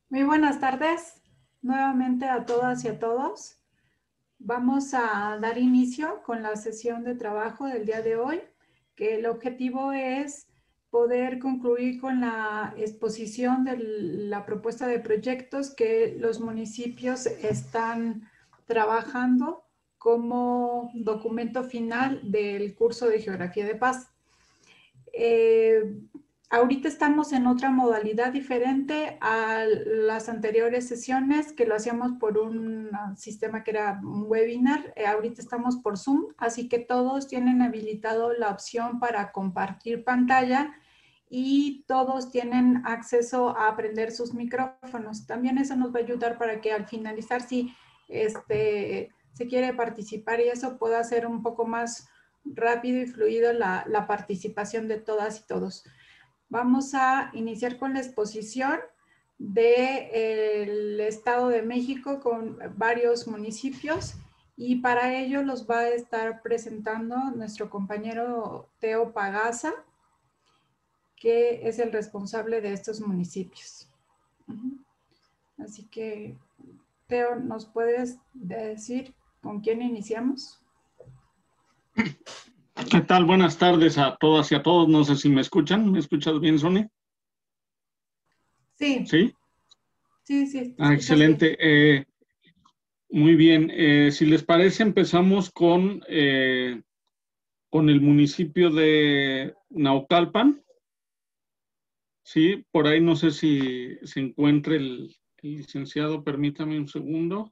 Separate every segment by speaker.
Speaker 1: Muy buenas tardes nuevamente a todas y a todos. Vamos a dar inicio con la sesión de trabajo del día de hoy, que el objetivo es poder concluir con la exposición de la propuesta de proyectos que los municipios están trabajando como documento final del curso de Geografía de Paz. Ahorita estamos en otra modalidad diferente a las anteriores sesiones que lo hacíamos por un sistema que era un webinar. Ahorita estamos por Zoom, así que todos tienen habilitado la opción para compartir pantalla y todos tienen acceso a aprender sus micrófonos. También eso nos va a ayudar para que al finalizar, si se quiere participar y eso pueda ser un poco más rápido y fluido la participación de todas y todos. Vamos a iniciar con la exposición del Estado de México con varios municipios y para ello los va a estar presentando nuestro compañero Teo Pagasa, que es el responsable de estos municipios. Así que, Teo, ¿nos puedes decir con quién iniciamos?
Speaker 2: ¿Qué tal? Buenas tardes a todas y a todos. No sé si me escuchan. ¿Me escuchas bien, Sonia?
Speaker 1: Sí.
Speaker 2: ¿Sí?
Speaker 1: Sí.
Speaker 2: Excelente. Muy bien. Si les parece, empezamos con el municipio de Naucalpan. Sí, por ahí no sé si se encuentre el licenciado. Permítame un segundo.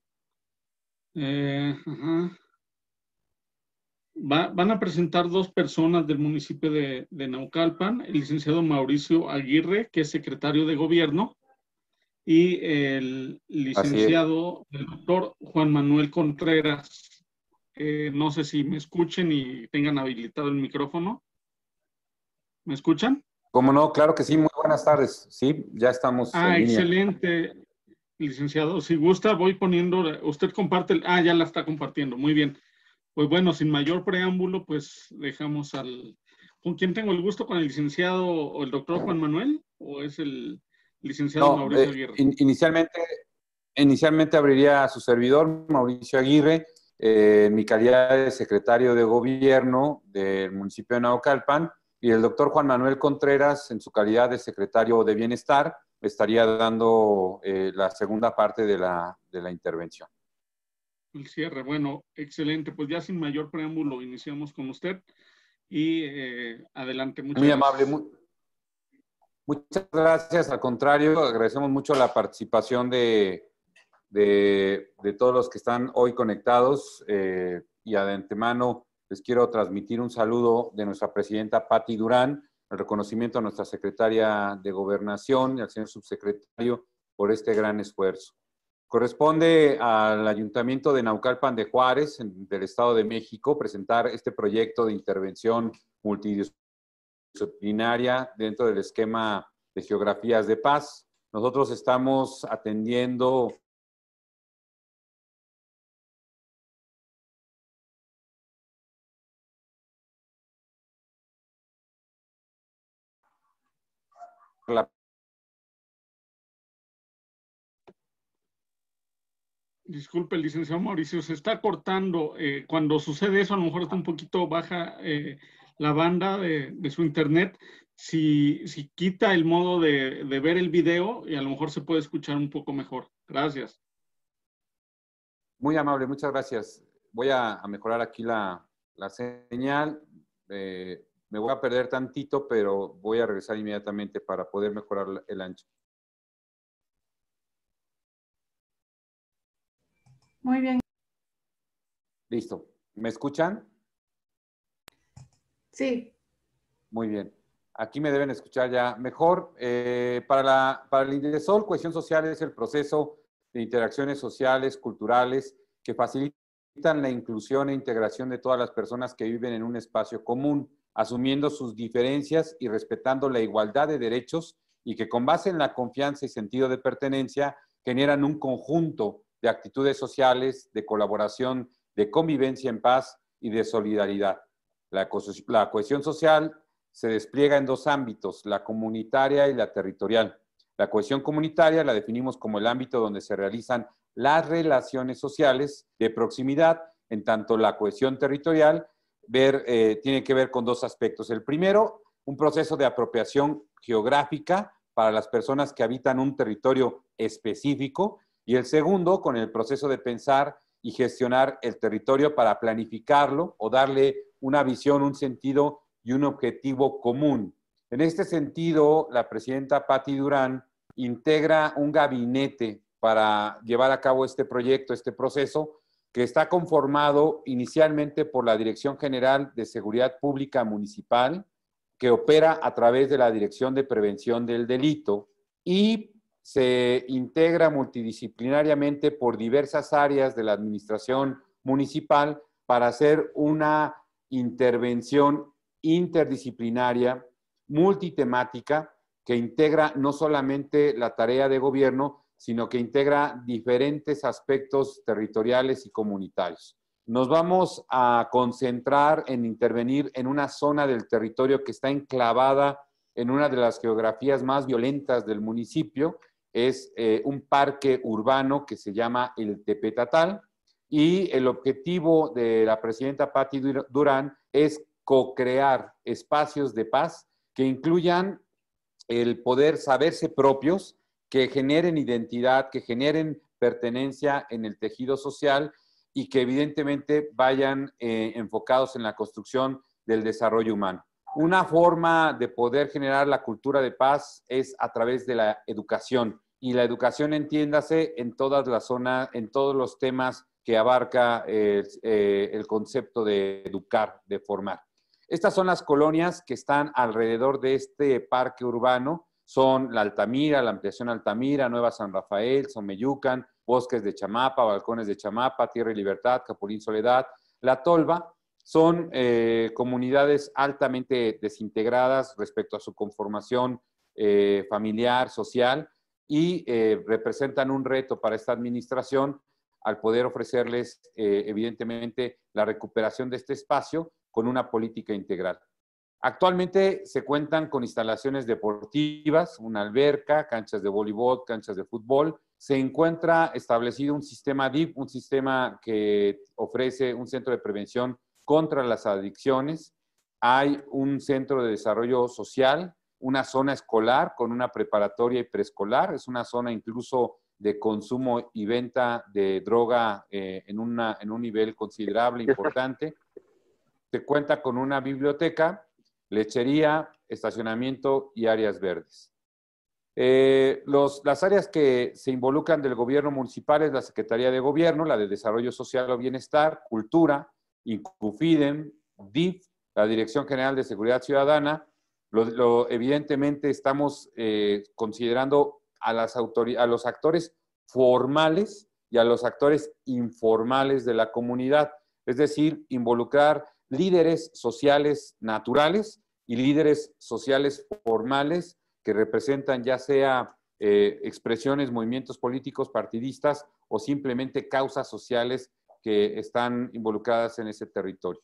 Speaker 2: Van a presentar dos personas del municipio de Naucalpan, el licenciado Mauricio Aguirre, que es secretario de Gobierno, y el licenciado, el doctor Juan Manuel Contreras. No sé si me escuchen y tengan habilitado el micrófono. ¿Me escuchan?
Speaker 3: ¿Cómo no? Claro que sí. Muy buenas tardes. Sí, ya estamos en línea.
Speaker 2: Excelente, licenciado. Si gusta, voy poniendo, usted comparte, ya la está compartiendo. Muy bien. Pues bueno, sin mayor preámbulo, pues dejamos ¿Con quién tengo el gusto? ¿Con el licenciado o el doctor Juan Manuel? ¿O es el licenciado Mauricio Aguirre?
Speaker 3: Inicialmente abriría a su servidor, Mauricio Aguirre, en mi calidad de secretario de Gobierno del municipio de Naucalpan, y el doctor Juan Manuel Contreras, en su calidad de secretario de Bienestar, estaría dando la segunda parte de la intervención.
Speaker 2: El cierre. Bueno, excelente. Pues ya sin mayor preámbulo iniciamos con usted y adelante. Muchas
Speaker 3: muy
Speaker 2: gracias.
Speaker 3: Amable. Muchas gracias. Al contrario, agradecemos mucho la participación de todos los que están hoy conectados y de antemano les quiero transmitir un saludo de nuestra presidenta Patti Durán, el reconocimiento a nuestra secretaria de Gobernación y al señor subsecretario por este gran esfuerzo. Corresponde al Ayuntamiento de Naucalpan de Juárez, del Estado de México, presentar este proyecto de intervención multidisciplinaria dentro del esquema de geografías de paz. Nosotros estamos atendiendo la...
Speaker 2: Disculpe, licenciado Mauricio, se está cortando. Cuando sucede eso, a lo mejor está un poquito baja la banda de su internet. Si quita el modo de ver el video, y a lo mejor se puede escuchar un poco mejor. Gracias.
Speaker 3: Muy amable, muchas gracias. Voy a mejorar aquí la señal. Me voy a perder tantito, pero voy a regresar inmediatamente para poder mejorar el ancho.
Speaker 1: Muy bien.
Speaker 3: Listo. ¿Me escuchan?
Speaker 1: Sí.
Speaker 3: Muy bien. Aquí me deben escuchar ya mejor. Para el Indesol, cohesión social es el proceso de interacciones sociales, culturales, que facilitan la inclusión e integración de todas las personas que viven en un espacio común, asumiendo sus diferencias y respetando la igualdad de derechos, y que con base en la confianza y sentido de pertenencia generan un conjunto de actitudes sociales, de colaboración, de convivencia en paz y de solidaridad. La cohesión social se despliega en dos ámbitos, la comunitaria y la territorial. La cohesión comunitaria la definimos como el ámbito donde se realizan las relaciones sociales de proximidad, en tanto la cohesión territorial tiene que ver con dos aspectos. El primero, un proceso de apropiación geográfica para las personas que habitan un territorio específico, y el segundo, con el proceso de pensar y gestionar el territorio para planificarlo o darle una visión, un sentido y un objetivo común. En este sentido, la presidenta Patti Durán integra un gabinete para llevar a cabo este proyecto, este proceso, que está conformado inicialmente por la Dirección General de Seguridad Pública Municipal, que opera a través de la Dirección de Prevención del Delito, y se integra multidisciplinariamente por diversas áreas de la administración municipal para hacer una intervención interdisciplinaria, multitemática, que integra no solamente la tarea de gobierno, sino que integra diferentes aspectos territoriales y comunitarios. Nos vamos a concentrar en intervenir en una zona del territorio que está enclavada en una de las geografías más violentas del municipio. Es un parque urbano que se llama el Tepetatal, y el objetivo de la presidenta Patti Durán es co-crear espacios de paz que incluyan el poder saberse propios, que generen identidad, que generen pertenencia en el tejido social y que evidentemente vayan enfocados en la construcción del desarrollo humano. Una forma de poder generar la cultura de paz es a través de la educación, y la educación, entiéndase, en todas las zonas, en todos los temas que abarca el concepto de educar, de formar. Estas son las colonias que están alrededor de este parque urbano. Son la Altamira, la ampliación Altamira, Nueva San Rafael, Someyucan, Bosques de Chamapa, Balcones de Chamapa, Tierra y Libertad, Capulín Soledad, La Tolva. Son comunidades altamente desintegradas respecto a su conformación familiar, social, y representan un reto para esta administración al poder ofrecerles, evidentemente, la recuperación de este espacio con una política integral. Actualmente se cuentan con instalaciones deportivas, una alberca, canchas de voleibol, canchas de fútbol. Se encuentra establecido un sistema DIP, un sistema que ofrece un centro de prevención contra las adicciones. Hay un centro de desarrollo social, una zona escolar con una preparatoria y preescolar. Es una zona incluso de consumo y venta de droga en un nivel considerable, importante. Se cuenta con una biblioteca, lechería, estacionamiento y áreas verdes. Las áreas que se involucran del gobierno municipal es la Secretaría de Gobierno, la de Desarrollo Social o Bienestar, Cultura, INCUFIDEM, DIF, la Dirección General de Seguridad Ciudadana. Evidentemente estamos considerando a los actores formales y a los actores informales de la comunidad, es decir, involucrar líderes sociales naturales y líderes sociales formales que representan ya sea expresiones, movimientos políticos partidistas o simplemente causas sociales que están involucradas en ese territorio.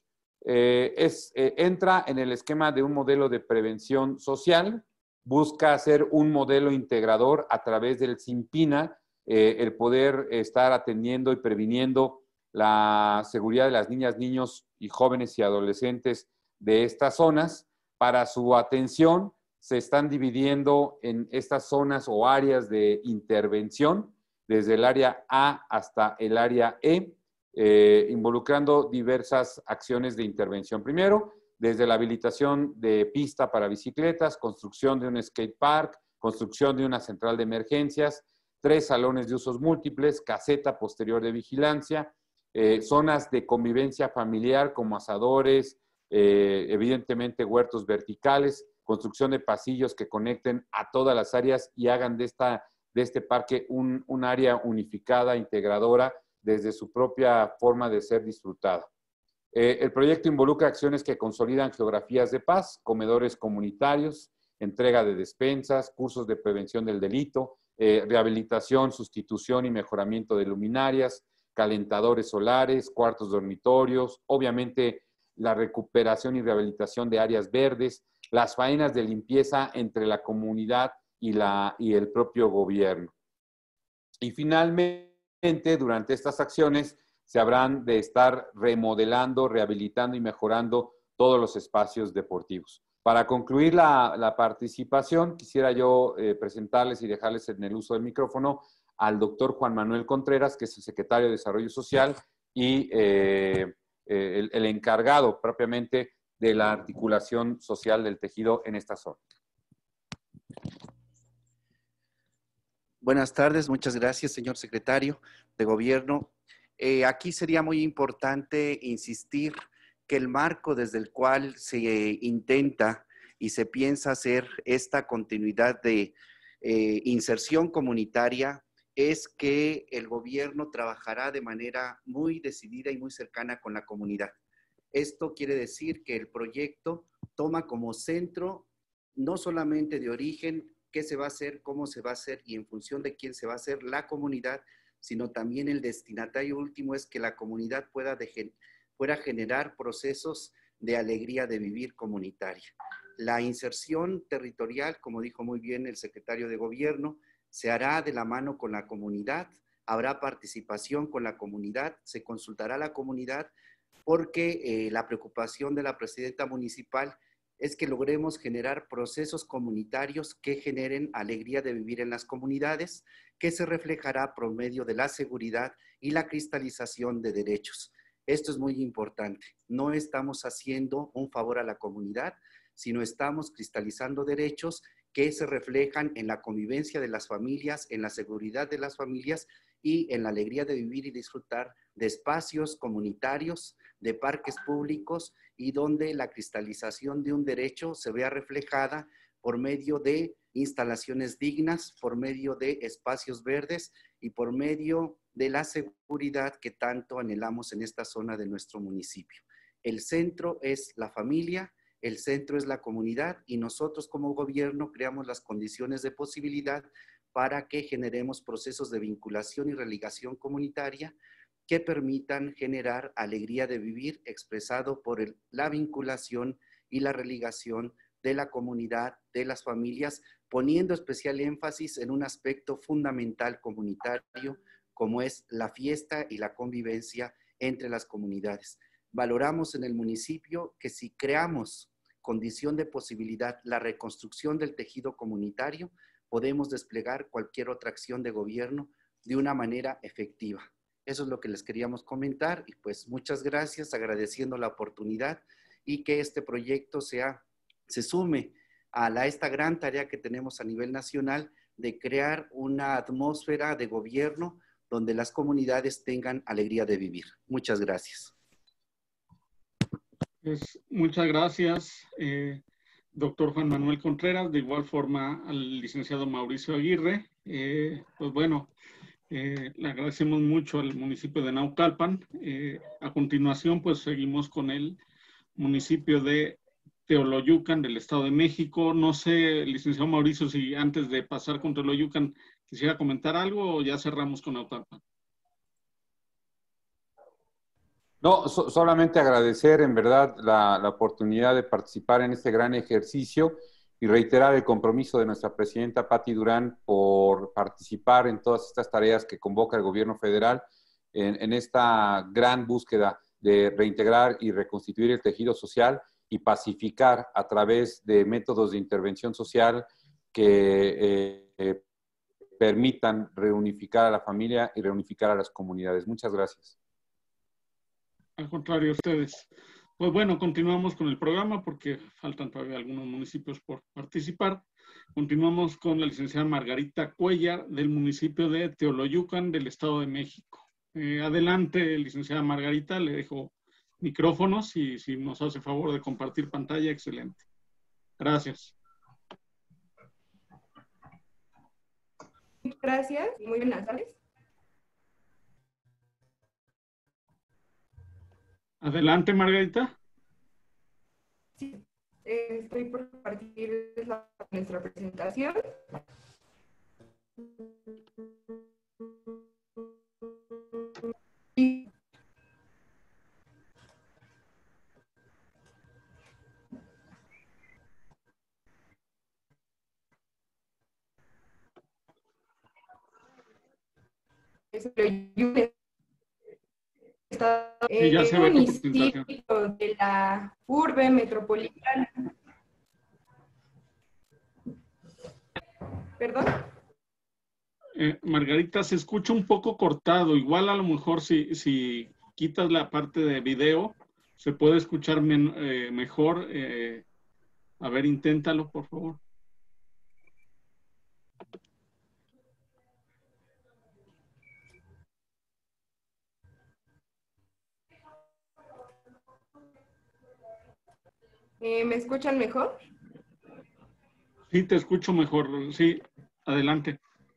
Speaker 3: Entra en el esquema de un modelo de prevención social, busca hacer un modelo integrador a través del SINPINA, el poder estar atendiendo y previniendo la seguridad de las niñas, niños y jóvenes y adolescentes de estas zonas. Para su atención se están dividiendo en estas zonas o áreas de intervención, desde el área A hasta el área E, involucrando diversas acciones de intervención. Primero, desde la habilitación de pista para bicicletas, construcción de un skate park, construcción de una central de emergencias, 3 salones de usos múltiples, caseta posterior de vigilancia, zonas de convivencia familiar como asadores, evidentemente huertos verticales, construcción de pasillos que conecten a todas las áreas y hagan de este parque un área unificada, integradora, desde su propia forma de ser disfrutada. El proyecto involucra acciones que consolidan geografías de paz, comedores comunitarios, entrega de despensas, cursos de prevención del delito, rehabilitación, sustitución y mejoramiento de luminarias, calentadores solares, cuartos dormitorios, obviamente la recuperación y rehabilitación de áreas verdes, las faenas de limpieza entre la comunidad y el propio gobierno. Y finalmente, durante estas acciones, se habrán de estar remodelando, rehabilitando y mejorando todos los espacios deportivos. Para concluir la participación, quisiera yo presentarles y dejarles en el uso del micrófono al doctor Juan Manuel Contreras, que es el secretario de Desarrollo Social y el encargado propiamente de la articulación social del tejido en esta zona.
Speaker 4: Buenas tardes, muchas gracias, señor secretario de Gobierno. Aquí sería muy importante insistir que el marco desde el cual se intenta y se piensa hacer esta continuidad de inserción comunitaria es que el gobierno trabajará de manera muy decidida y muy cercana con la comunidad. Esto quiere decir que el proyecto toma como centro no solamente de origen qué se va a hacer, cómo se va a hacer y en función de quién se va a hacer la comunidad, sino también el destinatario último es que la comunidad pueda generar procesos de alegría de vivir comunitaria. La inserción territorial, como dijo muy bien el secretario de Gobierno, se hará de la mano con la comunidad, habrá participación con la comunidad, se consultará a la comunidad porque la preocupación de la presidenta municipal es que logremos generar procesos comunitarios que generen alegría de vivir en las comunidades, que se reflejará por medio de la seguridad y la cristalización de derechos. Esto es muy importante. No estamos haciendo un favor a la comunidad, sino estamos cristalizando derechos que se reflejan en la convivencia de las familias, en la seguridad de las familias y en la alegría de vivir y disfrutar de espacios comunitarios, de parques públicos y donde la cristalización de un derecho se vea reflejada por medio de instalaciones dignas, por medio de espacios verdes y por medio de la seguridad que tanto anhelamos en esta zona de nuestro municipio. El centro es la familia, el centro es la comunidad y nosotros como gobierno creamos las condiciones de posibilidad para que generemos procesos de vinculación y religación comunitaria que permitan generar alegría de vivir expresado por la vinculación y la religación de la comunidad, de las familias, poniendo especial énfasis en un aspecto fundamental comunitario como es la fiesta y la convivencia entre las comunidades. Valoramos en el municipio que si creamos condición de posibilidad la reconstrucción del tejido comunitario, podemos desplegar cualquier otra acción de gobierno de una manera efectiva. Eso es lo que les queríamos comentar y pues muchas gracias, agradeciendo la oportunidad y que este proyecto se sume a esta gran tarea que tenemos a nivel nacional de crear una atmósfera de gobierno donde las comunidades tengan alegría de vivir. Muchas gracias.
Speaker 2: Pues, muchas gracias, doctor Juan Manuel Contreras, de igual forma al licenciado Mauricio Aguirre. Pues bueno, le agradecemos mucho al municipio de Naucalpan. A continuación, pues seguimos con el municipio de Teoloyucan del Estado de México. No sé, licenciado Mauricio, si antes de pasar con Teoloyucan quisiera comentar algo o ya cerramos con Naucalpan.
Speaker 3: No, solamente agradecer en verdad la oportunidad de participar en este gran ejercicio y reiterar el compromiso de nuestra presidenta Patti Durán por participar en todas estas tareas que convoca el gobierno federal en esta gran búsqueda de reintegrar y reconstituir el tejido social y pacificar a través de métodos de intervención social que permitan reunificar a la familia y reunificar a las comunidades. Muchas gracias.
Speaker 2: Al contrario, a ustedes. Pues bueno, continuamos con el programa porque faltan todavía algunos municipios por participar. Continuamos con la licenciada Margarita Cuellar del municipio de Teoloyucan del Estado de México. Adelante, licenciada Margarita, le dejo micrófonos y si nos hace favor de compartir pantalla, excelente. Gracias.
Speaker 5: Gracias, muy buenas tardes.
Speaker 2: Adelante, Margarita.
Speaker 5: Sí, estoy por compartir nuestra presentación. está
Speaker 2: Sí, ya se ve tu presentación.
Speaker 5: municipio de la urbe metropolitana. ¿Perdón?
Speaker 2: Margarita, se escucha un poco cortado. Igual a lo mejor si quitas la parte de video, se puede escuchar mejor. A ver, inténtalo, por favor.
Speaker 5: ¿Me escuchan mejor?
Speaker 2: Sí, te escucho mejor. Sí, adelante.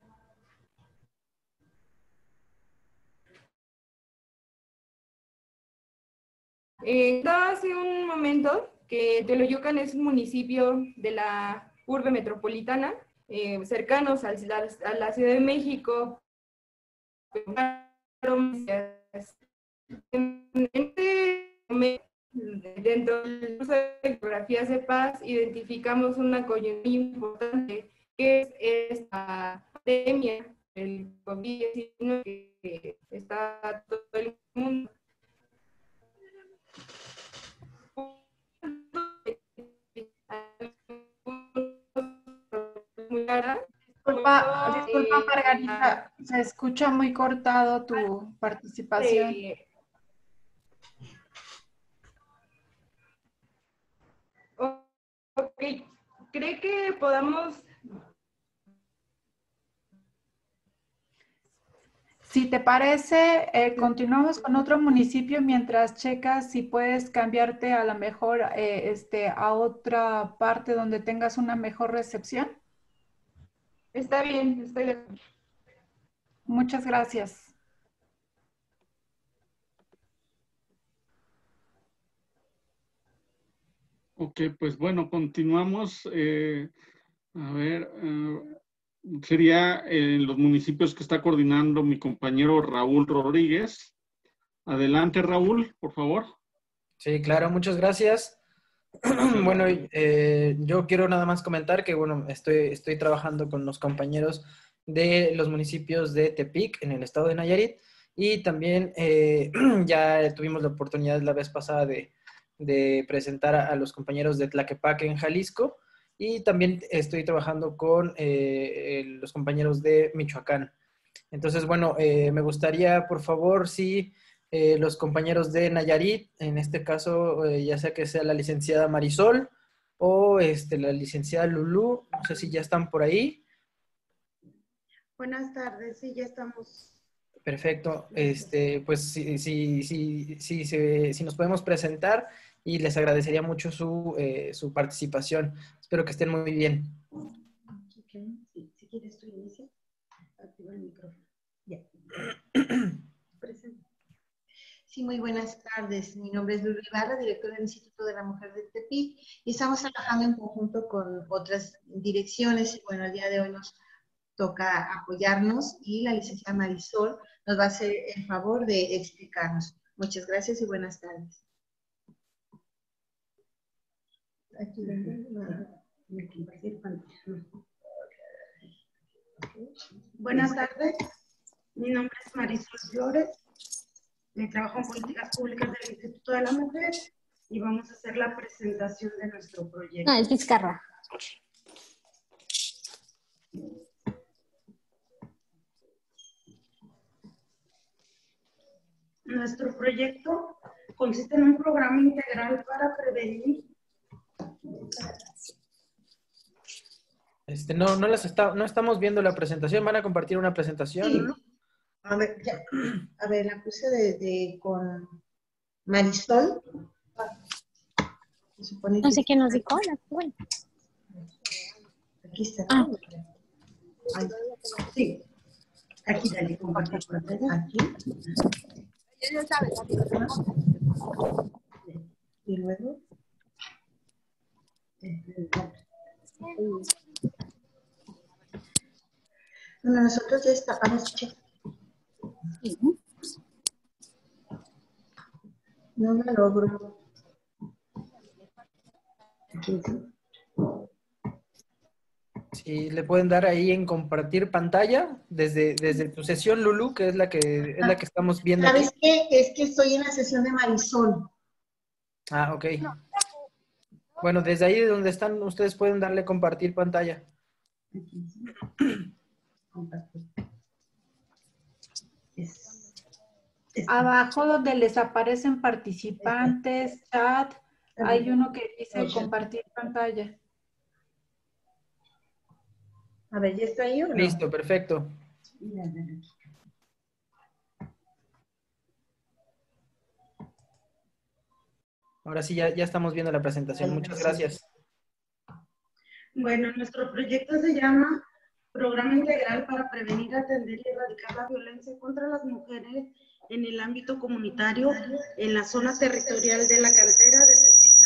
Speaker 5: Hace un momento que Teoloyucan es un municipio de la urbe metropolitana, cercanos a la Ciudad de México. En este momento, dentro del curso de geografía de paz, identificamos una coyuntura importante, que es esta pandemia, el COVID-19, que está todo el mundo.
Speaker 1: Disculpa, Margarita, se escucha muy cortado tu participación.
Speaker 5: Ok, ¿cree que podamos?
Speaker 1: Si te parece, continuamos con otro municipio mientras checas si puedes cambiarte a lo mejor a otra parte donde tengas una mejor recepción.
Speaker 5: Está bien, estoy de acuerdo.
Speaker 1: Muchas gracias.
Speaker 2: Ok, pues bueno, continuamos. A ver, sería en los municipios que está coordinando mi compañero Raúl Rodríguez. Adelante, Raúl, por favor.
Speaker 6: Sí, claro, muchas gracias. Bueno, yo quiero nada más comentar que, bueno, estoy trabajando con los compañeros de los municipios de Tepic, en el estado de Nayarit, y también ya tuvimos la oportunidad la vez pasada de presentar a los compañeros de Tlaquepaque, en Jalisco, y también estoy trabajando con los compañeros de Michoacán. Entonces, bueno, me gustaría, por favor, si los compañeros de Nayarit, en este caso, ya sea que sea la licenciada Marisol o la licenciada Lulú, no sé si ya están por ahí.
Speaker 7: Buenas tardes, sí, ya estamos.
Speaker 6: Perfecto, pues si nos podemos presentar y les agradecería mucho su participación. Espero que estén muy bien.
Speaker 7: Si quieres tú inicia, activa el micrófono. Ya. Sí, muy buenas tardes. Mi nombre es Lulu Ibarra, directora del Instituto de la Mujer de Tepic, y estamos trabajando en conjunto con otras direcciones. Y bueno, el día de hoy nos toca apoyarnos y la licenciada Marisol nos va a hacer el favor de explicarnos. Muchas gracias y buenas tardes. Aquí me compartir pantalla. Buenas tardes, mi nombre es Marisol Flores, trabajo en políticas públicas del Instituto de la Mujer y vamos a hacer la presentación de nuestro proyecto.
Speaker 8: No, es Vizcarra.
Speaker 7: Nuestro proyecto consiste en un programa integral para prevenir.
Speaker 6: No estamos viendo la presentación. ¿Van a compartir una presentación?
Speaker 7: Sí.
Speaker 6: ¿No?
Speaker 7: A ver, la puse con Marisol.
Speaker 8: No sé quién nos dijo. Bueno.
Speaker 7: Aquí está.
Speaker 8: Ah.
Speaker 7: Ay, sí. Aquí dale, compartir pantalla. Aquí. Y luego. Bueno, nosotros ya estamos. No la logro. Aquí sí.
Speaker 6: Si le pueden dar ahí en compartir pantalla desde tu sesión, Lulu, que es la que estamos viendo aquí.
Speaker 7: ¿Sabes qué? Es que estoy en la sesión de Marisol.
Speaker 6: Ah, ok. Bueno, desde ahí donde están, ustedes pueden darle compartir pantalla.
Speaker 1: Abajo donde les aparecen participantes, chat, hay uno que dice compartir pantalla.
Speaker 7: A ver, ¿ya está ahí o no?
Speaker 6: Listo, perfecto. Ahora sí, ya estamos viendo la presentación. Muchas gracias.
Speaker 9: Bueno, nuestro proyecto se llama Programa Integral para Prevenir, Atender y Erradicar la Violencia contra las Mujeres en el ámbito comunitario en la zona territorial de la cantera de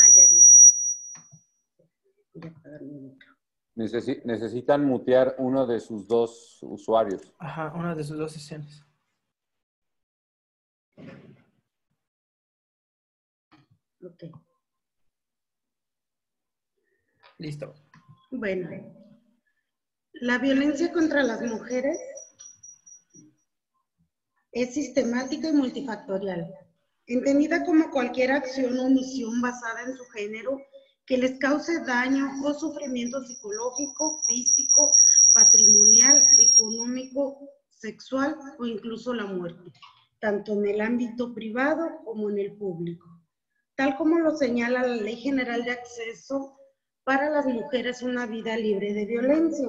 Speaker 9: Tepic, Nayarit.
Speaker 3: Necesitan mutear uno de sus dos usuarios.
Speaker 6: Ajá, una de sus dos sesiones.
Speaker 9: Ok.
Speaker 6: Listo.
Speaker 9: Bueno, la violencia contra las mujeres es sistemática y multifactorial, entendida como cualquier acción o omisión basada en su género que les cause daño o sufrimiento psicológico, físico, patrimonial, económico, sexual o incluso la muerte, tanto en el ámbito privado como en el público. Tal como lo señala la Ley General de Acceso para las Mujeres una Vida Libre de Violencia.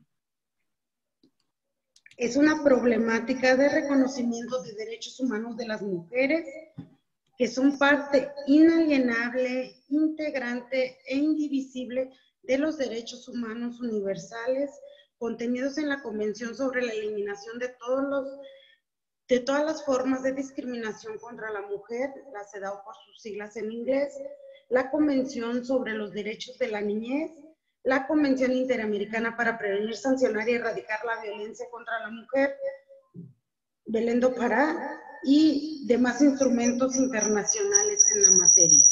Speaker 9: Es una problemática de reconocimiento de derechos humanos de las mujeres que son parte inalienable, integrante e indivisible de los derechos humanos universales contenidos en la Convención sobre la Eliminación de todas las formas de discriminación contra la mujer, la CEDAW por sus siglas en inglés, la Convención sobre los Derechos de la Niñez, la Convención Interamericana para Prevenir, Sancionar y Erradicar la Violencia contra la Mujer, Belén do Pará, y demás instrumentos internacionales en la materia.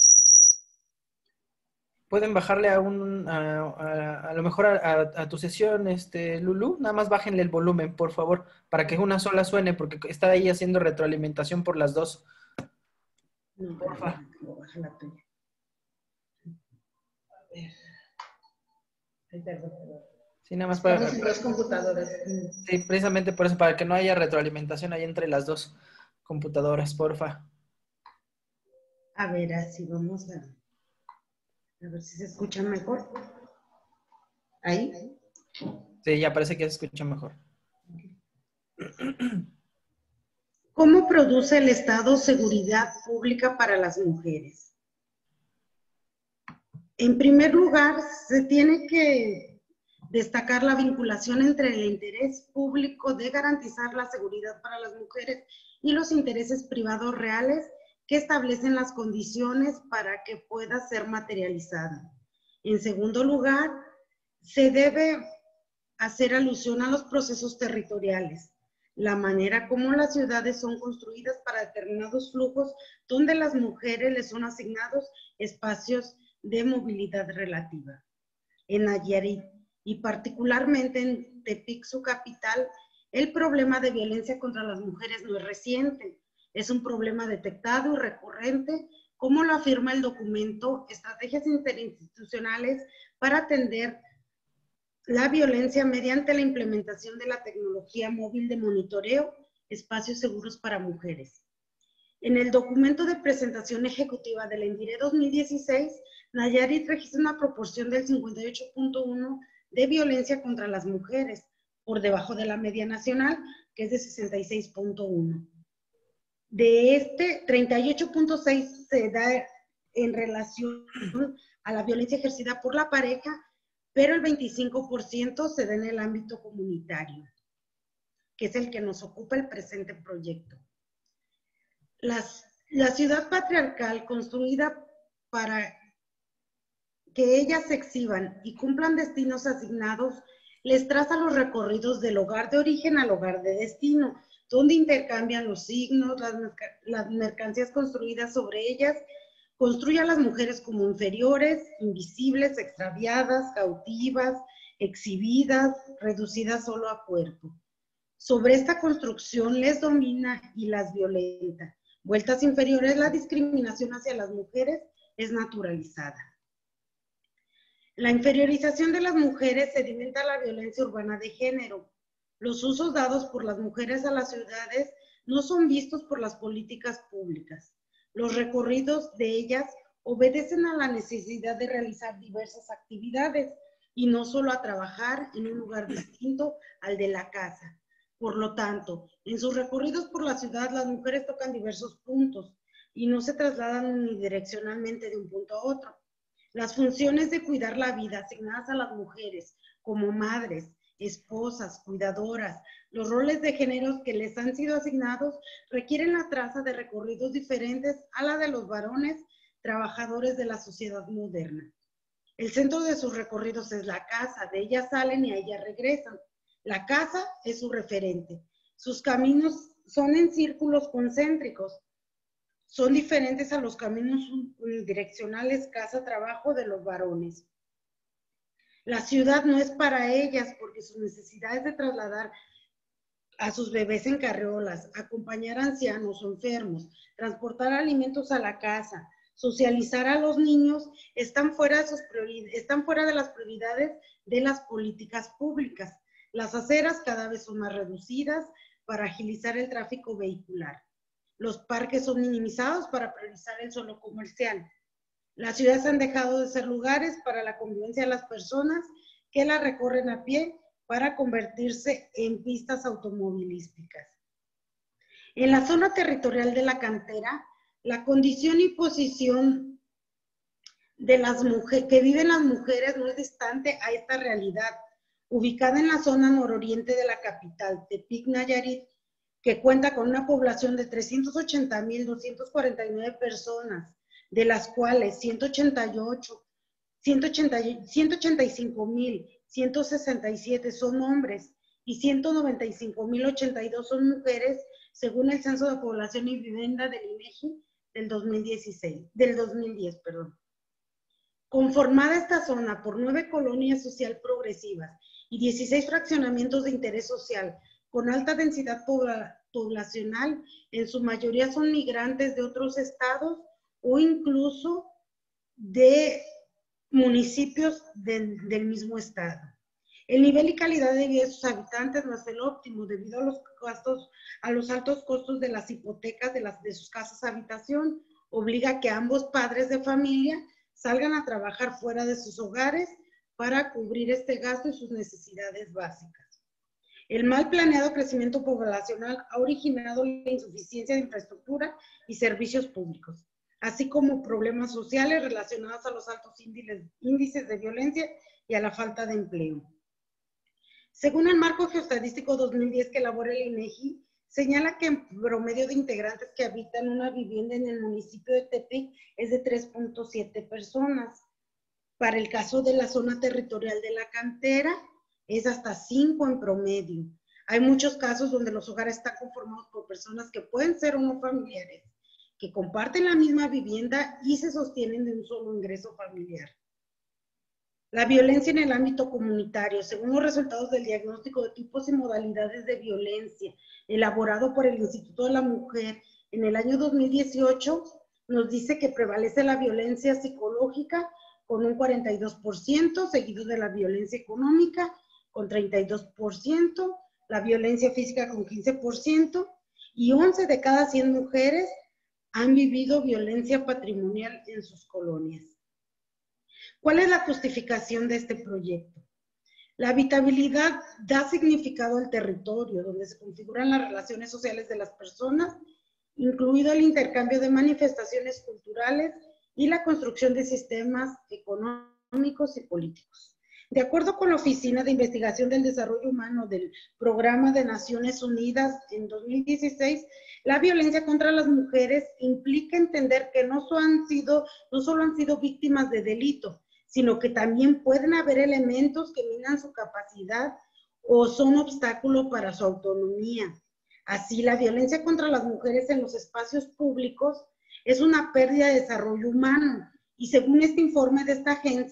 Speaker 6: Pueden bajarle a lo mejor a tu sesión, Lulu, nada más bájenle el volumen, por favor, para que una sola suene, porque está ahí haciendo retroalimentación por las dos.
Speaker 9: No,
Speaker 6: porfa.
Speaker 9: Baja la tuya. A ver. Ay, perdón.
Speaker 6: Sí, nada más para...
Speaker 9: Estamos en dos computadoras.
Speaker 6: Sí, precisamente por eso, para que no haya retroalimentación ahí entre las dos computadoras, porfa.
Speaker 9: A ver, así vamos a ver si se escucha mejor. ¿Ahí?
Speaker 6: Sí, ya parece que se escucha mejor.
Speaker 9: ¿Cómo produce el Estado seguridad pública para las mujeres? En primer lugar, se tiene que destacar la vinculación entre el interés público de garantizar la seguridad para las mujeres y los intereses privados reales que establecen las condiciones para que pueda ser materializada. En segundo lugar, se debe hacer alusión a los procesos territoriales, la manera como las ciudades son construidas para determinados flujos donde las mujeres les son asignados espacios de movilidad relativa. En Nayarit y particularmente en Tepic, su capital, el problema de violencia contra las mujeres no es reciente, es un problema detectado y recurrente, como lo afirma el documento Estrategias Interinstitucionales para atender la violencia mediante la implementación de la tecnología móvil de monitoreo, espacios seguros para mujeres. En el documento de presentación ejecutiva del ENDIRE 2016, Nayarit registra una proporción del 58.1 de violencia contra las mujeres, por debajo de la media nacional, que es de 66.1. De este, 38.6 se da en relación a la violencia ejercida por la pareja, pero el 25% se da en el ámbito comunitario, que es el que nos ocupa el presente proyecto. La ciudad patriarcal, construida para que ellas se exhiban y cumplan destinos asignados, les traza los recorridos del hogar de origen al hogar de destino, donde intercambian los signos, las mercancías construidas sobre ellas, construye a las mujeres como inferiores, invisibles, extraviadas, cautivas, exhibidas, reducidas solo a cuerpo. Sobre esta construcción les domina y las violenta. Vueltas inferiores, la discriminación hacia las mujeres es naturalizada. La inferiorización de las mujeres sedimenta la violencia urbana de género. Los usos dados por las mujeres a las ciudades no son vistos por las políticas públicas. Los recorridos de ellas obedecen a la necesidad de realizar diversas actividades y no solo a trabajar en un lugar distinto al de la casa. Por lo tanto, en sus recorridos por la ciudad, las mujeres tocan diversos puntos y no se trasladan unidireccionalmente de un punto a otro. Las funciones de cuidar la vida asignadas a las mujeres como madres, esposas, cuidadoras, los roles de género que les han sido asignados requieren la traza de recorridos diferentes a la de los varones trabajadores de la sociedad moderna. El centro de sus recorridos es la casa, de ella salen y a ella regresan. La casa es su referente. Sus caminos son en círculos concéntricos. Son diferentes a los caminos unidireccionales casa-trabajo de los varones. La ciudad no es para ellas porque sus necesidades de trasladar a sus bebés en carriolas, acompañar a ancianos o enfermos, transportar alimentos a la casa, socializar a los niños, están fuera de las prioridades de las políticas públicas. Las aceras cada vez son más reducidas para agilizar el tráfico vehicular. Los parques son minimizados para priorizar el suelo comercial. Las ciudades han dejado de ser lugares para la convivencia de las personas que la recorren a pie para convertirse en pistas automovilísticas. En la zona territorial de la cantera, la condición y posición de las mujeres que viven las mujeres no es distante a esta realidad, ubicada en la zona nororiente de la capital, Tepic, Nayarit, que cuenta con una población de 380,249 personas, de las cuales 185,167 son hombres y 195,082 son mujeres, según el Censo de Población y Vivienda del INEGI del 2010. Conformada esta zona por 9 colonias social progresivas y 16 fraccionamientos de interés social con alta densidad poblacional, en su mayoría son migrantes de otros estados o incluso de municipios del mismo estado. El nivel y calidad de vida de sus habitantes no es el óptimo debido a los altos costos de las hipotecas de sus casas habitación, obliga a que ambos padres de familia salgan a trabajar fuera de sus hogares para cubrir este gasto y sus necesidades básicas. El mal planeado crecimiento poblacional ha originado la insuficiencia de infraestructura y servicios públicos, así como problemas sociales relacionados a los altos índices de violencia y a la falta de empleo. Según el Marco Geoestadístico 2010 que elabora el INEGI, señala que el promedio de integrantes que habitan una vivienda en el municipio de Tepic es de 3.7 personas. Para el caso de la zona territorial de la cantera, es hasta 5 en promedio. Hay muchos casos donde los hogares están conformados por personas que pueden ser o no familiares, que comparten la misma vivienda y se sostienen de un solo ingreso familiar. La violencia en el ámbito comunitario, según los resultados del diagnóstico de tipos y modalidades de violencia elaborado por el Instituto de la Mujer en el año 2018, nos dice que prevalece la violencia psicológica con un 42%, seguido de la violencia económica con 32%, la violencia física con 15%, y 11 de cada 100 mujeres han vivido violencia patrimonial en sus colonias. ¿Cuál es la justificación de este proyecto? La habitabilidad da significado al territorio, donde se configuran las relaciones sociales de las personas, incluido el intercambio de manifestaciones culturales y la construcción de sistemas económicos y políticos. De acuerdo con la Oficina de Investigación del Desarrollo Humano del Programa de Naciones Unidas en 2016, la violencia contra las mujeres implica entender que no solo han sido víctimas de delito, sino que también pueden haber elementos que minan su capacidad o son obstáculo para su autonomía. Así, la violencia contra las mujeres en los espacios públicos es una pérdida de desarrollo humano y según este informe de esta agencia,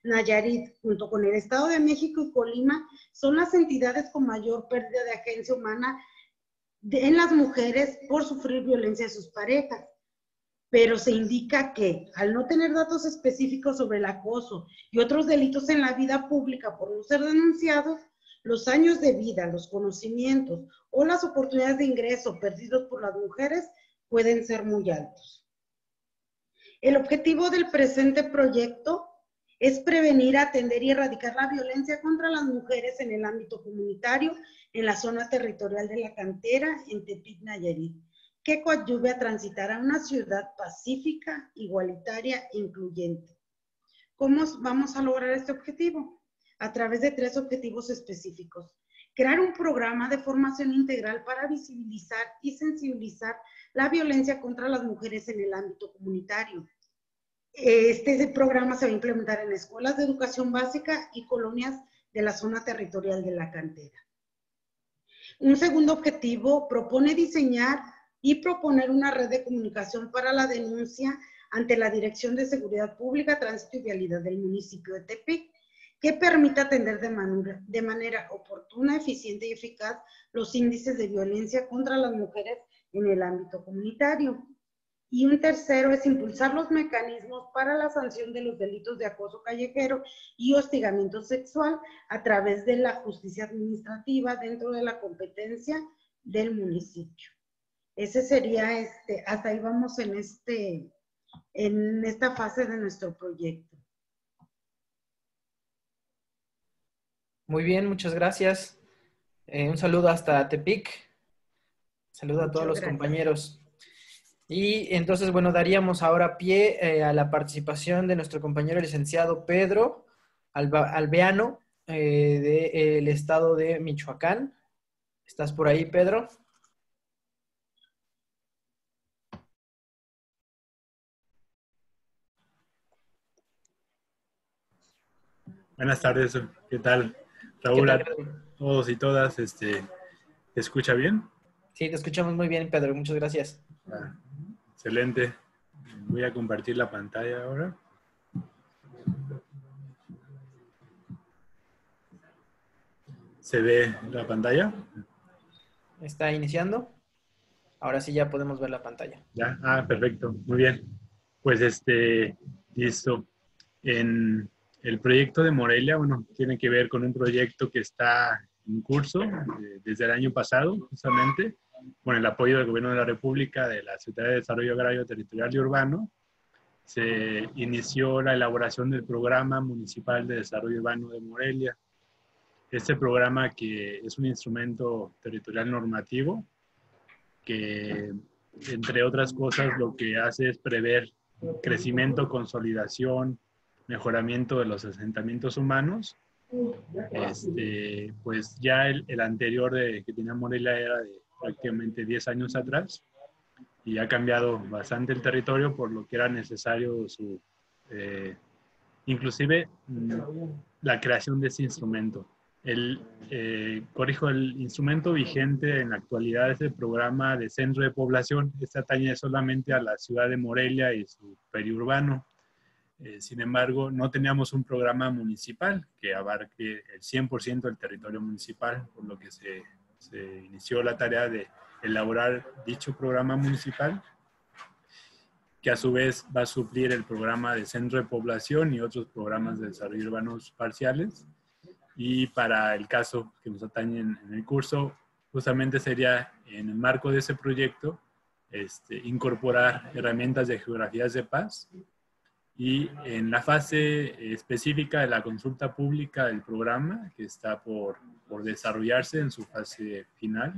Speaker 9: Nayarit, junto con el Estado de México y Colima, son las entidades con mayor pérdida de agencia humana en las mujeres por sufrir violencia de sus parejas. Pero se indica que, al no tener datos específicos sobre el acoso y otros delitos en la vida pública por no ser denunciados, los años de vida, los conocimientos o las oportunidades de ingreso perdidos por las mujeres pueden ser muy altos. El objetivo del presente proyecto es prevenir, atender y erradicar la violencia contra las mujeres en el ámbito comunitario en la zona territorial de La Cantera, en Tepic, Nayarit, que coadyuve a transitar a una ciudad pacífica, igualitaria e incluyente. ¿Cómo vamos a lograr este objetivo? A través de 3 objetivos específicos. Crear un programa de formación integral para visibilizar y sensibilizar la violencia contra las mujeres en el ámbito comunitario. Este programa se va a implementar en escuelas de educación básica y colonias de la zona territorial de La Cantera. Un segundo objetivo propone diseñar y proponer una red de comunicación para la denuncia ante la Dirección de Seguridad Pública, Tránsito y Vialidad del municipio de Tepic, que permita atender de manera oportuna, eficiente y eficaz los índices de violencia contra las mujeres en el ámbito comunitario. Y un tercero es impulsar los mecanismos para la sanción de los delitos de acoso callejero y hostigamiento sexual a través de la justicia administrativa dentro de la competencia del municipio. Ese sería, hasta ahí vamos en esta fase de nuestro proyecto.
Speaker 6: Muy bien, muchas gracias. Un saludo hasta Tepic. Saludo a todos los compañeros. Y entonces, bueno, daríamos ahora pie a la participación de nuestro compañero licenciado Pedro Alveano, del estado de Michoacán. ¿Estás por ahí, Pedro?
Speaker 10: Buenas tardes, ¿qué tal? Raúl, a todos y todas, ¿te escucha bien?
Speaker 6: Sí, te escuchamos muy bien, Pedro, muchas gracias.
Speaker 10: Excelente. Voy a compartir la pantalla ahora. ¿Se ve la pantalla?
Speaker 6: Está iniciando. Ahora sí ya podemos ver la pantalla.
Speaker 10: Ya, perfecto, muy bien. Pues listo. En el proyecto de Morelia, bueno, tiene que ver con un proyecto que está en curso desde el año pasado, justamente, con el apoyo del Gobierno de la República, de la Secretaría de Desarrollo Agrario, Territorial y Urbano. Se inició la elaboración del Programa Municipal de Desarrollo Urbano de Morelia. Este programa, que es un instrumento territorial normativo, que entre otras cosas lo que hace es prever crecimiento, consolidación, mejoramiento de los asentamientos humanos. Pues ya el anterior que tenía Morelia era de prácticamente 10 años atrás y ha cambiado bastante el territorio, por lo que era necesario inclusive la creación de ese instrumento. El instrumento vigente en la actualidad es el programa de centro de población. Este atañe solamente a la ciudad de Morelia y su periurbano. Sin embargo, no teníamos un programa municipal que abarque el 100% del territorio municipal, por lo que se inició la tarea de elaborar dicho programa municipal, que a su vez va a suplir el programa de centro de población y otros programas de desarrollo urbanos parciales. Y para el caso que nos atañe en el curso, justamente sería, en el marco de ese proyecto, incorporar herramientas de geografías de paz. Y en la fase específica de la consulta pública del programa, que está por desarrollarse en su fase final,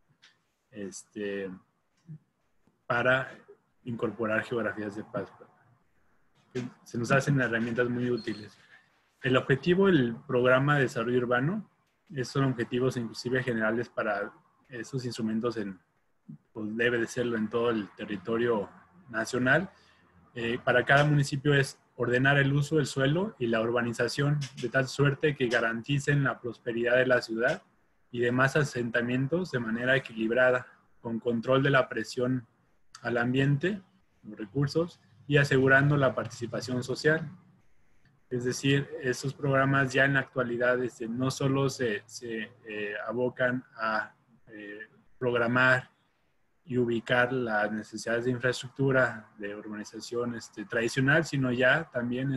Speaker 10: para incorporar geografías de paz. Se nos hacen herramientas muy útiles. El objetivo del programa de desarrollo urbano son objetivos inclusive generales para esos instrumentos, pues debe de serlo en todo el territorio nacional. Para cada municipio es ordenar el uso del suelo y la urbanización de tal suerte que garanticen la prosperidad de la ciudad y demás asentamientos de manera equilibrada, con control de la presión al ambiente, los recursos, y asegurando la participación social. Es decir, esos programas ya en la actualidad no solo se abocan a programar y ubicar las necesidades de infraestructura de urbanización tradicional, sino ya también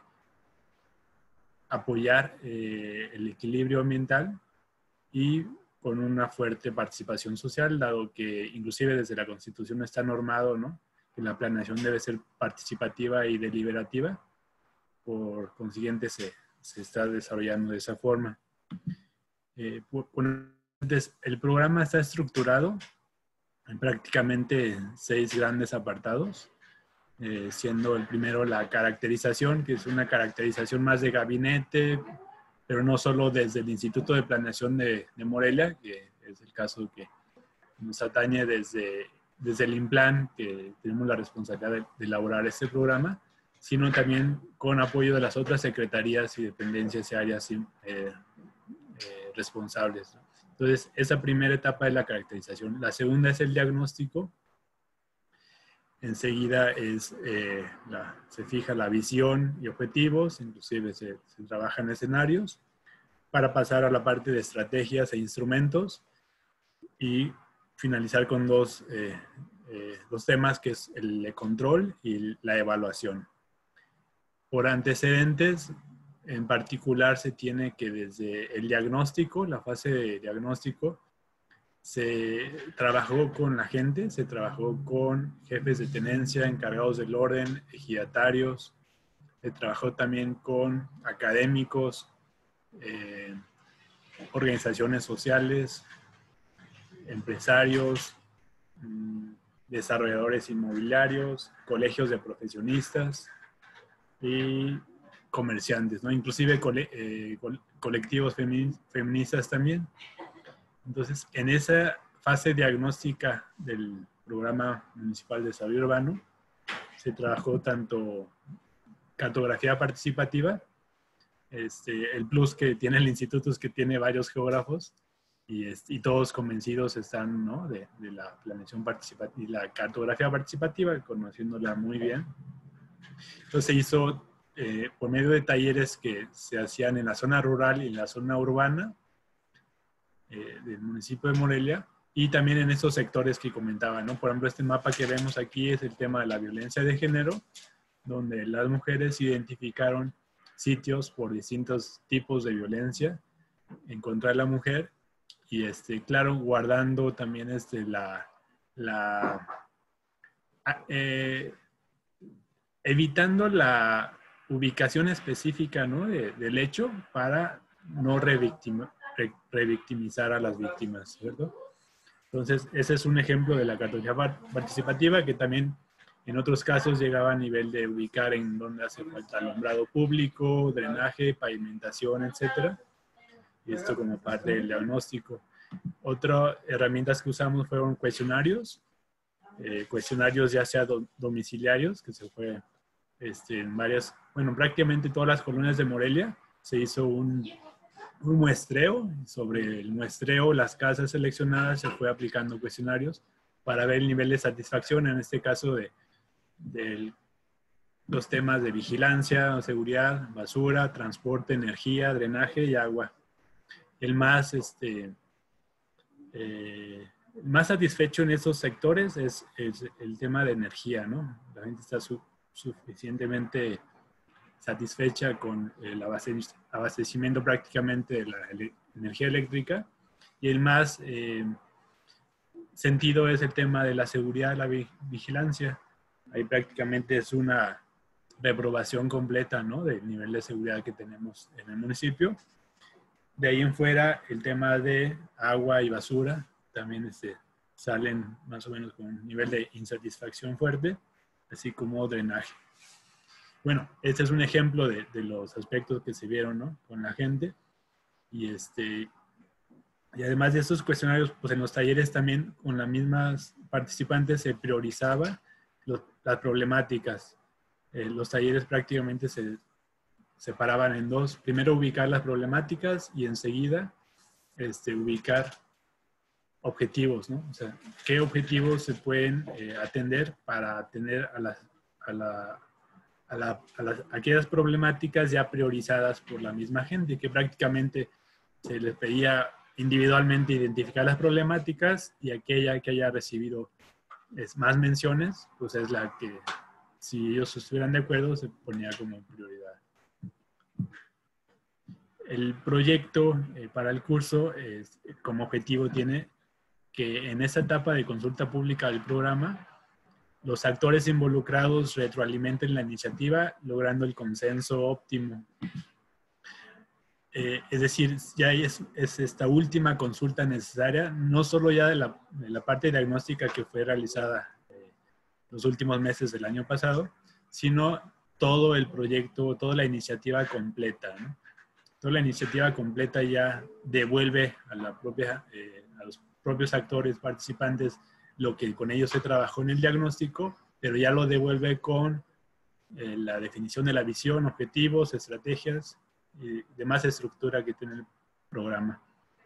Speaker 10: apoyar el equilibrio ambiental y con una fuerte participación social, dado que inclusive desde la Constitución está normado, ¿no?, que la planeación debe ser participativa y deliberativa. Por consiguiente, se está desarrollando de esa forma. Entonces, el programa está estructurado en prácticamente 6 grandes apartados, siendo el primero la caracterización, que es una caracterización más de gabinete, pero no solo desde el Instituto de Planeación de Morelia, que es el caso que nos atañe desde el INPLAN, que tenemos la responsabilidad de elaborar este programa, sino también con apoyo de las otras secretarías y dependencias y áreas responsables, ¿no? Entonces, esa primera etapa es la caracterización. La segunda es el diagnóstico. Enseguida se fija la visión y objetivos, inclusive se trabajan escenarios, para pasar a la parte de estrategias e instrumentos y finalizar con dos temas, que es el control y la evaluación. Por antecedentes, en particular, se tiene que desde el diagnóstico, la fase de diagnóstico, se trabajó con la gente, se trabajó con jefes de tenencia, encargados del orden, ejidatarios, se trabajó también con académicos, organizaciones sociales, empresarios, desarrolladores inmobiliarios, colegios de profesionistas y comerciantes, ¿no? Inclusive colectivos feministas también. Entonces, en esa fase diagnóstica del Programa Municipal de Desarrollo Urbano, se trabajó tanto cartografía participativa, el plus que tiene el instituto es que tiene varios geógrafos y todos convencidos están, ¿no?, de la planeación participativa y la cartografía participativa, conociéndola muy bien. Entonces se hizo por medio de talleres que se hacían en la zona rural y en la zona urbana del municipio de Morelia, y también en esos sectores que comentaba, ¿no? Por ejemplo, este mapa que vemos aquí es el tema de la violencia de género, donde las mujeres identificaron sitios por distintos tipos de violencia en contra de la mujer, y claro, guardando también evitando la ubicación específica, ¿no?, del hecho, para no revictimizar a las víctimas, ¿cierto? Entonces, ese es un ejemplo de la cartografía participativa, que también en otros casos llegaba a nivel de ubicar en dónde hace falta alumbrado público, drenaje, pavimentación, etcétera. Y esto como parte del diagnóstico. Otras herramientas que usamos fueron cuestionarios, cuestionarios ya sea domiciliarios, que se fue en varias, bueno, prácticamente todas las colonias de Morelia, se hizo un muestreo. Sobre el muestreo, las casas seleccionadas, se fue aplicando cuestionarios para ver el nivel de satisfacción, en este caso de los temas de vigilancia, seguridad, basura, transporte, energía, drenaje y agua. El más satisfecho en esos sectores es el tema de energía, ¿no? La gente está suficientemente satisfecha con el abastecimiento prácticamente de la energía eléctrica, y el más sentido es el tema de la seguridad, la vigilancia. Ahí prácticamente es una reprobación completa, ¿no?, del nivel de seguridad que tenemos en el municipio. De ahí en fuera, el tema de agua y basura también salen más o menos con un nivel de insatisfacción fuerte, así como drenaje. Bueno, este es un ejemplo de los aspectos que se vieron, ¿no?, con la gente. Y además de estos cuestionarios, pues en los talleres también con las mismas participantes se priorizaba las problemáticas. Los talleres prácticamente se separaban en dos. Primero ubicar las problemáticas y enseguida ubicar objetivos, ¿no? O sea, qué objetivos se pueden atender para atender a aquellas problemáticas ya priorizadas por la misma gente, que prácticamente se les pedía individualmente identificar las problemáticas, y aquella que haya recibido más menciones, pues es la que, si ellos estuvieran de acuerdo, se ponía como prioridad. El proyecto para el curso como objetivo tiene que en esta etapa de consulta pública del programa, los actores involucrados retroalimenten la iniciativa, logrando el consenso óptimo. Es decir, ya es esta última consulta necesaria, no solo ya de la parte diagnóstica que fue realizada los últimos meses del año pasado, sino todo el proyecto, toda la iniciativa completa, ¿no? Toda la iniciativa completa ya devuelve a los propios actores participantes lo que con ellos se trabajó en el diagnóstico, pero ya lo devuelve con la definición de la visión, objetivos, estrategias y demás estructura que tiene el programa.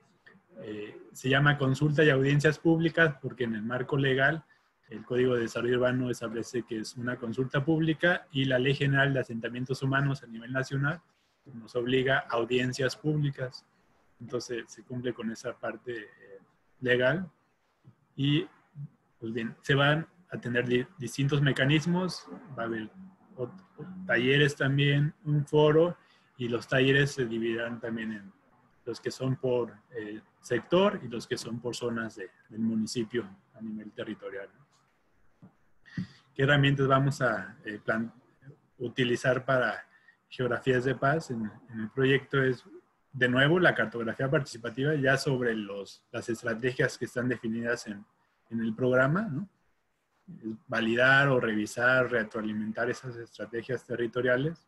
Speaker 10: Se llama consulta y audiencias públicas porque en el marco legal el Código de Desarrollo Urbano establece que es una consulta pública, y la Ley General de Asentamientos Humanos a nivel nacional nos obliga a audiencias públicas. Entonces se cumple con esa parte legal, y pues bien, se van a tener distintos mecanismos, va a haber talleres también, un foro, y los talleres se dividirán también en los que son por sector y los que son por zonas del municipio a nivel territorial. ¿Qué herramientas vamos a utilizar para geografías de paz? En el proyecto es, de nuevo, la cartografía participativa, ya sobre las estrategias que están definidas en el programa, ¿no? Validar o revisar, retroalimentar esas estrategias territoriales.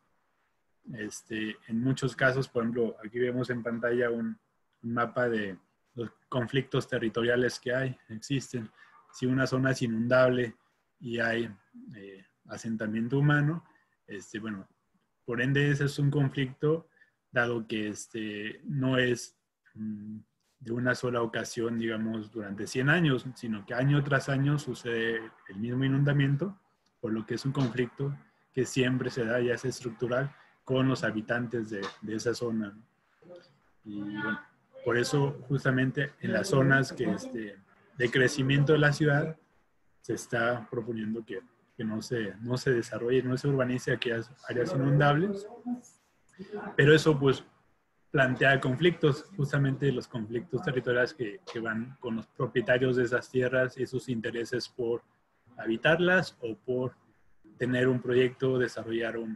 Speaker 10: En muchos casos, por ejemplo, aquí vemos en pantalla un mapa de los conflictos territoriales que existen. Si una zona es inundable y hay asentamiento humano, bueno, por ende ese es un conflicto, dado que no es de una sola ocasión, digamos, durante 100 años, sino que año tras año sucede el mismo inundamiento, por lo que es un conflicto que siempre se da, ya es estructural, con los habitantes de esa zona. Y bueno, por eso justamente en las zonas de crecimiento de la ciudad se está proponiendo que no se desarrolle, no se urbanice aquellas áreas inundables, pero eso pues plantea conflictos, justamente los conflictos territoriales que van con los propietarios de esas tierras y sus intereses por habitarlas o por tener un proyecto, desarrollar un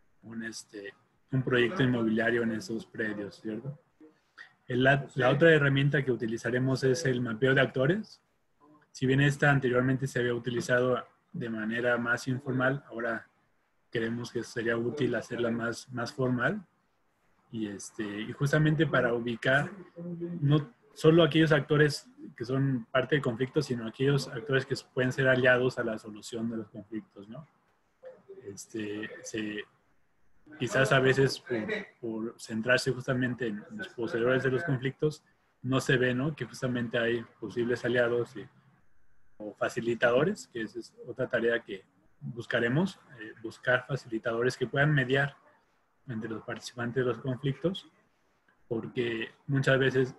Speaker 10: proyecto inmobiliario en esos predios, ¿cierto? La otra herramienta que utilizaremos es el mapeo de actores. Si bien esta anteriormente se había utilizado de manera más informal, ahora creemos que sería útil hacerla más formal. Y justamente para ubicar no solo aquellos actores que son parte del conflicto, sino aquellos actores que pueden ser aliados a la solución de los conflictos, ¿no? Quizás a veces por centrarse justamente en los poseedores de los conflictos, no se ve, ¿no?, que justamente hay posibles aliados o facilitadores, que esa es otra tarea que buscaremos, buscar facilitadores que puedan mediar entre los participantes de los conflictos, porque muchas veces,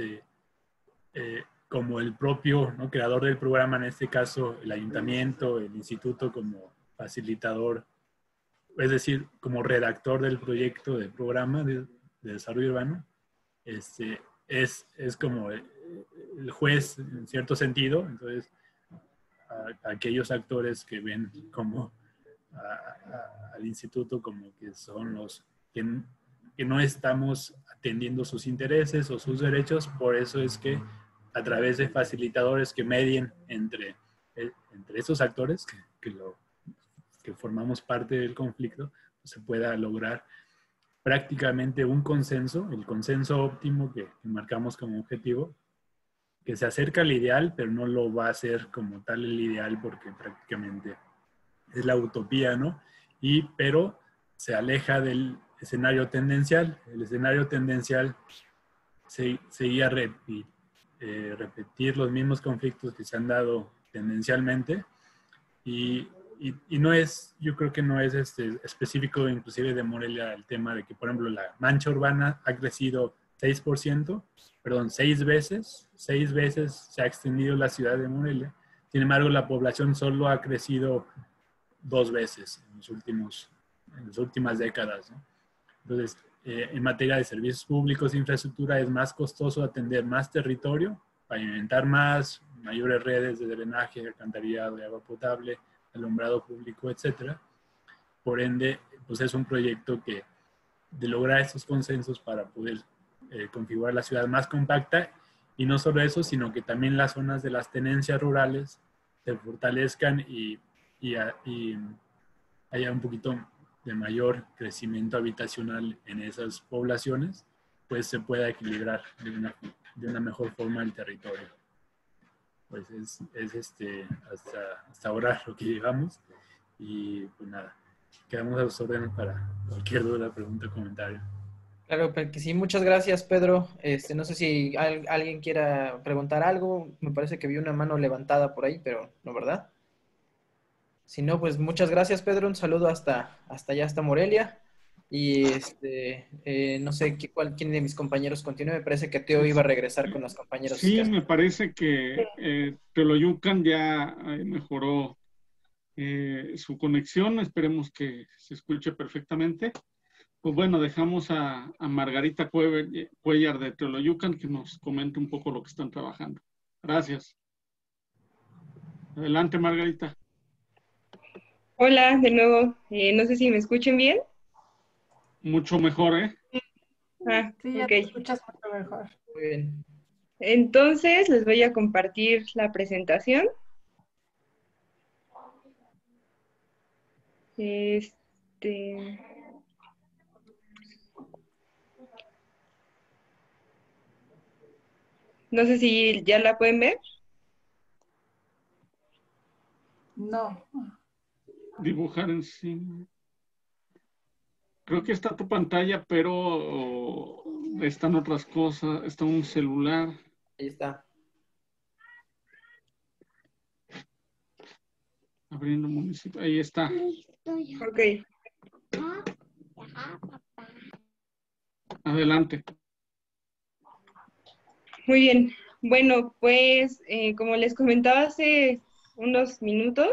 Speaker 10: como el propio, ¿no?, creador del programa, en este caso el ayuntamiento, el instituto como facilitador, es decir, como redactor del proyecto de programa de desarrollo urbano, es como el juez en cierto sentido. Entonces, aquellos actores que ven como al instituto como que son los que no estamos atendiendo sus intereses o sus derechos, por eso es que a través de facilitadores que medien entre esos actores que formamos parte del conflicto, pues se pueda lograr prácticamente un consenso, el consenso óptimo que marcamos como objetivo, que se acerca al ideal, pero no lo va a hacer como tal el ideal, porque prácticamente es la utopía, ¿no? Pero se aleja del escenario tendencial. El escenario tendencial sería repetir los mismos conflictos que se han dado tendencialmente, y y no es, yo creo que no es específico inclusive de Morelia el tema de que, por ejemplo, la mancha urbana ha crecido 6%, perdón, 6 veces se ha extendido la ciudad de Morelia. Sin embargo, la población solo ha crecido 2 veces en las últimas décadas, ¿no? Entonces, en materia de servicios públicos e infraestructura es más costoso atender más territorio, pavimentar más, mayores redes de drenaje, alcantarillado, de agua potable, alumbrado público, etcétera. Por ende, pues es un proyecto que de lograr estos consensos para poder configurar la ciudad más compacta, y no solo eso, sino que también las zonas de las tenencias rurales se fortalezcan y haya un poquito de mayor crecimiento habitacional en esas poblaciones, pues se pueda equilibrar de una mejor forma el territorio. Pues es hasta ahora lo que llevamos, y pues nada, quedamos a los órdenes para cualquier duda, pregunta o comentario.
Speaker 6: Claro, que sí, muchas gracias, Pedro. No sé si alguien quiera preguntar algo. Me parece que vi una mano levantada por ahí, pero no, ¿verdad? Si no, pues muchas gracias, Pedro. Un saludo hasta allá, hasta Morelia. Y no sé quién de mis compañeros continúe. Me parece que Teo iba a regresar con los compañeros.
Speaker 2: Sí, me parece que Teoloyucan ya mejoró su conexión. Esperemos que se escuche perfectamente. Pues bueno, dejamos a Margarita Cuellar de Teoloyucan que nos comente un poco lo que están trabajando. Gracias. Adelante, Margarita.
Speaker 5: Hola, de nuevo. No sé si me escuchen bien.
Speaker 2: Mucho mejor, ¿eh?
Speaker 1: Sí, ya te escuchas mucho mejor.
Speaker 6: Muy bien.
Speaker 5: Entonces, les voy a compartir la presentación. No sé si ya la pueden ver.
Speaker 1: No.
Speaker 2: Dibujar encima. Creo que está tu pantalla, pero están otras cosas. Está un celular.
Speaker 6: Ahí está.
Speaker 2: Abriendo municipio. Ahí está.
Speaker 5: Ok.
Speaker 2: Adelante.
Speaker 5: Muy bien. Bueno, pues como les comentaba hace unos minutos,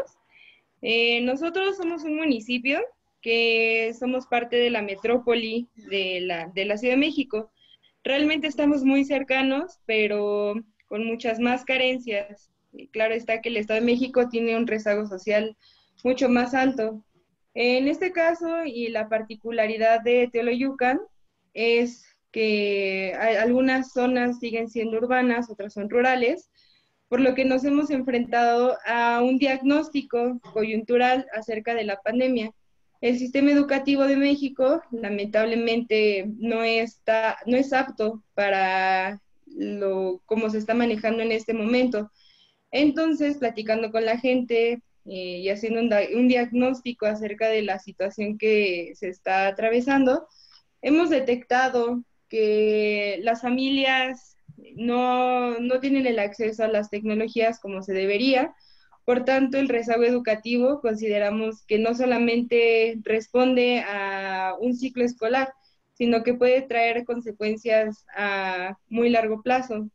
Speaker 5: nosotros somos un municipio que somos parte de la metrópoli de la Ciudad de México. Realmente estamos muy cercanos, pero con muchas más carencias. Y claro está que el Estado de México tiene un rezago social mucho más alto. En este caso, y la particularidad de Teoloyucan, es que algunas zonas siguen siendo urbanas, otras son rurales, por lo que nos hemos enfrentado a un diagnóstico coyuntural acerca de la pandemia. El sistema educativo de México, lamentablemente, no es apto para cómo se está manejando en este momento. Entonces, platicando con la gente y haciendo un diagnóstico acerca de la situación que se está atravesando, hemos detectado que las familias no tienen el acceso a las tecnologías como se debería. Por tanto, el rezago educativo consideramos que no solamente responde a un ciclo escolar, sino que puede traer consecuencias a muy largo plazo.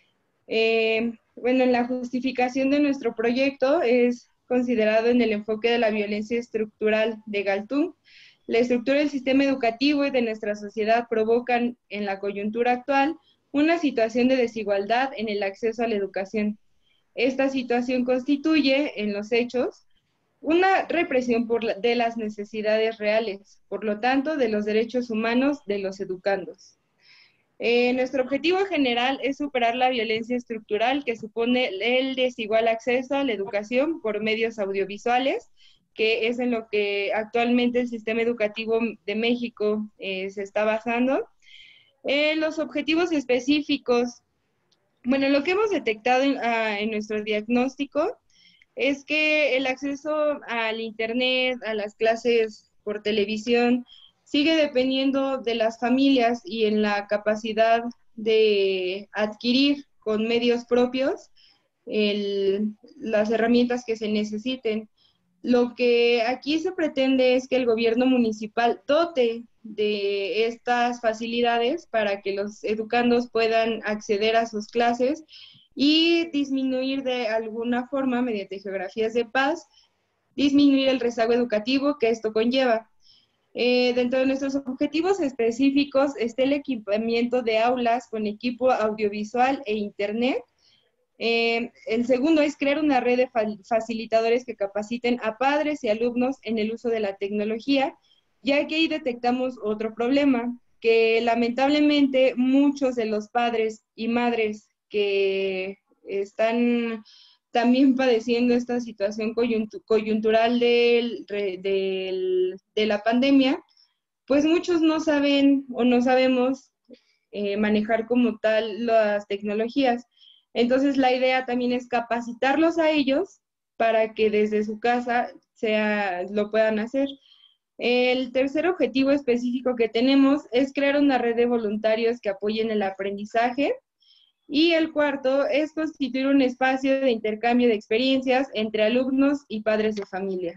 Speaker 5: Bueno, en la justificación de nuestro proyecto es considerado en el enfoque de la violencia estructural de Galtung. La estructura del sistema educativo y de nuestra sociedad provocan en la coyuntura actual una situación de desigualdad en el acceso a la educación. Esta situación constituye, en los hechos, una represión de las necesidades reales, por lo tanto, de los derechos humanos de los educandos. Nuestro objetivo general es superar la violencia estructural que supone el desigual acceso a la educación por medios audiovisuales, que es en lo que actualmente el sistema educativo de México se está basando. Los objetivos específicos, bueno, lo que hemos detectado en nuestro diagnóstico es que el acceso al internet, a las clases por televisión, sigue dependiendo de las familias y en la capacidad de adquirir con medios propios las herramientas que se necesiten. Lo que aquí se pretende es que el gobierno municipal dote de estas facilidades para que los educandos puedan acceder a sus clases y disminuir de alguna forma, mediante geografías de paz, disminuir el rezago educativo que esto conlleva. Dentro de nuestros objetivos específicos está el equipamiento de aulas con equipo audiovisual e internet. El segundo es crear una red de facilitadores que capaciten a padres y alumnos en el uso de la tecnología, ya que ahí detectamos otro problema, que lamentablemente muchos de los padres y madres que están también padeciendo esta situación coyuntural de la pandemia, pues muchos no saben o no sabemos manejar como tal las tecnologías. Entonces la idea también es capacitarlos a ellos para que desde su casa lo puedan hacer. El tercer objetivo específico que tenemos es crear una red de voluntarios que apoyen el aprendizaje. Y el cuarto es constituir un espacio de intercambio de experiencias entre alumnos y padres de familia.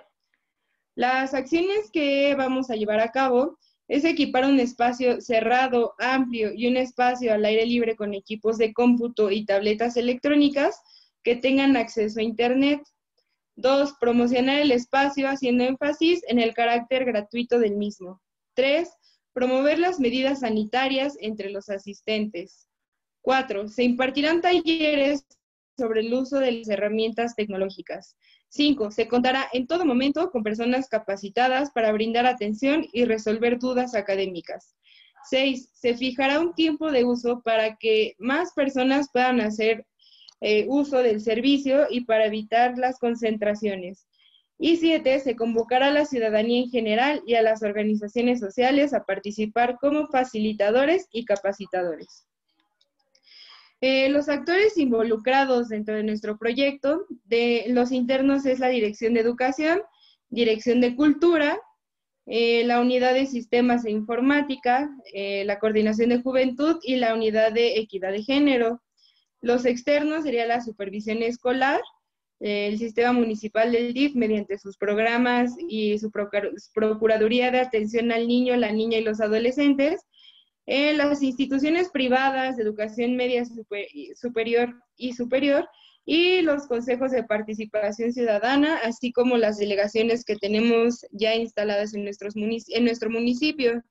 Speaker 5: Las acciones que vamos a llevar a cabo es equipar un espacio cerrado, amplio y un espacio al aire libre con equipos de cómputo y tabletas electrónicas que tengan acceso a Internet. 2. Promocionar el espacio haciendo énfasis en el carácter gratuito del mismo. 3. Promover las medidas sanitarias entre los asistentes. 4. Se impartirán talleres sobre el uso de las herramientas tecnológicas. 5. Se contará en todo momento con personas capacitadas para brindar atención y resolver dudas académicas. 6. Se fijará un tiempo de uso para que más personas puedan hacer uso del servicio y para evitar las concentraciones. Y 7. Se convocará a la ciudadanía en general y a las organizaciones sociales a participar como facilitadores y capacitadores. Los actores involucrados dentro de nuestro proyecto, de los internos es la Dirección de Educación, Dirección de Cultura, la Unidad de Sistemas e Informática, la Coordinación de Juventud y la Unidad de Equidad de Género. Los externos sería la Supervisión Escolar, el Sistema Municipal del DIF mediante sus programas y su Procuraduría de Atención al Niño, la Niña y los Adolescentes, las instituciones privadas de educación media superior y los consejos de participación ciudadana, así como las delegaciones que tenemos ya instaladas en nuestro municipio.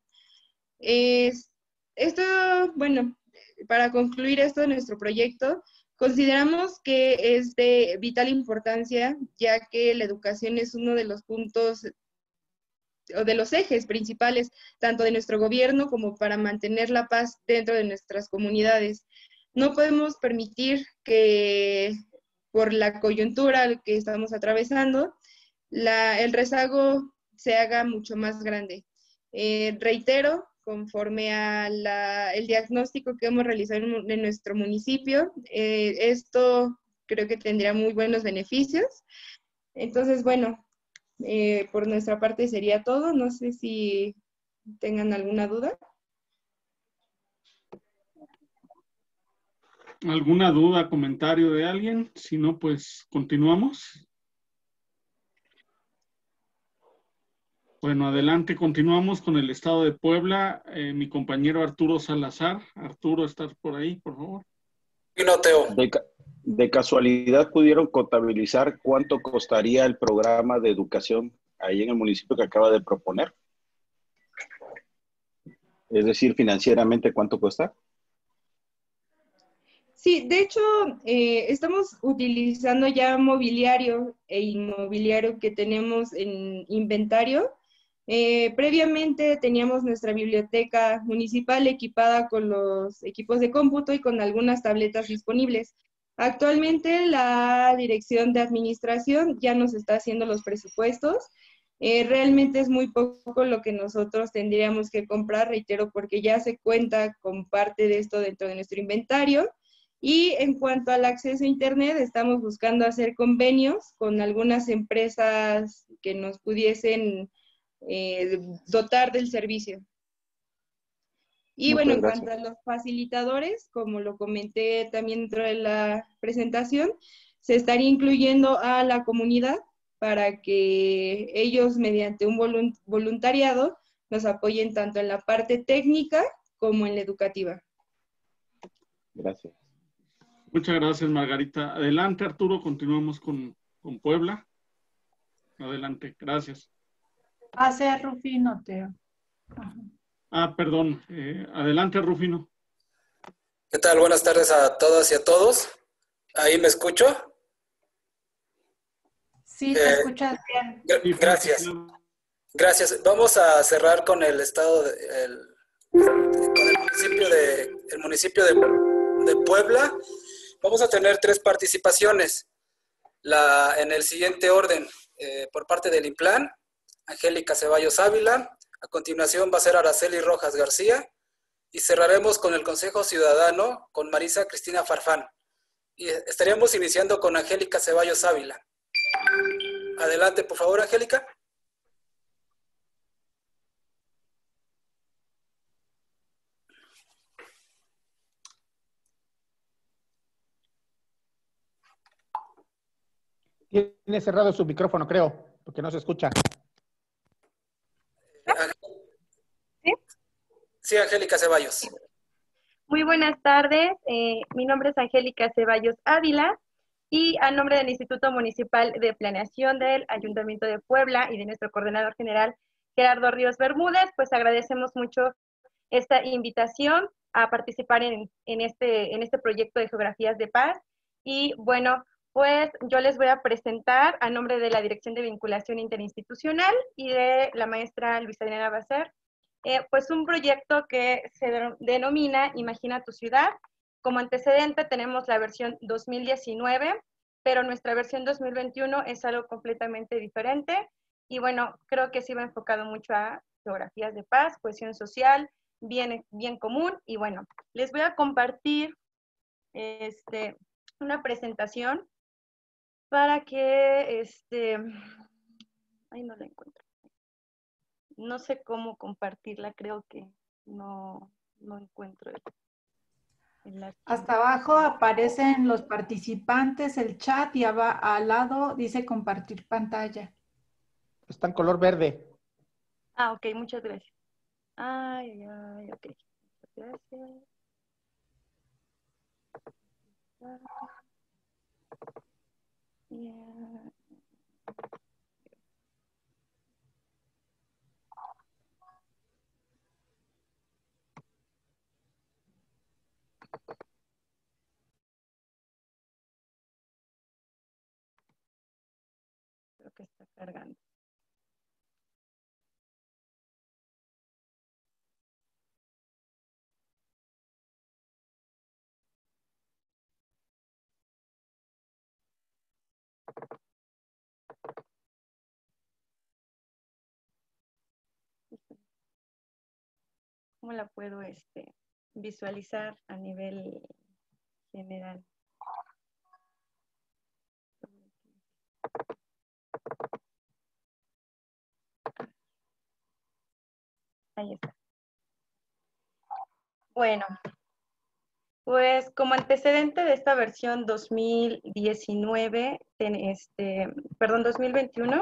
Speaker 5: Para concluir esto de nuestro proyecto, consideramos que es de vital importancia, ya que la educación es uno de los puntos o de los ejes principales, tanto de nuestro gobierno como para mantener la paz dentro de nuestras comunidades. No podemos permitir que por la coyuntura que estamos atravesando, el rezago se haga mucho más grande. Reitero, conforme el diagnóstico que hemos realizado en nuestro municipio, esto creo que tendría muy buenos beneficios. Entonces, bueno, por nuestra parte sería todo. No sé si tengan alguna duda.
Speaker 2: ¿Alguna duda, comentario de alguien? Si no, pues continuamos. Bueno, adelante, continuamos con el estado de Puebla. Mi compañero Arturo Salazar. Arturo, ¿estás por ahí, por favor?
Speaker 11: No, Teo.
Speaker 12: ¿De casualidad pudieron contabilizar cuánto costaría el programa de educación ahí en el municipio que acaba de proponer? Es decir, financieramente, ¿cuánto cuesta?
Speaker 5: Sí, de hecho, estamos utilizando ya mobiliario e inmobiliario que tenemos en inventario. Previamente teníamos nuestra biblioteca municipal equipada con los equipos de cómputo y con algunas tabletas disponibles. Actualmente la Dirección de Administración ya nos está haciendo los presupuestos. Realmente es muy poco lo que nosotros tendríamos que comprar, reitero, porque ya se cuenta con parte de esto dentro de nuestro inventario. Y en cuanto al acceso a Internet, estamos buscando hacer convenios con algunas empresas que nos pudiesen dotar del servicio. Y bueno, en cuanto a los facilitadores, como lo comenté también dentro de la presentación, se estaría incluyendo a la comunidad para que ellos mediante un voluntariado nos apoyen tanto en la parte técnica como en la educativa.
Speaker 12: Gracias.
Speaker 2: Muchas gracias, Margarita. Adelante, Arturo, continuamos con Puebla. Adelante, gracias.
Speaker 1: Hace Rufino, Teo.
Speaker 2: Perdón. Adelante, Rufino.
Speaker 11: ¿Qué tal? Buenas tardes a todas y a todos. ¿Ahí me escucho?
Speaker 1: Sí, te escuchas bien.
Speaker 11: Gracias. Gracias. Vamos a cerrar con el estado, con el municipio de Puebla. Vamos a tener 3 participaciones. En el siguiente orden, por parte del INPLAN, Angélica Ceballos Ávila. A continuación va a ser Araceli Rojas García. Y cerraremos con el Consejo Ciudadano, con Marisa Cristina Farfán. Y estaríamos iniciando con Angélica Ceballos Ávila. Adelante, por favor, Angélica.
Speaker 13: Tiene cerrado su micrófono, creo, porque no se escucha.
Speaker 14: ¿Sí?
Speaker 11: Sí, Angélica Ceballos.
Speaker 14: Muy buenas tardes. Mi nombre es Angélica Ceballos Ávila y a nombre del Instituto Municipal de Planeación del Ayuntamiento de Puebla y de nuestro coordinador general, Gerardo Ríos Bermúdez, pues agradecemos mucho esta invitación a participar en este proyecto de Geografías de Paz. Y bueno, pues yo les voy a presentar a nombre de la Dirección de Vinculación Interinstitucional y de la maestra Luisa Elena Bacer, pues un proyecto que se denomina Imagina tu ciudad. Como antecedente tenemos la versión 2019, pero nuestra versión 2021 es algo completamente diferente. Y bueno, creo que sí va enfocado mucho a geografías de paz, cohesión social, bien común. Y bueno, les voy a compartir una presentación para que, ay, no la encuentro. No sé cómo compartirla, creo que no encuentro el archivo.
Speaker 1: Hasta abajo aparecen los participantes, el chat, y al lado dice compartir pantalla.
Speaker 13: Está en color verde.
Speaker 14: Ok, muchas gracias. Ok. Gracias. Yeah. Creo que está cargando. ¿Cómo la puedo visualizar a nivel general? Ahí está. Bueno, pues como antecedente de esta versión 2019, 2021,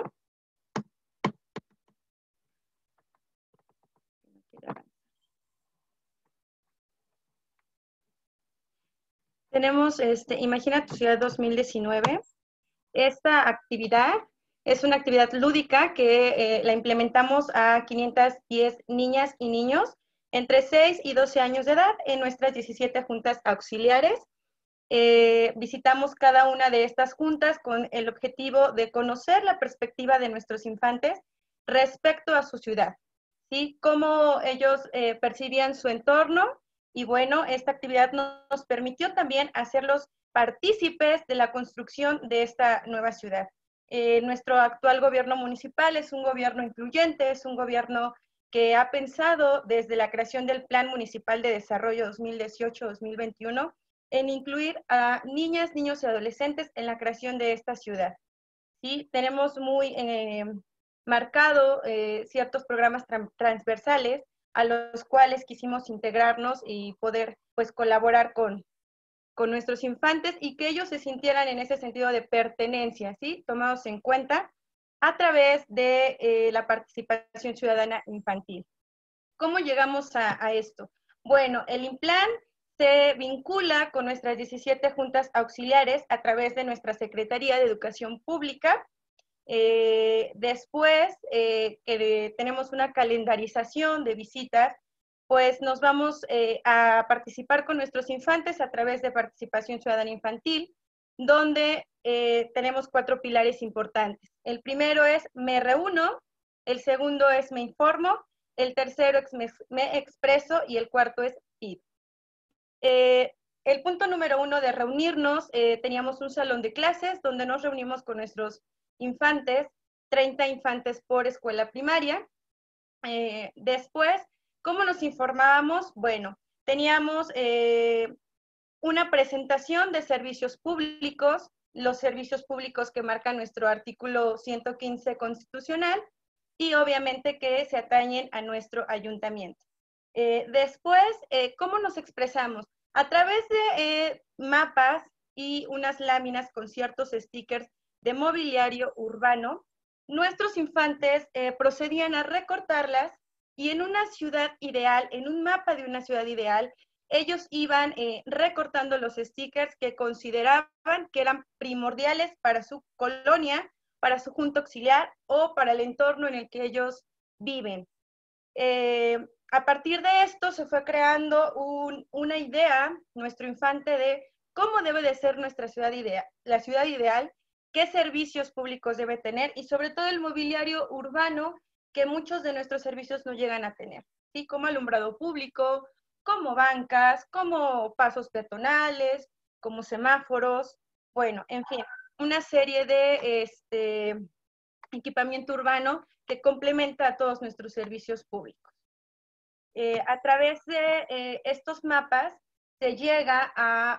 Speaker 14: tenemos Imagina tu ciudad 2019. Esta actividad es una actividad lúdica que la implementamos a 510 niñas y niños entre 6 y 12 años de edad en nuestras 17 juntas auxiliares. Visitamos cada una de estas juntas con el objetivo de conocer la perspectiva de nuestros infantes respecto a su ciudad, ¿sí? Cómo ellos percibían su entorno. Y bueno, esta actividad nos permitió también hacerlos partícipes de la construcción de esta nueva ciudad. Nuestro actual gobierno municipal es un gobierno incluyente, es un gobierno que ha pensado desde la creación del Plan Municipal de Desarrollo 2018-2021 en incluir a niñas, niños y adolescentes en la creación de esta ciudad. ¿Sí? Tenemos muy marcado ciertos programas transversales a los cuales quisimos integrarnos y poder pues colaborar con nuestros infantes y que ellos se sintieran en ese sentido de pertenencia, ¿sí? Tomados en cuenta a través de la participación ciudadana infantil. ¿Cómo llegamos a esto? Bueno, el INPLAN se vincula con nuestras 17 juntas auxiliares a través de nuestra Secretaría de Educación Pública. Después que tenemos una calendarización de visitas, pues nos vamos a participar con nuestros infantes a través de participación ciudadana infantil, donde tenemos 4 pilares importantes. El primero es me reúno, el segundo es me informo, el tercero es me expreso y el cuarto es pido. El punto número 1 de reunirnos, teníamos un salón de clases donde nos reunimos con nuestros infantes, 30 infantes por escuela primaria. Después, ¿cómo nos informábamos? Bueno, teníamos una presentación de servicios públicos, los servicios públicos que marca nuestro artículo 115 constitucional y obviamente que se atañen a nuestro ayuntamiento. Después, ¿cómo nos expresamos? A través de mapas y unas láminas con ciertos stickers de mobiliario urbano, nuestros infantes procedían a recortarlas y en una ciudad ideal, en un mapa de una ciudad ideal, ellos iban recortando los stickers que consideraban que eran primordiales para su colonia, para su junta auxiliar o para el entorno en el que ellos viven. A partir de esto se fue creando una idea, nuestro infante, de cómo debe de ser nuestra ciudad ideal, la ciudad ideal, qué servicios públicos debe tener y sobre todo el mobiliario urbano que muchos de nuestros servicios no llegan a tener, ¿sí? Como alumbrado público, como bancas, como pasos peatonales, como semáforos, bueno, en fin, una serie de equipamiento urbano que complementa a todos nuestros servicios públicos. A través de estos mapas se llega a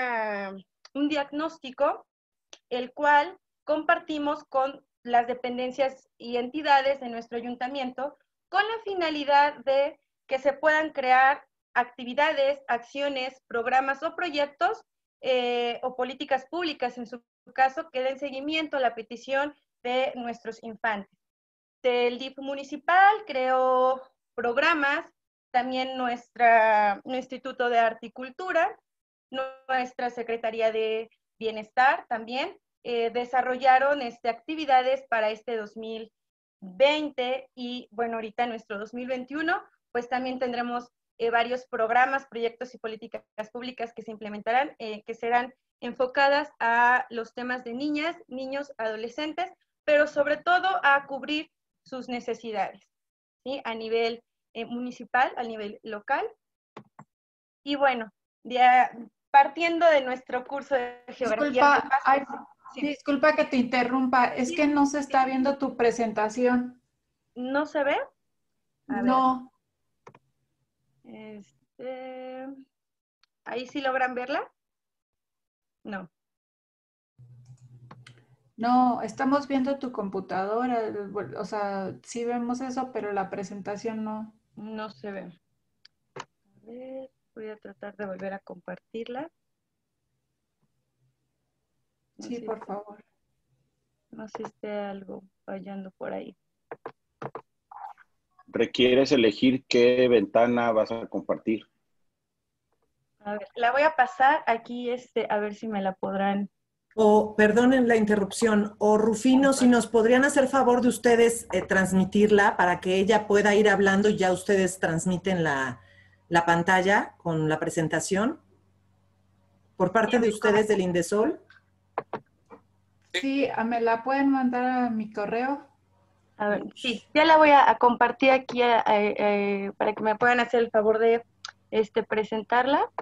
Speaker 14: un diagnóstico, el cual compartimos con las dependencias y entidades de nuestro ayuntamiento con la finalidad de que se puedan crear actividades, acciones, programas o proyectos o políticas públicas, en su caso, que den seguimiento a la petición de nuestros infantes. El DIF municipal creó programas, también nuestro Instituto de Arte y Cultura, nuestra Secretaría de Bienestar también, desarrollaron actividades para este 2020 y bueno, ahorita en nuestro 2021, pues también tendremos varios programas, proyectos y políticas públicas que se implementarán, que serán enfocadas a los temas de niñas, niños, adolescentes, pero sobre todo a cubrir sus necesidades, ¿sí? A nivel municipal, a nivel local. Y bueno, partiendo de nuestro curso de geografía.
Speaker 1: Disculpa que te interrumpa, es que no se está viendo tu presentación.
Speaker 14: ¿No se ve?
Speaker 1: No.
Speaker 14: ¿Ahí sí logran verla? No.
Speaker 1: No, estamos viendo tu computadora, o sea, sí vemos eso, pero la presentación no.
Speaker 14: No se ve. A ver, voy a tratar de volver a compartirla. No
Speaker 1: sí,
Speaker 14: sé
Speaker 1: por favor.
Speaker 14: No sé si esté algo fallando por ahí.
Speaker 12: Requieres elegir qué ventana vas a compartir.
Speaker 14: A ver, la voy a pasar aquí, a ver si me la podrán...
Speaker 15: O, perdonen la interrupción, o Rufino, si nos podrían hacer favor de ustedes transmitirla para que ella pueda ir hablando y ya ustedes transmiten la pantalla con la presentación por parte de ustedes del Indesol.
Speaker 1: Sí, ¿me la pueden mandar a mi correo?
Speaker 14: A ver, sí, ya la voy a compartir aquí para que me puedan hacer el favor de presentarla.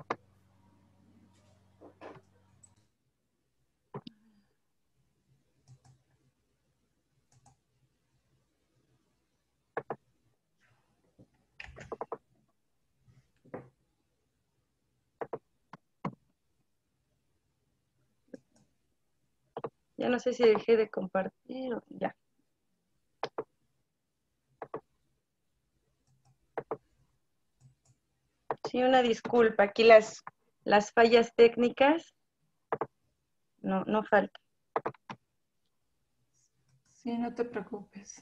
Speaker 14: Ya no sé si dejé de compartir o ya. Sí, una disculpa. Aquí las fallas técnicas no faltan.
Speaker 1: Sí, no te preocupes.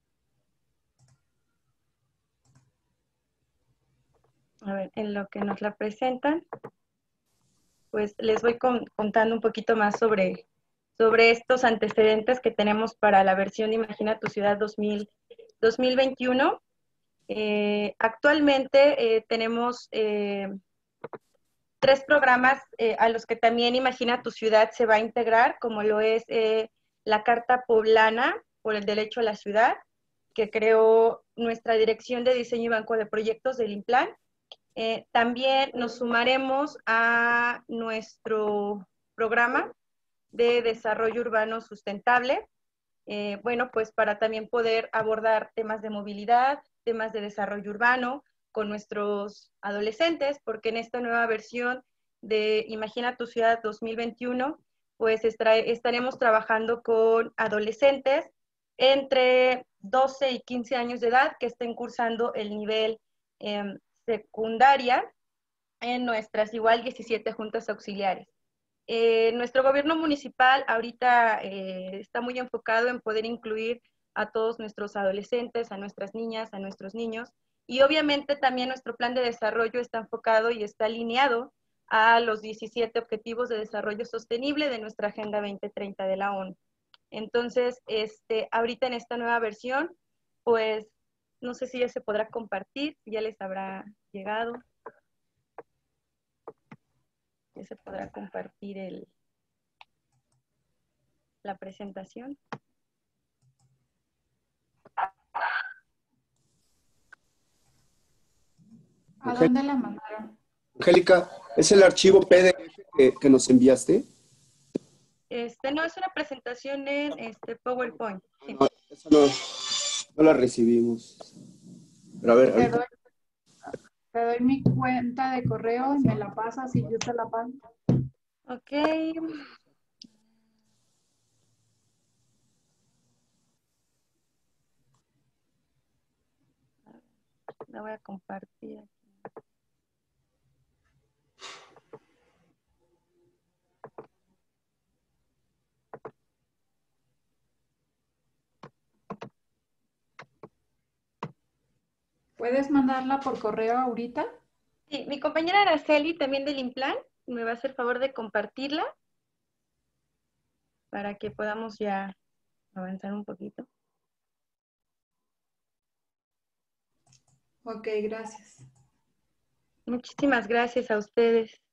Speaker 14: A ver, en lo que nos la presentan, pues les voy contando un poquito más sobre estos antecedentes que tenemos para la versión Imagina tu Ciudad 2021. Actualmente tenemos 3 programas a los que también Imagina tu Ciudad se va a integrar, como lo es la Carta Poblana por el Derecho a la Ciudad, que creó nuestra Dirección de Diseño y Banco de Proyectos del INPLAN. También nos sumaremos a nuestro programa de desarrollo urbano sustentable, bueno, pues para también poder abordar temas de movilidad, temas de desarrollo urbano con nuestros adolescentes, porque en esta nueva versión de Imagina tu Ciudad 2021, pues estaremos trabajando con adolescentes entre 12 y 15 años de edad que estén cursando el nivel secundaria en nuestras igual 17 juntas auxiliares. Nuestro gobierno municipal ahorita está muy enfocado en poder incluir a todos nuestros adolescentes, a nuestras niñas, a nuestros niños, y obviamente también nuestro plan de desarrollo está enfocado y está alineado a los 17 Objetivos de Desarrollo Sostenible de nuestra Agenda 2030 de la ONU. Entonces, ahorita en esta nueva versión, pues no sé si ya se podrá compartir, si ya les habrá llegado. Ya se podrá compartir la presentación.
Speaker 1: ¿A dónde la mandaron?
Speaker 16: Angélica, ¿es el archivo PDF que nos enviaste?
Speaker 14: No, es una presentación en PowerPoint. Sí.
Speaker 16: No, esa no la recibimos. Pero a ver, ahorita.
Speaker 1: Te doy mi cuenta de correo y me la pasas y yo te la paso.
Speaker 14: Ok. La voy a compartir aquí.
Speaker 1: ¿Puedes mandarla por correo ahorita?
Speaker 14: Sí, mi compañera Araceli, también del INPLAN, me va a hacer favor de compartirla para que podamos ya avanzar un poquito.
Speaker 1: Ok, gracias.
Speaker 14: Muchísimas gracias a ustedes.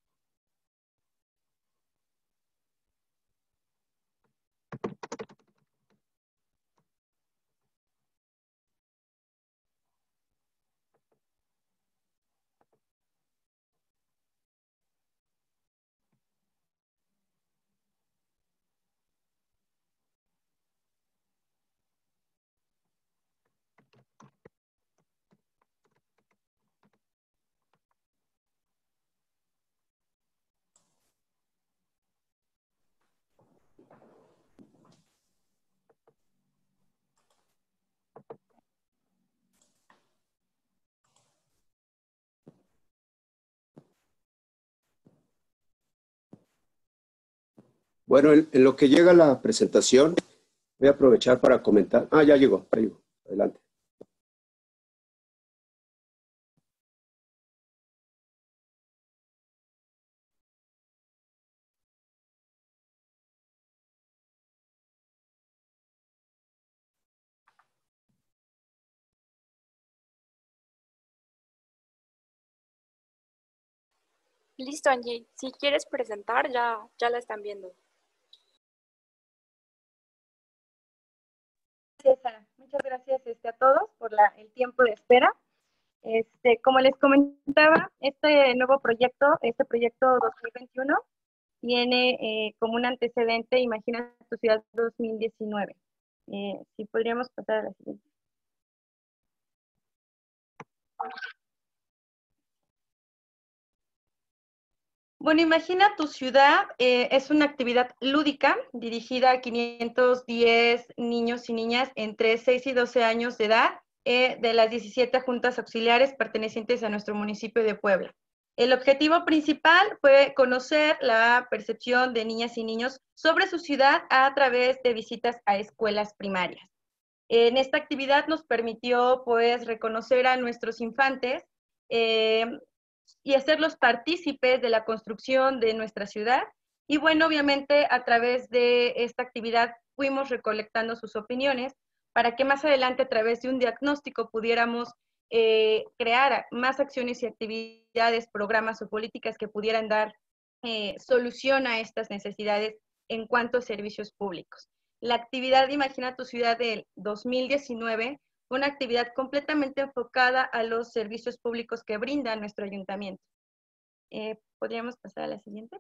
Speaker 16: Bueno, en lo que llega la presentación, voy a aprovechar para comentar. Ah, ya llegó. Adelante.
Speaker 17: Listo, Angie. Si quieres presentar, ya la están viendo.
Speaker 14: Muchas gracias a todos por el tiempo de espera. Como les comentaba, este nuevo proyecto, este proyecto 2021, tiene como un antecedente Imagina tu Ciudad 2019. Si podríamos pasar a la siguiente. Bueno, Imagina tu Ciudad es una actividad lúdica dirigida a 510 niños y niñas entre 6 y 12 años de edad de las 17 juntas auxiliares pertenecientes a nuestro municipio de Puebla. El objetivo principal fue conocer la percepción de niñas y niños sobre su ciudad a través de visitas a escuelas primarias. En esta actividad nos permitió pues reconocer a nuestros infantes y hacerlos partícipes de la construcción de nuestra ciudad. Y bueno, obviamente a través de esta actividad fuimos recolectando sus opiniones para que más adelante a través de un diagnóstico pudiéramos crear más acciones y actividades, programas o políticas que pudieran dar solución a estas necesidades en cuanto a servicios públicos. La actividad Imagina tu Ciudad del 2019 fue una actividad completamente enfocada a los servicios públicos que brinda nuestro ayuntamiento. ¿Podríamos pasar a la siguiente?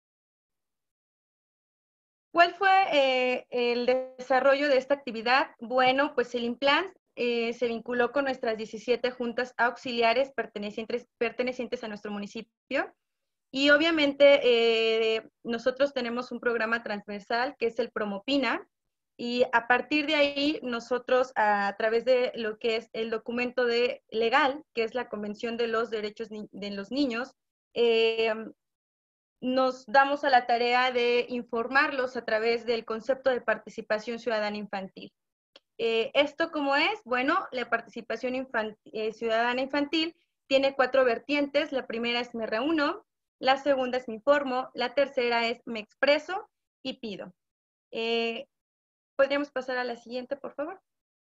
Speaker 14: ¿Cuál fue el desarrollo de esta actividad? Bueno, pues el IMPLAN se vinculó con nuestras 17 juntas auxiliares pertenecientes a nuestro municipio. Y obviamente nosotros tenemos un programa transversal que es el Promopina, y a partir de ahí nosotros a través de lo que es el documento legal, que es la Convención de los Derechos de los Niños, nos damos a la tarea de informarlos a través del concepto de participación ciudadana infantil. ¿Esto cómo es? Bueno, la participación ciudadana infantil tiene 4 vertientes. La primera es me reúno, la segunda es me informo, la tercera es me expreso y pido. ¿Podríamos pasar a la siguiente, por favor?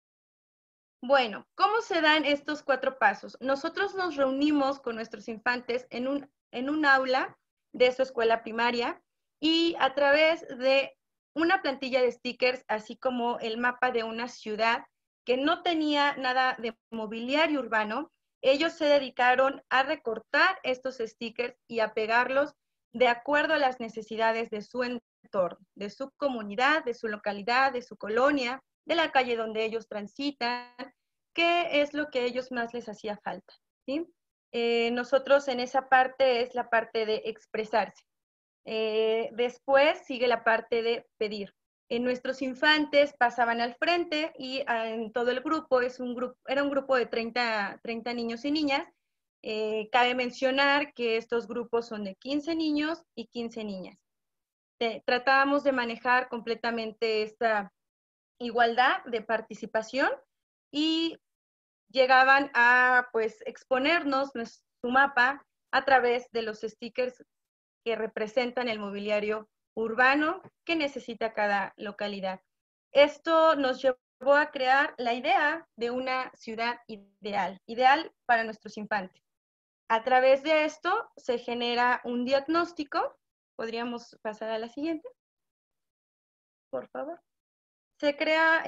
Speaker 14: Bueno, ¿cómo se dan estos 4 pasos? Nosotros nos reunimos con nuestros infantes en un aula de su escuela primaria y a través de una plantilla de stickers, así como el mapa de una ciudad que no tenía nada de mobiliario urbano, ellos se dedicaron a recortar estos stickers y a pegarlos de acuerdo a las necesidades de su entorno, de su comunidad, de su localidad, de su colonia, de la calle donde ellos transitan, qué es lo que a ellos más les hacía falta, ¿sí? Nosotros en esa parte es la parte de expresarse. Después sigue la parte de pedir. Nuestros infantes pasaban al frente y en todo el grupo, era un grupo de 30 niños y niñas. Cabe mencionar que estos grupos son de 15 niños y 15 niñas. Tratábamos de manejar completamente esta igualdad de participación y llegaban a pues exponernos su mapa a través de los stickers que representan el mobiliario urbano que necesita cada localidad. Esto nos llevó a crear la idea de una ciudad ideal para nuestros infantes. A través de esto se genera un diagnóstico. ¿Podríamos pasar a la siguiente? Por favor. Se crea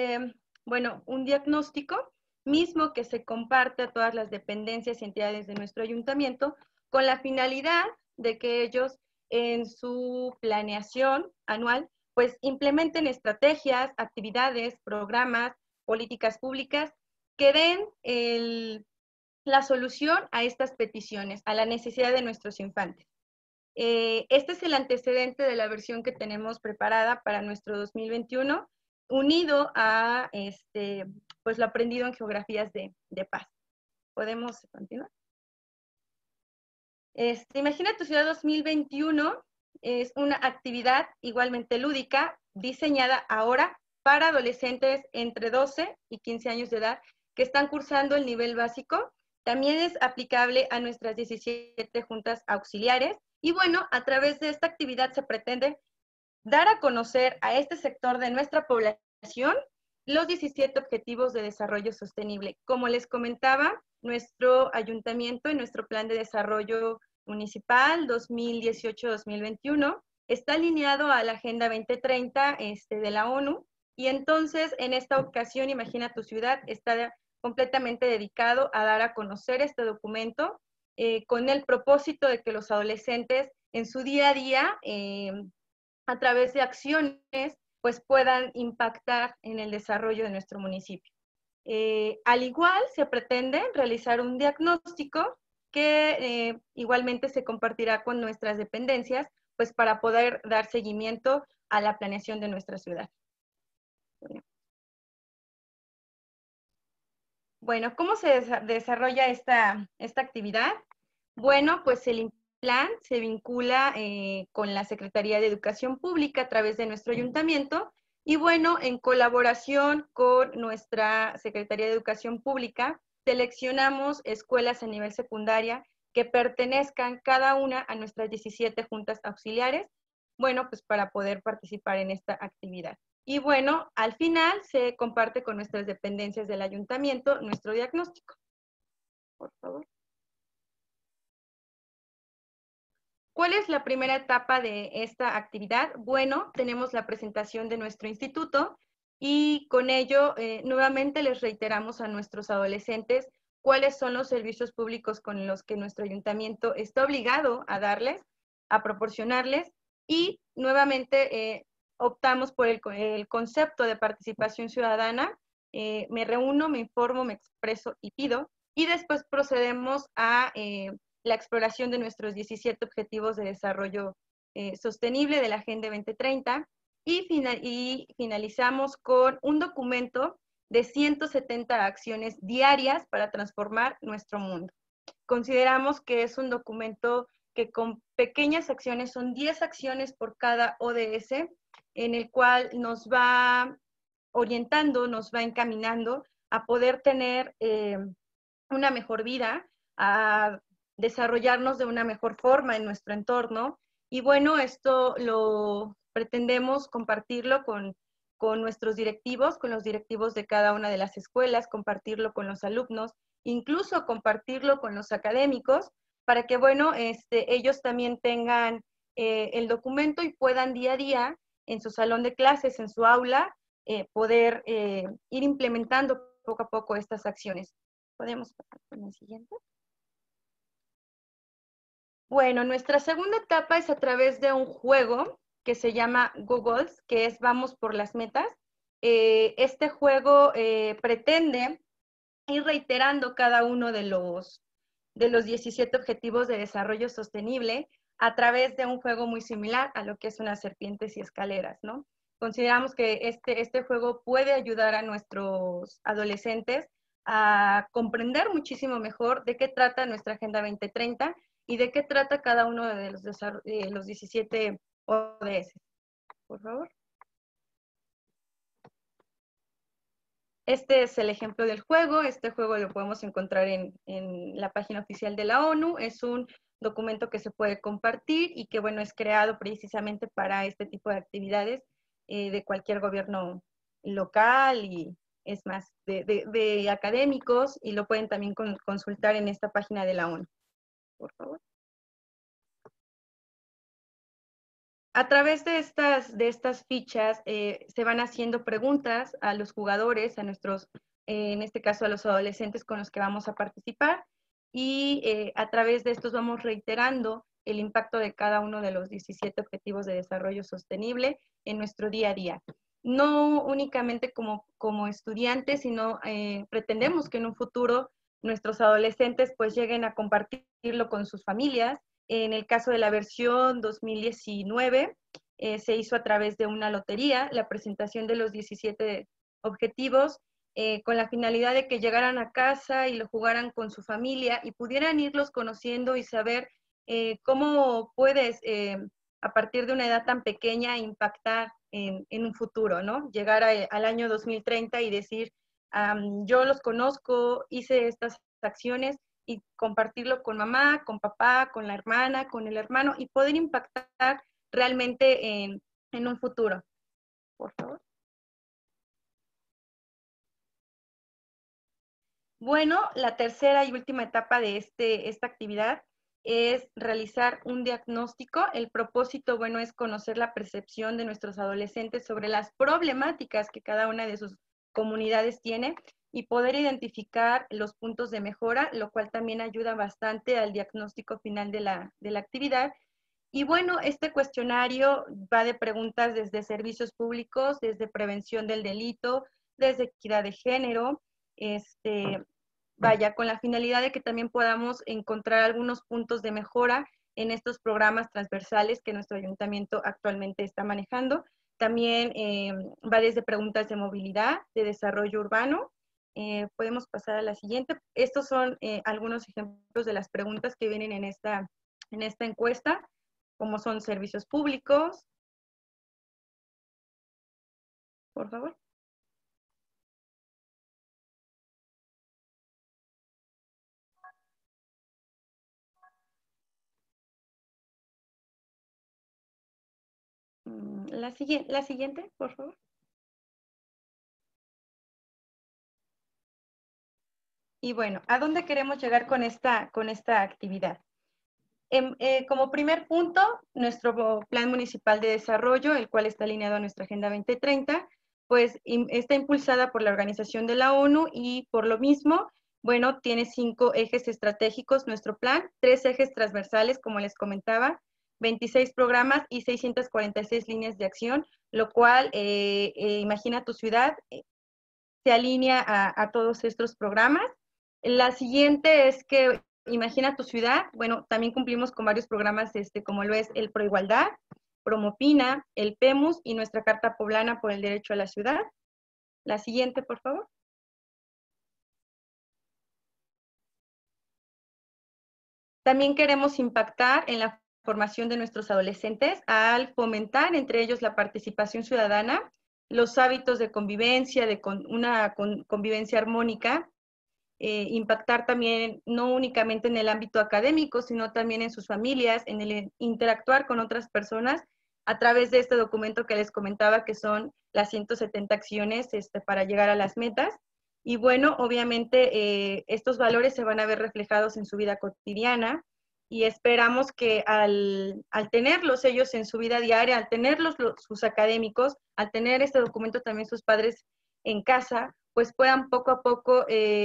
Speaker 14: un diagnóstico mismo que se comparte a todas las dependencias y entidades de nuestro ayuntamiento con la finalidad de que ellos en su planeación anual pues implementen estrategias, actividades, programas, políticas públicas que den la solución a estas peticiones, a la necesidad de nuestros infantes. Este es el antecedente de la versión que tenemos preparada para nuestro 2021, unido a pues lo aprendido en geografías de paz. ¿Podemos continuar? Imagina tu Ciudad 2021 es una actividad igualmente lúdica, diseñada ahora para adolescentes entre 12 y 15 años de edad que están cursando el nivel básico. También es aplicable a nuestras 17 juntas auxiliares. Y bueno, a través de esta actividad se pretende dar a conocer a este sector de nuestra población los 17 Objetivos de Desarrollo Sostenible. Como les comentaba, nuestro ayuntamiento en nuestro Plan de Desarrollo Municipal 2018-2021 está alineado a la Agenda 2030 de la ONU, y entonces en esta ocasión Imagina tu Ciudad está completamente dedicado a dar a conocer este documento con el propósito de que los adolescentes en su día a día, a través de acciones, pues puedan impactar en el desarrollo de nuestro municipio. Al igual, se pretende realizar un diagnóstico que igualmente se compartirá con nuestras dependencias, pues para poder dar seguimiento a la planeación de nuestra ciudad. Bueno, ¿cómo se desarrolla esta actividad? Bueno, pues el plan se vincula con la Secretaría de Educación Pública a través de nuestro ayuntamiento y bueno, en colaboración con nuestra Secretaría de Educación Pública, seleccionamos escuelas a nivel secundaria que pertenezcan cada una a nuestras 17 juntas auxiliares, bueno, pues para poder participar en esta actividad. Y bueno, al final se comparte con nuestras dependencias del ayuntamiento nuestro diagnóstico. Por favor. ¿Cuál es la primera etapa de esta actividad? Bueno, tenemos la presentación de nuestro instituto y con ello nuevamente les reiteramos a nuestros adolescentes cuáles son los servicios públicos con los que nuestro ayuntamiento está obligado a darles, a proporcionarles y nuevamente optamos por el concepto de participación ciudadana. Me reúno, me informo, me expreso y pido y después procedemos a la exploración de nuestros 17 Objetivos de Desarrollo Sostenible de la Agenda 2030 y finalizamos con un documento de 170 acciones diarias para transformar nuestro mundo. Consideramos que es un documento que con pequeñas acciones, son 10 acciones por cada ODS, en el cual nos va orientando, nos va encaminando a poder tener una mejor vida, a desarrollarnos de una mejor forma en nuestro entorno. Y bueno, esto lo pretendemos compartirlo con nuestros directivos, con los directivos de cada una de las escuelas, compartirlo con los alumnos, incluso compartirlo con los académicos, para que, bueno, ellos también tengan el documento y puedan día a día, en su salón de clases, en su aula, poder ir implementando poco a poco estas acciones. ¿Podemos pasar con el siguiente? Bueno, nuestra segunda etapa es a través de un juego que se llama Googles, que es Vamos por las Metas. Este juego pretende ir reiterando cada uno de los 17 Objetivos de Desarrollo Sostenible a través de un juego muy similar a lo que es unas serpientes y escaleras, ¿no? Consideramos que este juego puede ayudar a nuestros adolescentes a comprender muchísimo mejor de qué trata nuestra Agenda 2030 y de qué trata cada uno de los 17 ODS. Por favor. Este es el ejemplo del juego. Este juego lo podemos encontrar en la página oficial de la ONU. Es un documento que se puede compartir y que, bueno, es creado precisamente para este tipo de actividades de cualquier gobierno local y es más, de académicos, y lo pueden también consultar en esta página de la ONU. Por favor. A través de estas fichas se van haciendo preguntas a los jugadores, a nuestros, en este caso a los adolescentes con los que vamos a participar, y a través de estos vamos reiterando el impacto de cada uno de los 17 Objetivos de Desarrollo Sostenible en nuestro día a día. No únicamente como estudiantes, sino pretendemos que en un futuro nuestros adolescentes pues lleguen a compartirlo con sus familias. En el caso de la versión 2019, se hizo a través de una lotería la presentación de los 17 objetivos con la finalidad de que llegaran a casa y lo jugaran con su familia y pudieran irlos conociendo y saber cómo puedes, a partir de una edad tan pequeña, impactar en un futuro, ¿no? Llegar al año 2030 y decir, yo los conozco, hice estas acciones, y compartirlo con mamá, con papá, con la hermana, con el hermano, y poder impactar realmente en un futuro. Por favor. Bueno, la tercera y última etapa de esta actividad es realizar un diagnóstico. El propósito, bueno, es conocer la percepción de nuestros adolescentes sobre las problemáticas que cada una de sus comunidades tiene y poder identificar los puntos de mejora, lo cual también ayuda bastante al diagnóstico final de la actividad. Y bueno, este cuestionario va de preguntas desde servicios públicos, desde prevención del delito, desde equidad de género, vaya, con la finalidad de que también podamos encontrar algunos puntos de mejora en estos programas transversales que nuestro ayuntamiento actualmente está manejando. También va desde preguntas de movilidad, de desarrollo urbano, Podemos pasar a la siguiente. Estos son algunos ejemplos de las preguntas que vienen en esta encuesta, como son servicios públicos. Por favor. La siguiente, por favor. Y bueno, ¿a dónde queremos llegar con esta actividad? Como primer punto, nuestro Plan Municipal de Desarrollo, el cual está alineado a nuestra Agenda 2030, pues está impulsada por la Organización de la ONU y por lo mismo, bueno, tiene 5 ejes estratégicos nuestro plan, 3 ejes transversales, como les comentaba, 26 programas y 646 líneas de acción, lo cual, Imagina tu Ciudad, se alinea a todos estos programas. La siguiente es que Imagina tu Ciudad, bueno, también cumplimos con varios programas como lo es el Proigualdad, Promopina, el PEMUS y nuestra Carta Poblana por el Derecho a la Ciudad. La siguiente, por favor. También queremos impactar en la formación de nuestros adolescentes al fomentar entre ellos la participación ciudadana, los hábitos de convivencia, una convivencia armónica, impactar también no únicamente en el ámbito académico, sino también en sus familias, en el interactuar con otras personas a través de este documento que les comentaba, que son las 170 acciones para llegar a las metas. Y bueno, obviamente estos valores se van a ver reflejados en su vida cotidiana y esperamos que al tenerlos ellos en su vida diaria, al tenerlos sus académicos, al tener este documento también sus padres en casa, pues puedan poco a poco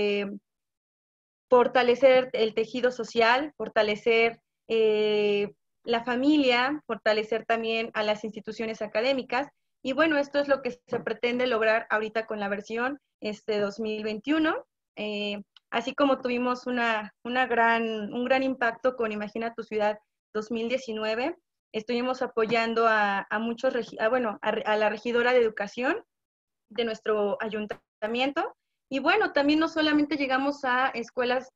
Speaker 14: fortalecer el tejido social, fortalecer la familia, fortalecer también a las instituciones académicas. Y bueno, esto es lo que se pretende lograr ahorita con la versión 2021. Así como tuvimos un gran impacto con Imagina tu Ciudad 2019, estuvimos apoyando a la regidora de educación de nuestro ayuntamiento. Y bueno, también no solamente llegamos a las escuelas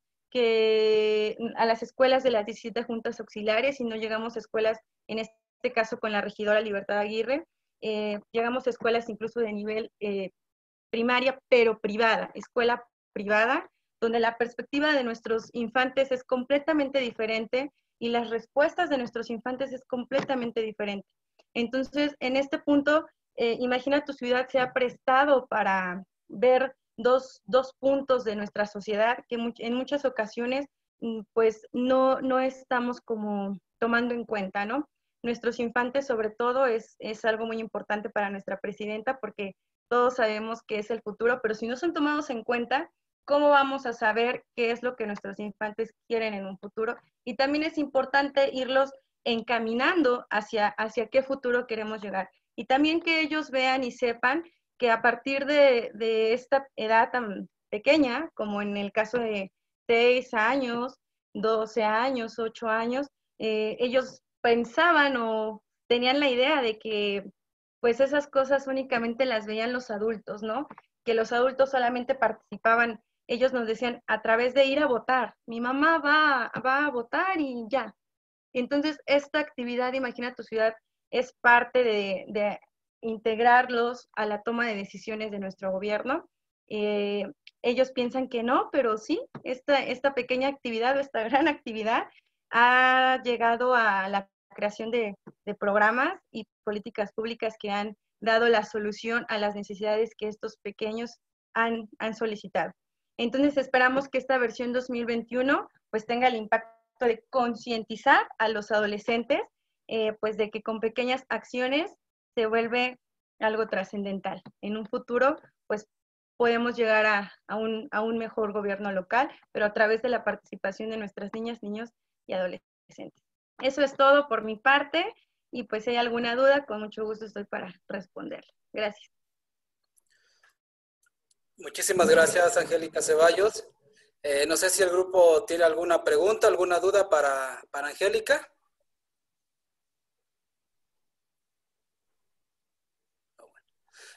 Speaker 14: de las 17 juntas auxiliares, sino llegamos a escuelas, en este caso con la regidora Libertad Aguirre, llegamos a escuelas incluso de nivel primaria, pero privada, escuela privada, donde la perspectiva de nuestros infantes es completamente diferente y las respuestas de nuestros infantes es completamente diferente. Entonces, en este punto, Imagina tu Ciudad se ha prestado para ver dos puntos de nuestra sociedad que en muchas ocasiones pues no estamos como tomando en cuenta, ¿no? Nuestros infantes sobre todo es algo muy importante para nuestra presidenta porque todos sabemos que es el futuro, pero si no son tomados en cuenta, ¿cómo vamos a saber qué es lo que nuestros infantes quieren en un futuro? Y también es importante irlos encaminando hacia qué futuro queremos llegar. Y también que ellos vean y sepan que a partir de esta edad tan pequeña, como en el caso de 6 años, 12 años, 8 años, ellos pensaban o tenían la idea de que pues esas cosas únicamente las veían los adultos, ¿no? Que los adultos solamente participaban, ellos nos decían, a través de ir a votar. Mi mamá va a votar y ya. Entonces, esta actividad, Imagina tu Ciudad, es parte de integrarlos a la toma de decisiones de nuestro gobierno. Ellos piensan que no, pero sí, esta pequeña actividad o esta gran actividad ha llegado a la creación de programas y políticas públicas que han dado la solución a las necesidades que estos pequeños han solicitado. Entonces esperamos que esta versión 2021 pues tenga el impacto de concientizar a los adolescentes pues de que con pequeñas acciones se vuelve algo trascendental. En un futuro pues podemos llegar a un mejor gobierno local, pero a través de la participación de nuestras niñas, niños y adolescentes. Eso es todo por mi parte y pues si hay alguna duda, con mucho gusto estoy para responder. Gracias.
Speaker 11: Muchísimas gracias, Angélica Ceballos. No sé si el grupo tiene alguna pregunta, alguna duda para Angélica.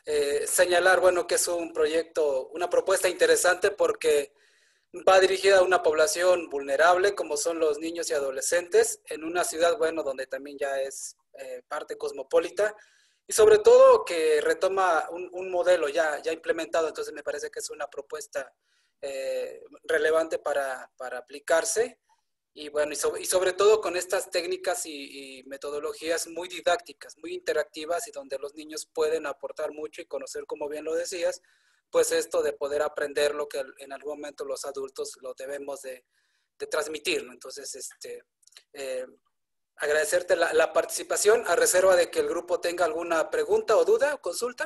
Speaker 11: señalar, bueno, que es un proyecto, una propuesta interesante porque va dirigida a una población vulnerable como son los niños y adolescentes en una ciudad, bueno, donde también ya es parte cosmopolita y sobre todo que retoma un modelo ya implementado. Entonces me parece que es una propuesta relevante para aplicarse y bueno, y sobre todo con estas técnicas y metodologías muy didácticas, muy interactivas y donde los niños pueden aportar mucho y conocer, como bien lo decías, pues esto de poder aprender lo que en algún momento los adultos lo debemos de transmitir, ¿no? Entonces, agradecerte la participación a reserva de que el grupo tenga alguna pregunta o duda o consulta.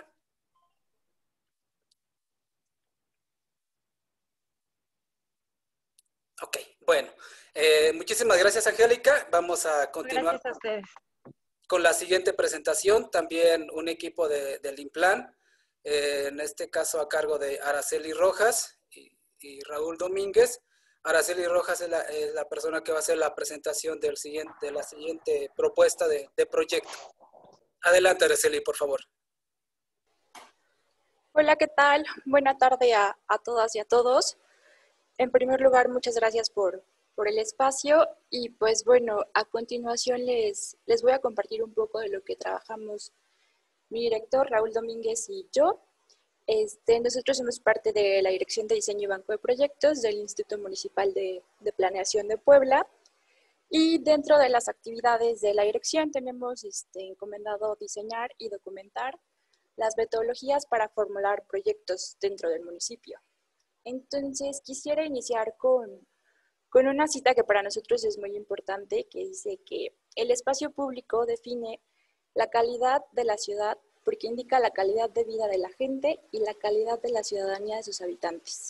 Speaker 11: Ok, bueno. Muchísimas gracias, Angélica. Vamos a continuar con la siguiente presentación. También un equipo del INPLAN, en este caso a cargo de Araceli Rojas y Raúl Domínguez. Araceli Rojas es la persona que va a hacer la presentación de la siguiente propuesta de proyecto. Adelante, Araceli, por favor.
Speaker 17: Hola, ¿qué tal? Buena tarde a todas y a todos. En primer lugar, muchas gracias por el espacio y pues bueno, a continuación les voy a compartir un poco de lo que trabajamos mi director Raúl Domínguez y yo. Nosotros somos parte de la Dirección de Diseño y Banco de Proyectos del Instituto Municipal de Planeación de Puebla y dentro de las actividades de la dirección tenemos encomendado diseñar y documentar las metodologías para formular proyectos dentro del municipio. Entonces quisiera iniciar con una cita que para nosotros es muy importante, que dice que el espacio público define la calidad de la ciudad porque indica la calidad de vida de la gente y la calidad de la ciudadanía de sus habitantes.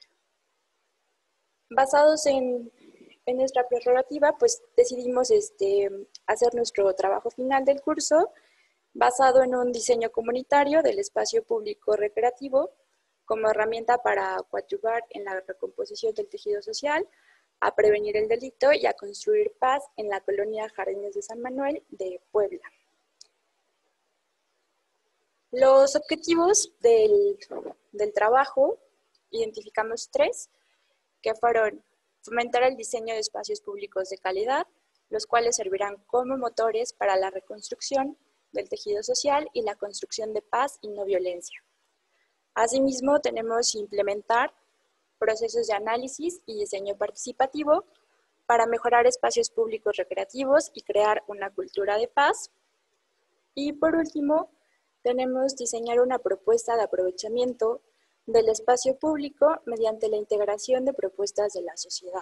Speaker 17: Basados en nuestra prerrogativa, pues decidimos hacer nuestro trabajo final del curso basado en un diseño comunitario del espacio público recreativo como herramienta para coadyuvar en la recomposición del tejido social, a prevenir el delito y a construir paz en la colonia Jardines de San Manuel de Puebla. Los objetivos del trabajo, identificamos 3, que fueron fomentar el diseño de espacios públicos de calidad, los cuales servirán como motores para la reconstrucción del tejido social y la construcción de paz y no violencia. Asimismo, tenemos implementar procesos de análisis y diseño participativo para mejorar espacios públicos recreativos y crear una cultura de paz. Y por último, tenemos diseñar una propuesta de aprovechamiento del espacio público mediante la integración de propuestas de la sociedad.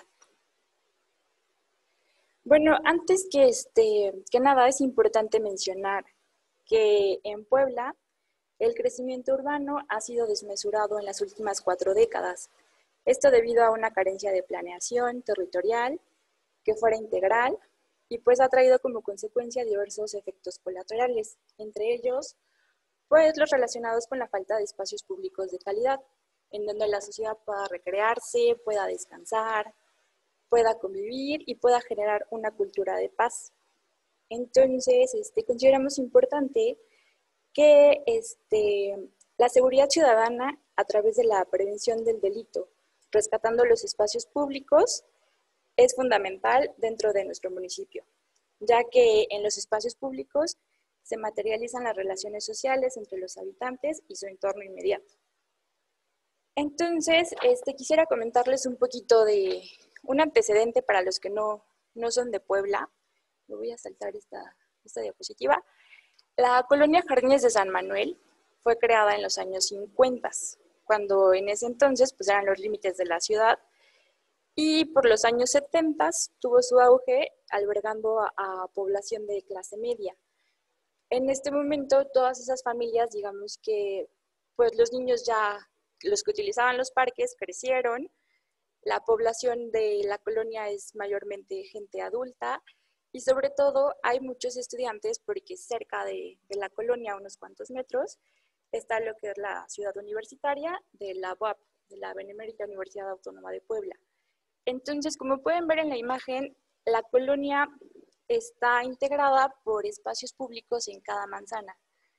Speaker 17: Bueno, antes que nada es importante mencionar que en Puebla el crecimiento urbano ha sido desmesurado en las últimas 4 décadas. Esto debido a una carencia de planeación territorial que fuera integral y pues ha traído como consecuencia diversos efectos colaterales, entre ellos pues los relacionados con la falta de espacios públicos de calidad, en donde la sociedad pueda recrearse, pueda descansar, pueda convivir y pueda generar una cultura de paz. Entonces, consideramos importante que la seguridad ciudadana a través de la prevención del delito, rescatando los espacios públicos, es fundamental dentro de nuestro municipio, ya que en los espacios públicos se materializan las relaciones sociales entre los habitantes y su entorno inmediato. Entonces, quisiera comentarles un poquito de un antecedente para los que no son de Puebla. Me voy a saltar esta diapositiva. La colonia Jardines de San Manuel fue creada en los años 50, cuando en ese entonces pues, eran los límites de la ciudad, y por los años 70 tuvo su auge albergando a población de clase media. En este momento todas esas familias, digamos que pues los niños ya, los que utilizaban los parques crecieron, la población de la colonia es mayormente gente adulta y sobre todo hay muchos estudiantes porque cerca de la colonia, a unos cuantos metros, está lo que es la ciudad universitaria de la UAP, de la Benemérita Universidad Autónoma de Puebla. Entonces, como pueden ver en la imagen, la colonia está integrada por espacios públicos en cada manzana.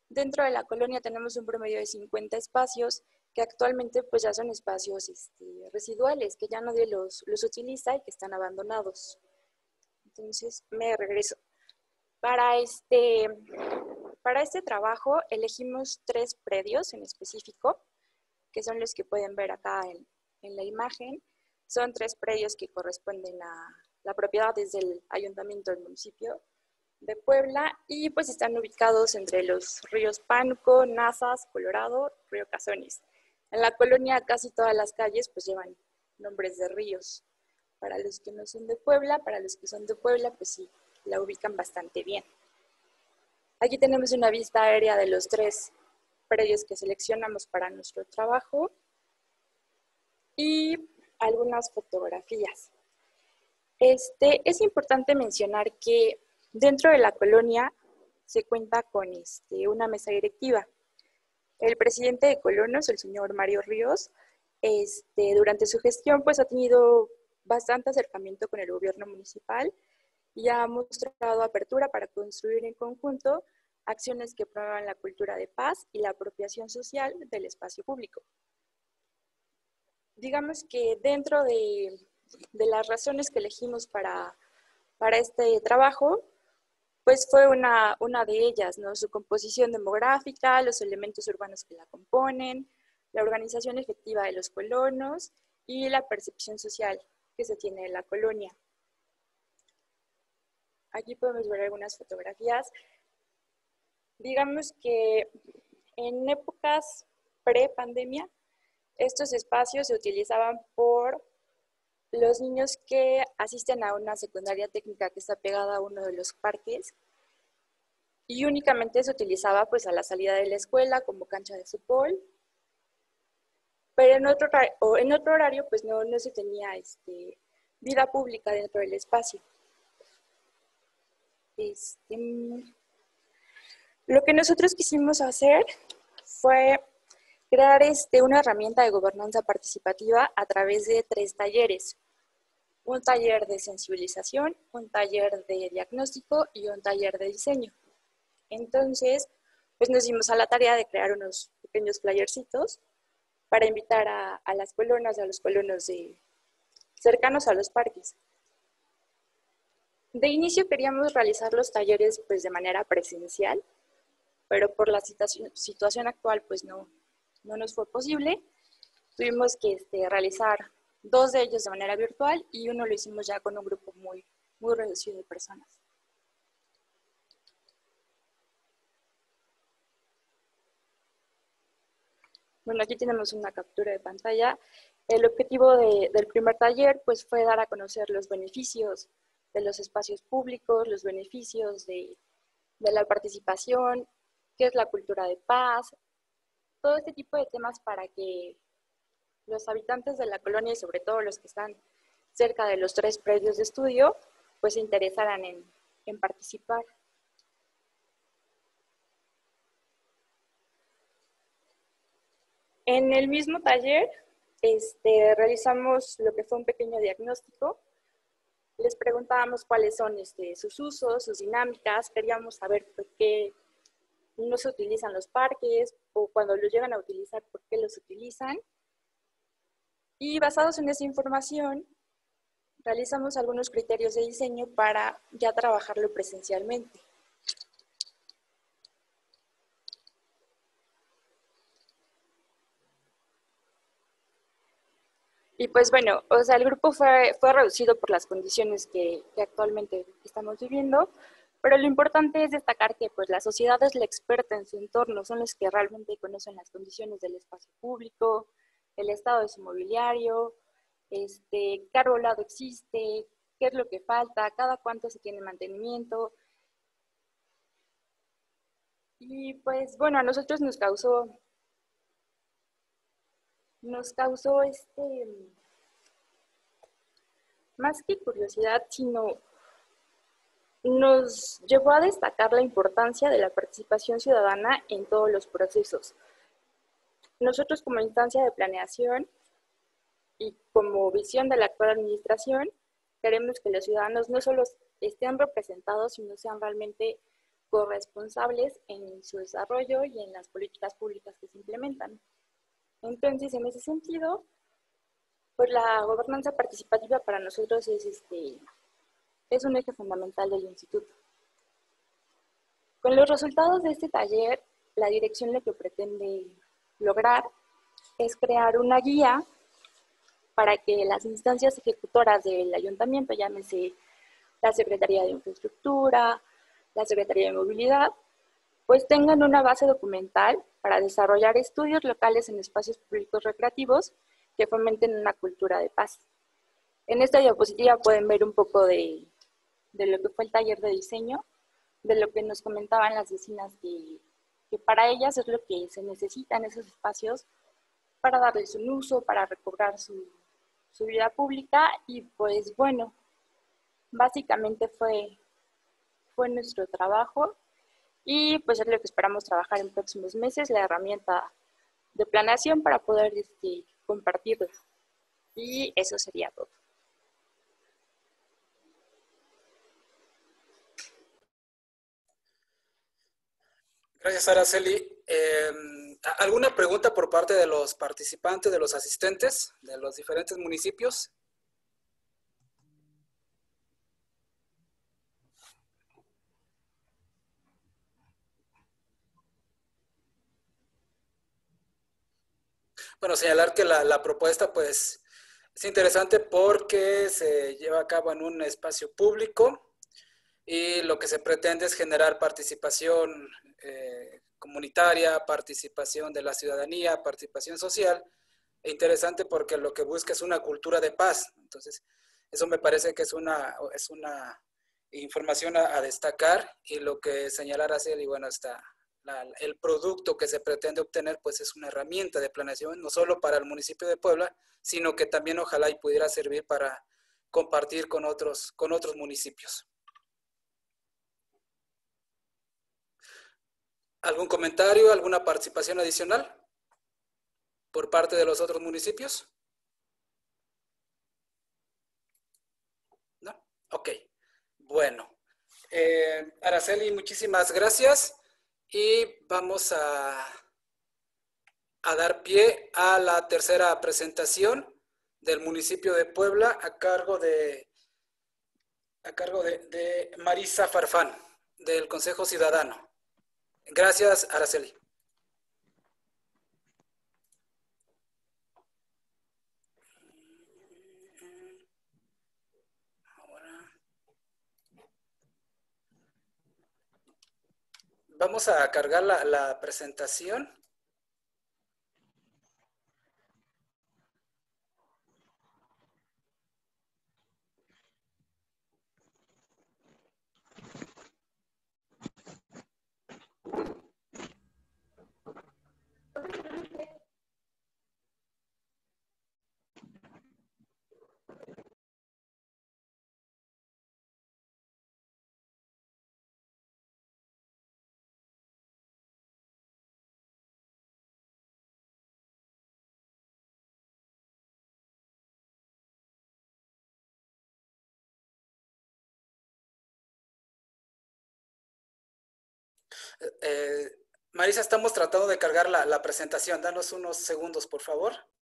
Speaker 17: Dentro de la colonia tenemos un promedio de 50 espacios que actualmente pues ya son espacios residuales, que ya nadie los utiliza y que están abandonados. Entonces me regreso. Para este trabajo elegimos 3 predios en específico, que son los que pueden ver acá en la imagen. Son 3 predios que corresponden a la propiedad desde el ayuntamiento del municipio de Puebla y pues están ubicados entre los ríos Pánuco, Nazas, Colorado, Río Cazones. En la colonia casi todas las calles pues llevan nombres de ríos. Para los que no son de Puebla, para los que son de Puebla pues sí, la ubican bastante bien. Aquí tenemos una vista aérea de los 3 predios que seleccionamos para nuestro trabajo y algunas fotografías. Es importante mencionar que dentro de la colonia se cuenta con una mesa directiva. El presidente de Colonos, el señor Mario Ríos, durante su gestión pues ha tenido bastante acercamiento con el gobierno municipal y ha mostrado apertura para construir en conjunto acciones que promuevan la cultura de paz y la apropiación social del espacio público. Digamos que dentro de las razones que elegimos para este trabajo, pues fue una de ellas, ¿no? Su composición demográfica, los elementos urbanos que la componen, la organización efectiva de los colonos y la percepción social que se tiene de la colonia. Aquí podemos ver algunas fotografías. Digamos que en épocas pre-pandemia, estos espacios se utilizaban por los niños que asisten a una secundaria técnica que está pegada a uno de los parques y únicamente se utilizaba pues a la salida de la escuela como cancha de fútbol, pero en otro horario pues no se tenía vida pública dentro del espacio. Lo que nosotros quisimos hacer fue crear una herramienta de gobernanza participativa a través de 3 talleres. Un taller de sensibilización, un taller de diagnóstico y un taller de diseño. Entonces, pues nos dimos a la tarea de crear unos pequeños flyercitos para invitar a las colonas, a los colonos cercanos a los parques. De inicio queríamos realizar los talleres pues de manera presencial, pero por la situación actual pues no nos fue posible. Tuvimos que realizar 2 de ellos de manera virtual y uno lo hicimos ya con un grupo muy reducido de personas. Bueno, aquí tenemos una captura de pantalla. El objetivo del primer taller pues, fue dar a conocer los beneficios de los espacios públicos, los beneficios de la participación, qué es la cultura de paz, todo este tipo de temas para que los habitantes de la colonia y sobre todo los que están cerca de los 3 predios de estudio, pues se interesaran en participar. En el mismo taller realizamos lo que fue un pequeño diagnóstico. Les preguntábamos cuáles son sus usos, sus dinámicas, queríamos saber por qué no se utilizan los parques o cuando los llegan a utilizar, por qué los utilizan. Y basados en esa información, realizamos algunos criterios de diseño para ya trabajarlo presencialmente. Y pues bueno, o sea, el grupo fue reducido por las condiciones que actualmente estamos viviendo, pero lo importante es destacar que pues la sociedad es la experta en su entorno, son los que realmente conocen las condiciones del espacio público, el estado de su mobiliario, qué arbolado existe, qué es lo que falta, cada cuánto se tiene mantenimiento. Y pues bueno, a nosotros nos causó más que curiosidad, sino nos llevó a destacar la importancia de la participación ciudadana en todos los procesos. Nosotros como instancia de planeación y como visión de la actual administración, queremos que los ciudadanos no solo estén representados, sino sean realmente corresponsables en su desarrollo y en las políticas públicas que se implementan. Entonces, en ese sentido, pues la gobernanza participativa para nosotros es un eje fundamental del instituto. Con los resultados de este taller, la dirección lo que pretende lograr es crear una guía para que las instancias ejecutoras del ayuntamiento, llámese la Secretaría de Infraestructura, la Secretaría de Movilidad, pues tengan una base documental para desarrollar estudios locales en espacios públicos recreativos que fomenten una cultura de paz. En esta diapositiva pueden ver un poco de lo que fue el taller de diseño, de lo que nos comentaban las vecinas que para ellas es lo que se necesita en esos espacios para darles un uso, para recobrar su vida pública y pues bueno, básicamente fue nuestro trabajo y pues es lo que esperamos trabajar en próximos meses, la herramienta de planeación para poder compartirla. Y eso sería todo.
Speaker 11: Gracias, Araceli. ¿Alguna pregunta por parte de los participantes, de los asistentes, de los diferentes municipios? Bueno, señalar que la propuesta pues es interesante porque se lleva a cabo en un espacio público y lo que se pretende es generar participación comunitaria, participación de la ciudadanía, participación social. E interesante porque lo que busca es una cultura de paz. Entonces, eso me parece que es una información a destacar y lo que señalar hacer, y bueno, el producto que se pretende obtener pues es una herramienta de planeación, no solo para el municipio de Puebla, sino que también ojalá y pudiera servir para compartir con otros municipios. ¿Algún comentario, alguna participación adicional por parte de los otros municipios? ¿No? Ok. Bueno. Araceli, muchísimas gracias. Y vamos a dar pie a la tercera presentación del municipio de Puebla a cargo de Marisa Farfán, del Consejo Ciudadano. Gracias, Araceli. Vamos a cargar la presentación. Marisa, estamos tratando de cargar la presentación. Danos unos segundos, por favor.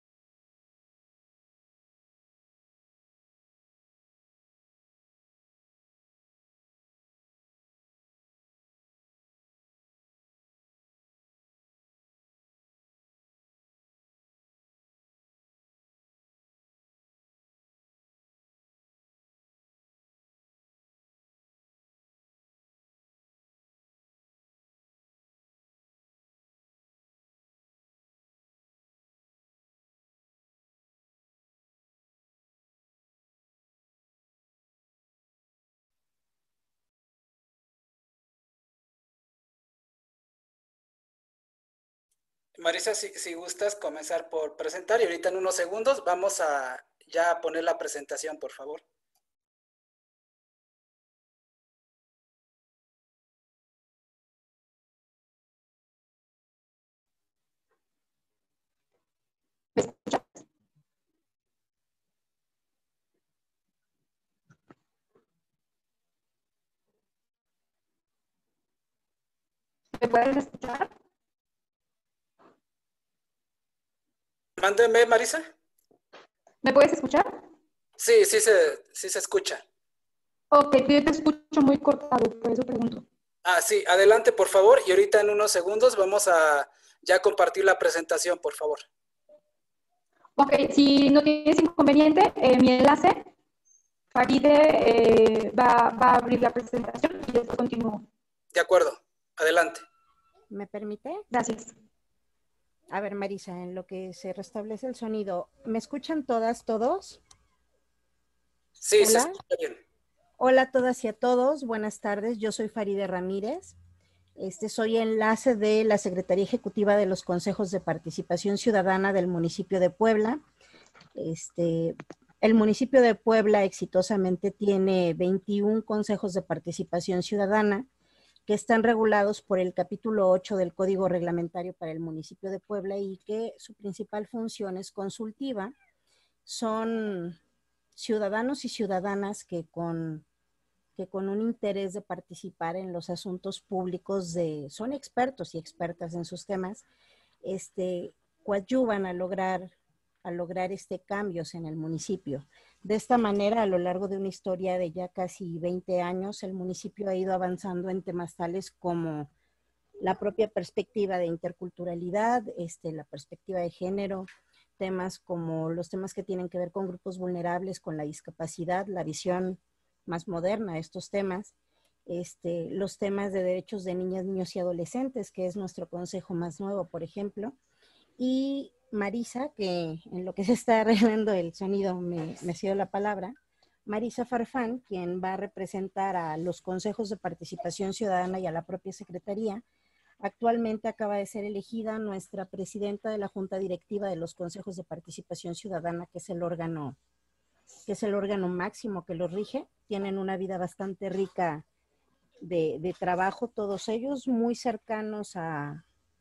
Speaker 11: Marisa, si gustas comenzar por presentar y ahorita en unos segundos vamos a ya poner la presentación, por favor.
Speaker 14: ¿Me puedes escuchar?
Speaker 11: Mándeme, Marisa.
Speaker 14: ¿Me puedes escuchar?
Speaker 11: Sí se escucha.
Speaker 14: Ok, yo te escucho muy cortado, por eso pregunto.
Speaker 11: Ah, sí, adelante, por favor. Y ahorita en unos segundos vamos a ya compartir la presentación, por favor.
Speaker 14: Ok, si no tienes inconveniente, mi enlace, Faride va a abrir la presentación y después continúo.
Speaker 11: De acuerdo, adelante.
Speaker 18: ¿Me permite?
Speaker 14: Gracias.
Speaker 18: A ver, Marisa, en lo que se restablece el sonido, ¿me escuchan todas, todos?
Speaker 11: Sí,
Speaker 18: Hola.
Speaker 11: se escucha bien.
Speaker 18: Hola a todas y a todos, buenas tardes, yo soy Faride Ramírez. Soy enlace de la Secretaría Ejecutiva de los Consejos de Participación Ciudadana del municipio de Puebla. El municipio de Puebla exitosamente tiene 21 consejos de participación ciudadana que están regulados por el capítulo 8 del Código Reglamentario para el municipio de Puebla y que su principal función es consultiva. Son ciudadanos y ciudadanas que con un interés de participar en los asuntos públicos son expertos y expertas en sus temas, coadyuvan a lograr cambios en el municipio. De esta manera, a lo largo de una historia de ya casi 20 años, el municipio ha ido avanzando en temas tales como la propia perspectiva de interculturalidad, la perspectiva de género, temas como los temas que tienen que ver con grupos vulnerables, con la discapacidad, la visión más moderna de estos temas, los temas de derechos de niñas, niños y adolescentes, que es nuestro consejo más nuevo, por ejemplo, y Marisa, que en lo que se está arreglando el sonido me cedo la palabra, Marisa Farfán, quien va a representar a los consejos de participación ciudadana y a la propia secretaría, actualmente acaba de ser elegida nuestra presidenta de la Junta Directiva de los Consejos de Participación Ciudadana, que es el órgano máximo que los rige. Tienen una vida bastante rica de trabajo, todos ellos muy cercanos al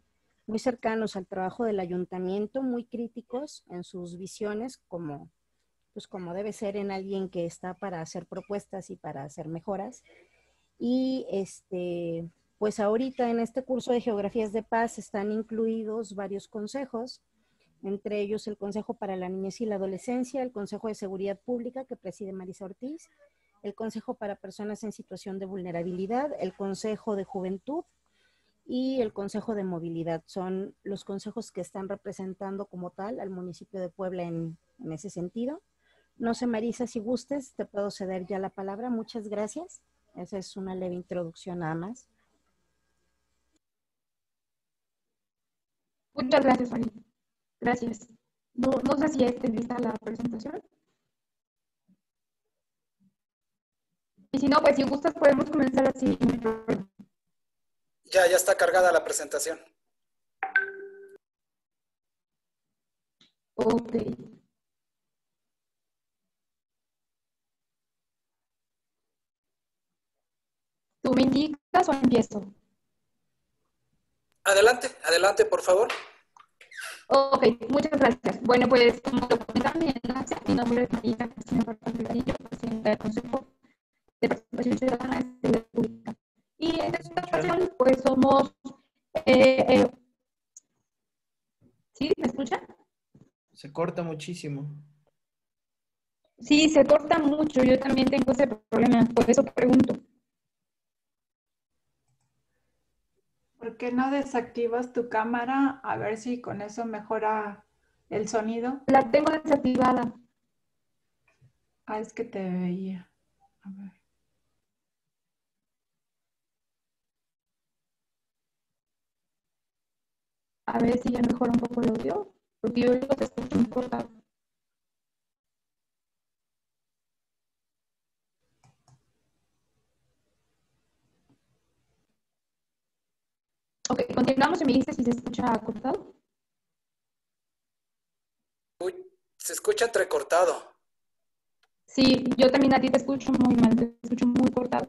Speaker 18: trabajo del ayuntamiento, muy críticos en sus visiones, como debe ser en alguien que está para hacer propuestas y para hacer mejoras. Y pues ahorita en este curso de Geografías de Paz están incluidos varios consejos, entre ellos el Consejo para la Niñez y la Adolescencia, el Consejo de Seguridad Pública que preside Marisa Ortiz, el Consejo para Personas en Situación de Vulnerabilidad, el Consejo de Juventud y el Consejo de Movilidad. Son los consejos que están representando como tal al municipio de Puebla en ese sentido. No sé, Marisa, si gustes, te puedo ceder ya la palabra. Muchas gracias. Esa es una leve introducción nada más.
Speaker 14: Muchas gracias, Farid. Gracias. No sé si está lista la presentación. Y si no, pues si gustas podemos comenzar así.
Speaker 11: Ya está cargada la presentación.
Speaker 14: Ok. ¿Tú me indicas o empiezo?
Speaker 11: Adelante, por favor.
Speaker 14: Ok, muchas gracias. Bueno, pues como lo comentaba mi enlace, mi nombre es Marisa Cristina Farfán Delgadillo, presidenta del Consejo de Participación Ciudadana de la República. Y en esta ocasión, pues somos... ¿Sí? ¿Me escuchan?
Speaker 6: Se corta muchísimo.
Speaker 14: Sí, se corta mucho. Yo también tengo ese problema, por eso pregunto.
Speaker 1: ¿Por qué no desactivas tu cámara? A ver si con eso mejora el sonido.
Speaker 14: La tengo desactivada.
Speaker 1: Ah, es que te veía. A ver.
Speaker 14: A ver si ya mejora un poco el audio, porque yo lo escucho muy cortado. Ok, continuamos y me dice si se escucha cortado.
Speaker 11: Uy, se escucha entrecortado.
Speaker 14: Sí, yo también a ti te escucho muy mal, te escucho muy cortado.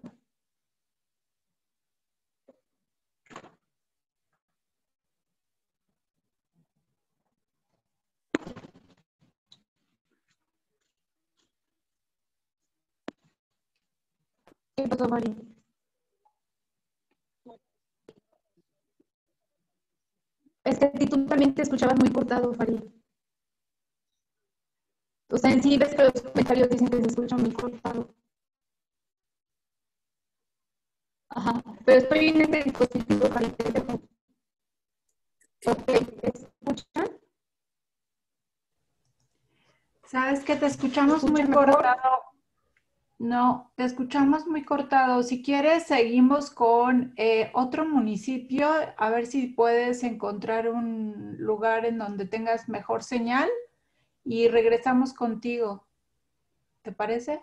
Speaker 14: ¿Qué pasó, Mari?
Speaker 5: Tú también te escuchabas muy cortado, Farid. O sea, en sí ves que los comentarios dicen que se escucha muy cortado. Ajá, pero estoy en este dispositivo, Farid. Ok, ¿te escuchan?
Speaker 1: ¿Sabes que te escuchamos muy cortado? No, te escuchamos muy cortado. Si quieres, seguimos con otro municipio, a ver si puedes encontrar un lugar en donde tengas mejor señal y regresamos contigo. ¿Te parece?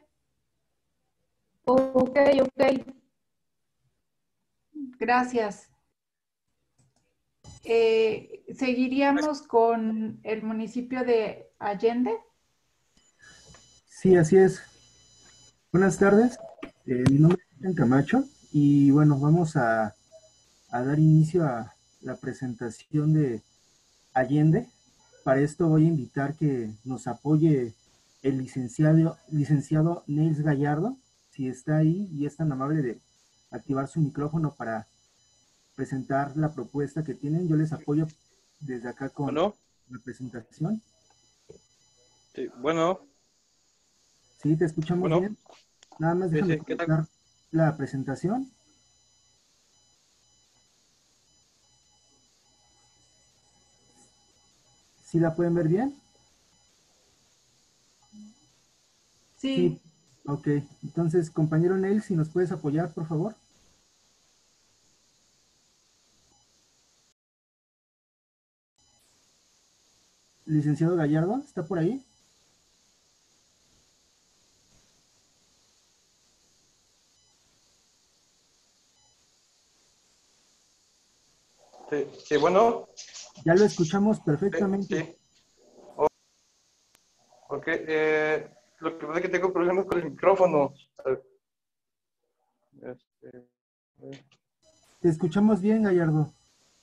Speaker 5: Ok, ok.
Speaker 1: Gracias. ¿Seguiríamos con el municipio de Allende?
Speaker 19: Sí, así es. Buenas tardes. Mi nombre es Cristian Camacho y bueno, vamos a dar inicio a la presentación de Allende. Para esto voy a invitar que nos apoye el licenciado Neils Gallardo, si está ahí y es tan amable de activar su micrófono para presentar la propuesta que tienen. Yo les apoyo desde acá con la presentación.
Speaker 20: Sí, bueno.
Speaker 19: Sí, te escuchamos bien. Nada más déjame comentar la presentación. ¿Sí la pueden ver bien?
Speaker 1: Sí.
Speaker 19: Ok, entonces, compañero Neil, si nos puedes apoyar, por favor. Licenciado Gallardo, ¿está por ahí?
Speaker 20: Sí, bueno.
Speaker 19: Ya lo escuchamos perfectamente.
Speaker 20: Sí. Ok, lo que pasa es que tengo problemas con el micrófono.
Speaker 19: Te escuchamos bien, Gallardo.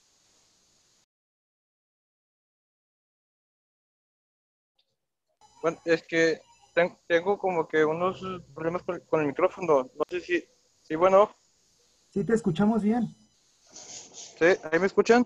Speaker 20: Bueno, es que tengo como que unos problemas con el micrófono. No sé si bueno.
Speaker 19: Sí, te escuchamos bien.
Speaker 20: ¿Sí? ¿Ahí me escuchan?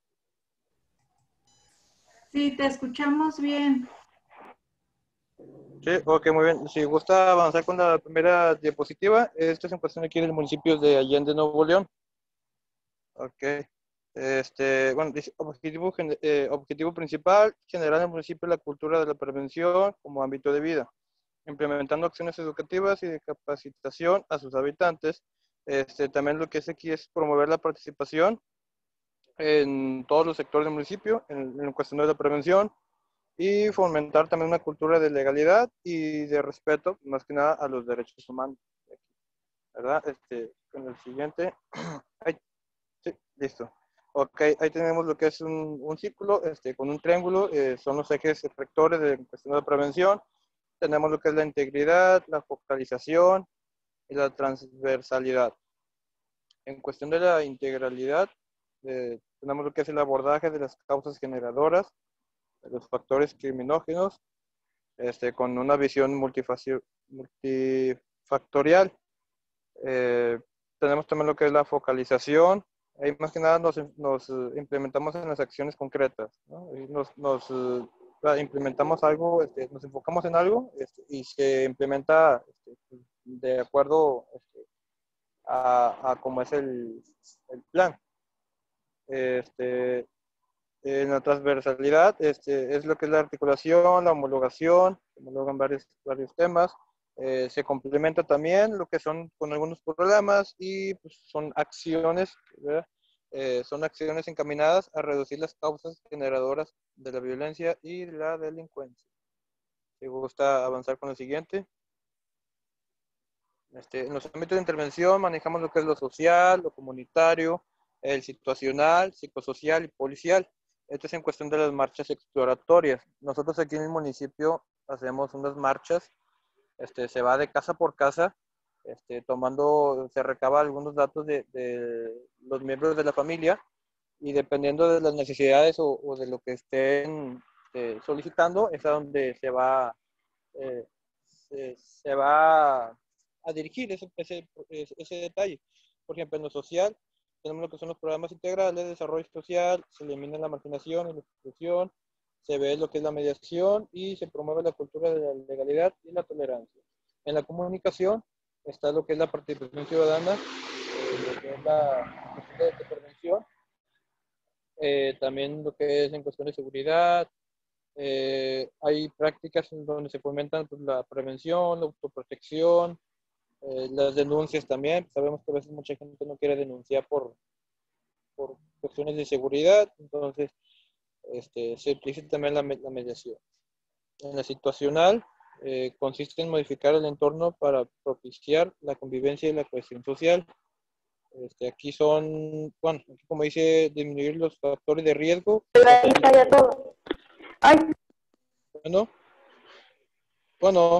Speaker 1: Sí, te escuchamos bien.
Speaker 20: Sí, ok, muy bien. Si gusta avanzar con la primera diapositiva, esto es en cuestión aquí del municipio de Allende, Nuevo León. Ok. Bueno, dice, objetivo principal, generar en el municipio la cultura de la prevención como ámbito de vida, implementando acciones educativas y de capacitación a sus habitantes. También lo que es aquí es promover la participación en todos los sectores del municipio, en cuestión de la prevención, y fomentar también una cultura de legalidad y de respeto, más que nada, a los derechos humanos. ¿Verdad? Con el siguiente. Ahí, sí, listo. Ok, ahí tenemos lo que es un círculo con un triángulo, son los ejes rectores de cuestión de prevención. Tenemos lo que es la integridad, la focalización y la transversalidad. En cuestión de la integralidad, tenemos lo que es el abordaje de las causas generadoras, de los factores criminógenos, con una visión multifactorial. Tenemos también lo que es la focalización. Ahí más que nada nos implementamos en las acciones concretas, ¿no? Implementamos algo, nos enfocamos en algo y se implementa de acuerdo a cómo es el plan. En la transversalidad es lo que es la articulación, la homologación, homologan varios temas. Se complementa también lo que son con algunos programas y pues, son acciones, ¿verdad? Son acciones encaminadas a reducir las causas generadoras de la violencia y la delincuencia. Si gusta avanzar con el siguiente. En los ámbitos de intervención manejamos lo que es lo social, lo comunitario, el situacional, psicosocial y policial. Esto es en cuestión de las marchas exploratorias. Nosotros aquí en el municipio hacemos unas marchas, se va de casa por casa, se recaba algunos datos de los miembros de la familia y dependiendo de las necesidades o de lo que estén solicitando, es a donde se va a dirigir ese detalle. Por ejemplo, en lo social tenemos lo que son los programas integrales de desarrollo social, se elimina la marginación y la exclusión, se ve lo que es la mediación y se promueve la cultura de la legalidad y la tolerancia. En la comunicación está lo que es la participación ciudadana, lo que es la cuestión de prevención, también lo que es en cuestión de seguridad. Hay prácticas en donde se fomentan pues, la prevención, la autoprotección, las denuncias también. Sabemos que a veces mucha gente no quiere denunciar por cuestiones de seguridad, entonces se utiliza también la mediación. En la situacional consiste en modificar el entorno para propiciar la convivencia y la cohesión social. Aquí son, bueno, aquí como dice, disminuir los factores de riesgo. Bueno.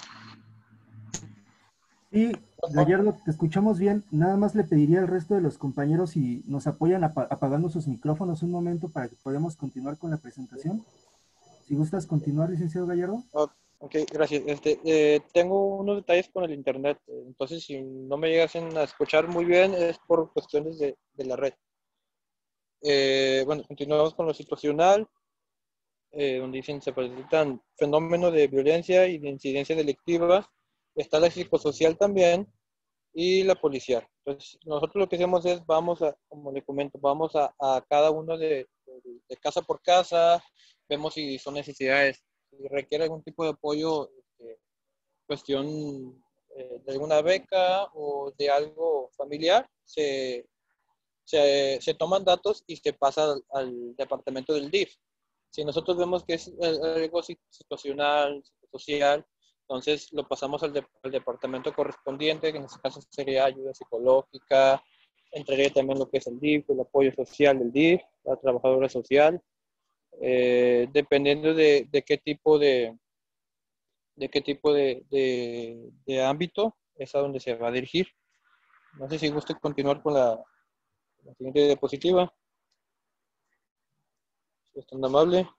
Speaker 19: Sí, Gallardo, te escuchamos bien. Nada más le pediría al resto de los compañeros si nos apoyan apagando sus micrófonos un momento para que podamos continuar con la presentación. Si gustas continuar, licenciado Gallardo.
Speaker 20: Ok, gracias. Tengo unos detalles con el internet, entonces si no me llegasen a escuchar muy bien es por cuestiones de la red. Bueno, continuamos con lo situacional, donde dicen se presentan fenómenos de violencia y de incidencia delictiva. Está la psicosocial también y la policial. Entonces, nosotros lo que hacemos es, como le comento, vamos a cada uno de casa por casa, vemos si son necesidades, si requiere algún tipo de apoyo, cuestión de alguna beca o de algo familiar, se toman datos y se pasa al departamento del DIF. Si nosotros vemos que es algo situacional, social, entonces lo pasamos al departamento correspondiente, que en este caso sería ayuda psicológica, entraría también lo que es el DIF, el apoyo social del DIF, la trabajadora social, dependiendo de qué tipo de ámbito es a donde se va a dirigir. No sé si guste continuar con la siguiente diapositiva. Si es tan amable.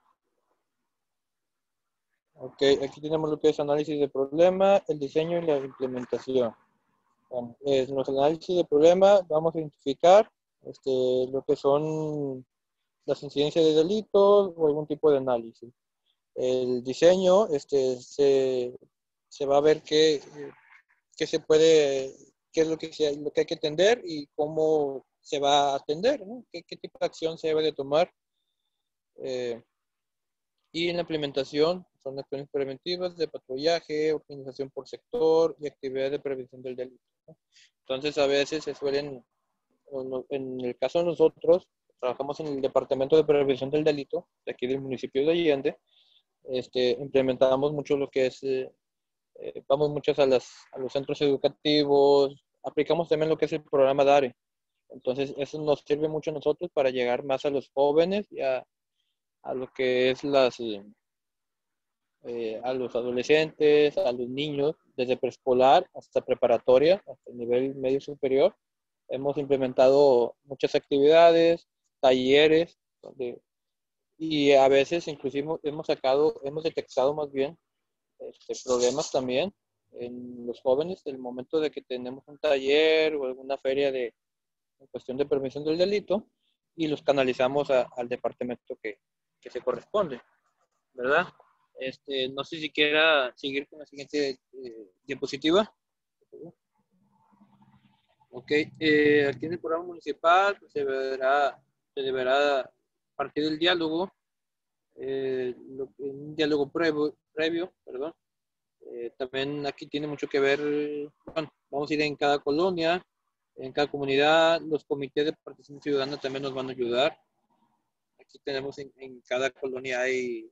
Speaker 20: Ok, aquí tenemos lo que es análisis de problema, el diseño y la implementación. Bueno, en los análisis de problema vamos a identificar lo que son las incidencias de delitos o algún tipo de análisis. El diseño, se va a ver qué se puede, qué es lo que hay que atender y cómo se va a atender, ¿no? ¿Qué tipo de acción se debe de tomar? Y en la implementación son acciones preventivas de patrullaje, optimización por sector y actividades de prevención del delito, ¿no? Entonces a veces se suelen, en el caso de nosotros, trabajamos en el Departamento de Prevención del Delito, de aquí del municipio de Allende, implementamos mucho lo que es, vamos muchos a los centros educativos, aplicamos también lo que es el programa DARE. Entonces eso nos sirve mucho a nosotros para llegar más a los jóvenes y a lo que es a los adolescentes, a los niños, desde preescolar hasta preparatoria, hasta el nivel medio superior. Hemos implementado muchas actividades, talleres, y a veces inclusive hemos detectado más bien problemas también en los jóvenes en el momento de que tenemos un taller o alguna feria en cuestión de prevención del delito y los canalizamos al departamento que se corresponde, ¿verdad? No sé si quiera seguir con la siguiente diapositiva. Ok, aquí en el programa municipal pues, se deberá partir del diálogo, un diálogo previo, perdón. También aquí tiene mucho que ver, bueno, vamos a ir en cada colonia, en cada comunidad, los comités de participación ciudadana también nos van a ayudar. Aquí tenemos en cada colonia hay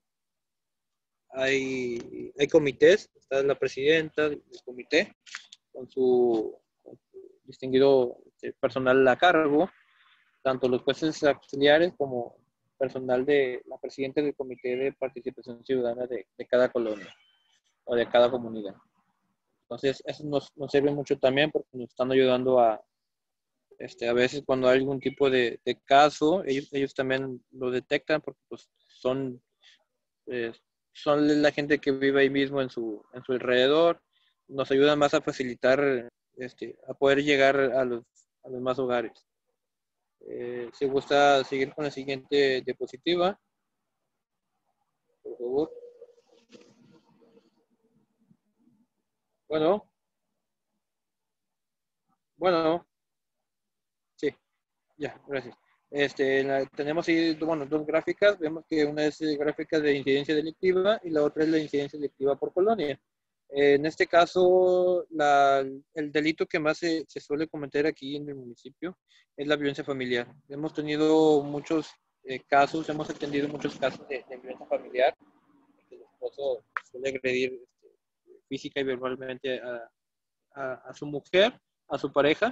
Speaker 20: comités, está la presidenta del comité con su distinguido personal a cargo, tanto los jueces auxiliares como personal de la presidenta del comité de participación ciudadana de cada colonia o de cada comunidad. Entonces, eso nos sirve mucho también porque nos están ayudando a veces cuando hay algún tipo de caso, ellos también lo detectan porque pues, son la gente que vive ahí mismo en su alrededor, nos ayudan más a facilitar, a poder llegar a los más hogares. Si gusta seguir con la siguiente diapositiva, por favor. Bueno, sí, ya, gracias. Tenemos ahí, bueno, dos gráficas. Vemos que una es gráfica de incidencia delictiva y la otra es la incidencia delictiva por colonia. En este caso, el delito que más se suele cometer aquí en el municipio es la violencia familiar. Hemos tenido muchos casos, hemos atendido muchos casos de violencia familiar. El esposo suele agredir física y verbalmente a su mujer, a su pareja.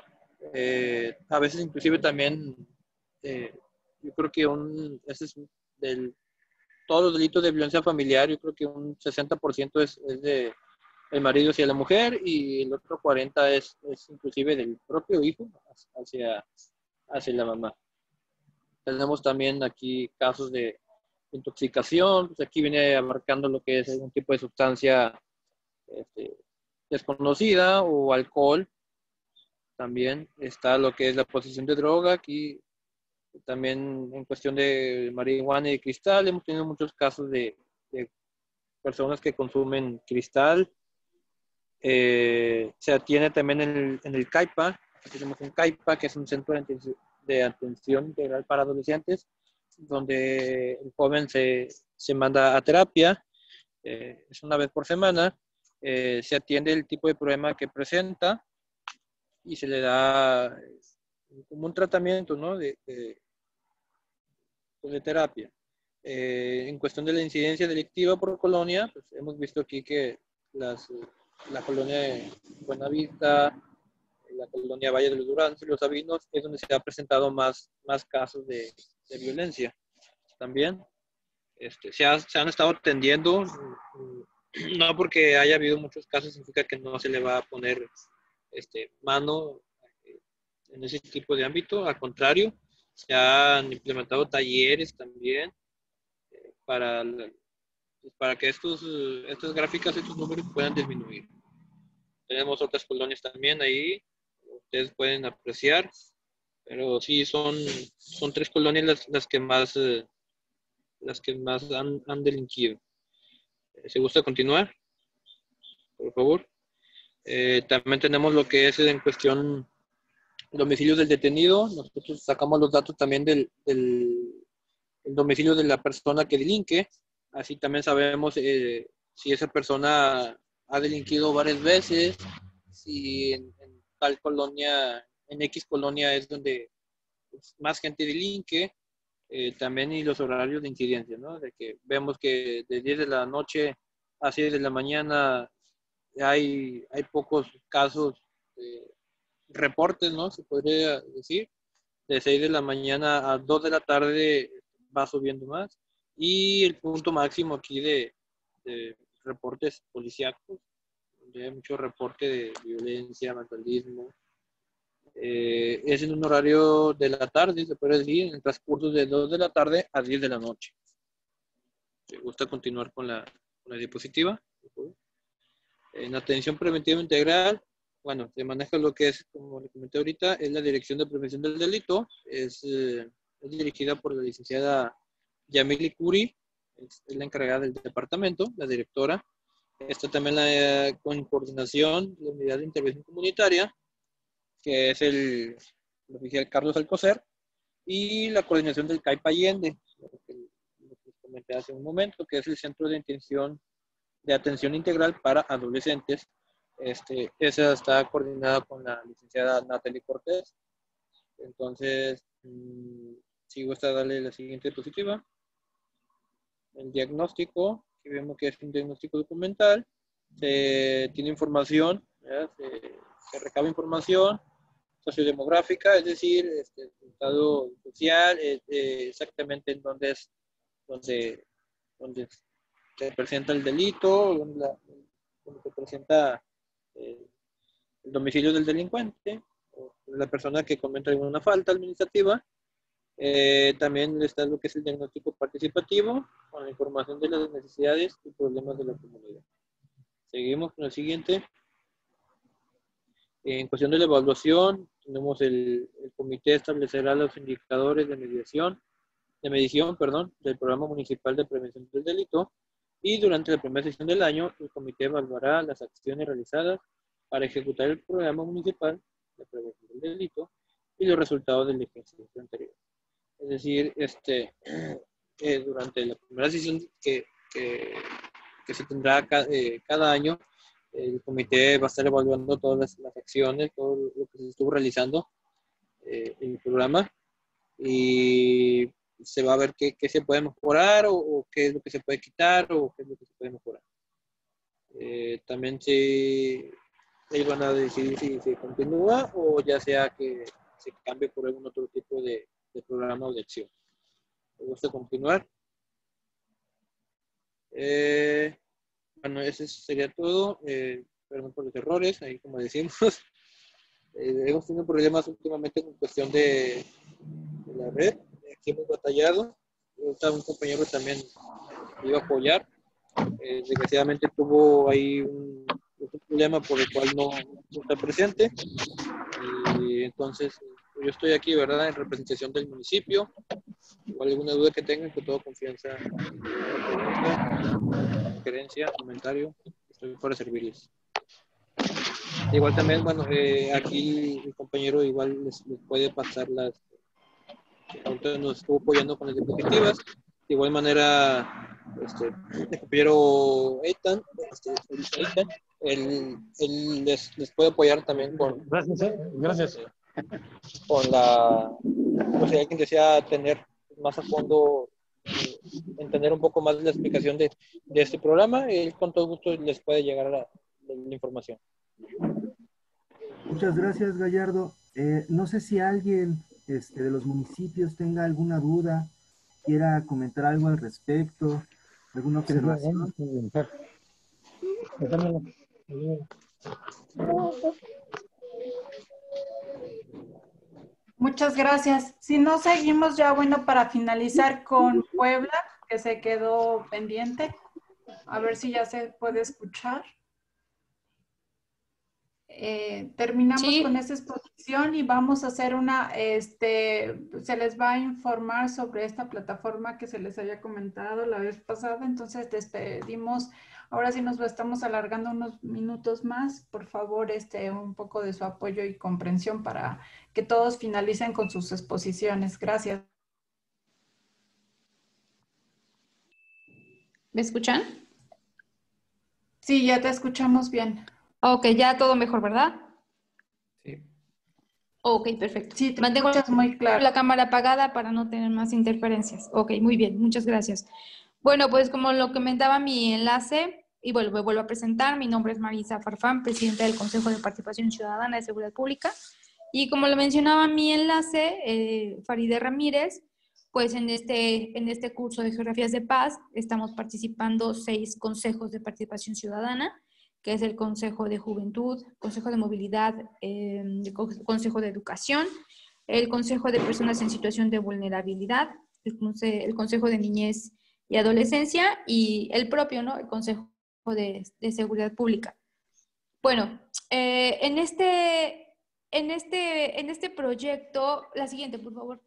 Speaker 20: A veces inclusive también, yo creo que ese es todos los delitos de violencia familiar, yo creo que un 60% es de el marido hacia la mujer y el otro 40% es inclusive del propio hijo hacia la mamá. Tenemos también aquí casos de intoxicación, pues aquí viene abarcando lo que es algún tipo de sustancia desconocida o alcohol. También está lo que es la posesión de droga. Aquí también en cuestión de marihuana y de cristal hemos tenido muchos casos de personas que consumen cristal. Se atiende también en el CAIPA. Aquí tenemos un CAIPA, que es un centro de atención integral para adolescentes, donde el joven se manda a terapia. Es una vez por semana. Se atiende el tipo de problema que presenta y se le da como un tratamiento, ¿no? de terapia. En cuestión de la incidencia delictiva por colonia, pues hemos visto aquí que la colonia de Buenavista, la colonia Valle de los Durantes y Los Sabinos es donde se han presentado más casos de violencia. También se han estado atendiendo, no porque haya habido muchos casos significa que no se le va a poner mano en ese tipo de ámbito. Al contrario, se han implementado talleres también para que estas gráficas, estos números puedan disminuir. Tenemos otras colonias también ahí, ustedes pueden apreciar, pero sí son 3 colonias las que más han delinquido. ¿Se gusta continuar? Por favor. También tenemos lo que es en cuestión domicilios del detenido. Nosotros sacamos los datos también del domicilio de la persona que delinque. Así también sabemos si esa persona ha delinquido varias veces, si en tal colonia, en X colonia es donde más gente delinque, también y los horarios de incidencia, ¿no? De que vemos que de 10 de la noche a 6 de la mañana hay pocos casos, reportes, ¿no? Se podría decir. De 6 de la mañana a 2 de la tarde va subiendo más. Y el punto máximo aquí de reportes policíacos, donde hay mucho reporte de violencia, vandalismo, es en un horario de la tarde, se puede decir, en el transcurso de 2 de la tarde a 10 de la noche. ¿Te gusta continuar con la diapositiva? En atención preventiva integral, bueno, se maneja lo que es, como le comenté ahorita, es la Dirección de Prevención del Delito, es dirigida por la licenciada Yamili Curi, es la encargada del departamento, la directora. Está también con coordinación la Unidad de Intervención Comunitaria, que es el oficial Carlos Alcocer, y la coordinación del CAIPA Allende, lo que les comenté hace un momento, que es el Centro de Atención Integral para Adolescentes. Esa está coordinada con la licenciada Natalie Cortés. Entonces, si gusta darle la siguiente diapositiva. El diagnóstico, aquí vemos que es un diagnóstico documental, se tiene información, se recaba información sociodemográfica, es decir, el estado social, exactamente en donde se presenta el delito, donde se presenta el domicilio del delincuente, o la persona que comete alguna falta administrativa. También está lo que es el diagnóstico participativo, con la información de las necesidades y problemas de la comunidad. Seguimos con el siguiente.
Speaker 21: En cuestión de la evaluación, tenemos el comité establecerá los indicadores de medición, del Programa Municipal de Prevención del Delito, y durante la primera sesión del año, el comité evaluará las acciones realizadas para ejecutar el Programa Municipal de Prevención del Delito y los resultados del ejercicio anterior. Es decir, durante la primera sesión que se tendrá cada año, el comité va a estar evaluando todas las acciones, todo lo que se estuvo realizando en el programa, y se va a ver qué se puede mejorar o qué es lo que se puede quitar o qué es lo que se puede mejorar. También ellos van a decidir si se continúa o ya sea que se cambie por algún otro tipo de programa o de acción. ¿Me gusta continuar? Bueno, eso sería todo. Perdón por los errores, ahí como decimos. Hemos tenido problemas últimamente con cuestión de la red. Aquí hemos batallado. Un compañero también iba a apoyar. Desgraciadamente tuvo ahí un problema por el cual no está presente. Y entonces yo estoy aquí, ¿verdad?, en representación del municipio. Igual alguna duda que tengan, con toda confianza, pregunta, sugerencia, comentario, estoy para servirles. Igual también, bueno, aquí el compañero igual les puede pasar ahorita nos estuvo apoyando con las diapositivas. De igual manera, el compañero Eitan, él les puede apoyar también con... Gracias. Con pues si alguien desea tener más a fondo, entender un poco más la explicación de este programa, él con todo gusto les puede llegar a la información.
Speaker 19: Muchas gracias, Gallardo. No sé si alguien de los municipios tenga alguna duda, quiera comentar algo al respecto, alguna observación.
Speaker 1: Muchas gracias. Si no, seguimos ya, bueno, para finalizar con Puebla, que se quedó pendiente. A ver si ya se puede escuchar. Terminamos con esta exposición y vamos a hacer se les va a informar sobre esta plataforma que se les había comentado la vez pasada. Entonces despedimos. Ahora sí nos estamos alargando unos minutos más. Por favor, un poco de su apoyo y comprensión para que todos finalicen con sus exposiciones. Gracias.
Speaker 22: ¿Me escuchan?
Speaker 1: Sí, ya te escuchamos bien.
Speaker 22: Ok, ya todo mejor, ¿verdad?
Speaker 6: Sí.
Speaker 22: Ok, perfecto.
Speaker 1: Sí, te
Speaker 22: mantengo
Speaker 1: escuchas muy claro.
Speaker 22: La cámara apagada para no tener más interferencias. Ok, muy bien, muchas gracias. Bueno, pues como lo comentaba mi enlace, y me vuelvo a presentar, mi nombre es Marisa Farfán, presidenta del Consejo de Participación Ciudadana de Seguridad Pública, y como lo mencionaba mi enlace, Farideh Ramírez, pues en este curso de Geografías de Paz estamos participando 6 consejos de participación ciudadana, que es el Consejo de Juventud, Consejo de Movilidad, el Consejo de Educación, el Consejo de Personas en Situación de Vulnerabilidad, el Consejo de Niñez y Adolescencia y el propio, ¿no?, el Consejo de Seguridad Pública. Bueno, en este proyecto, la siguiente, por favor,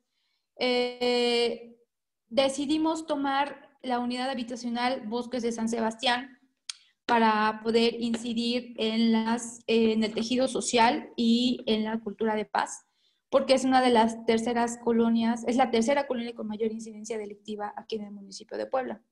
Speaker 22: decidimos tomar la unidad habitacional Bosques de San Sebastián para poder incidir en el tejido social y en la cultura de paz, porque es una de las terceras colonias, es la tercera colonia con mayor incidencia delictiva aquí en el municipio de Puebla.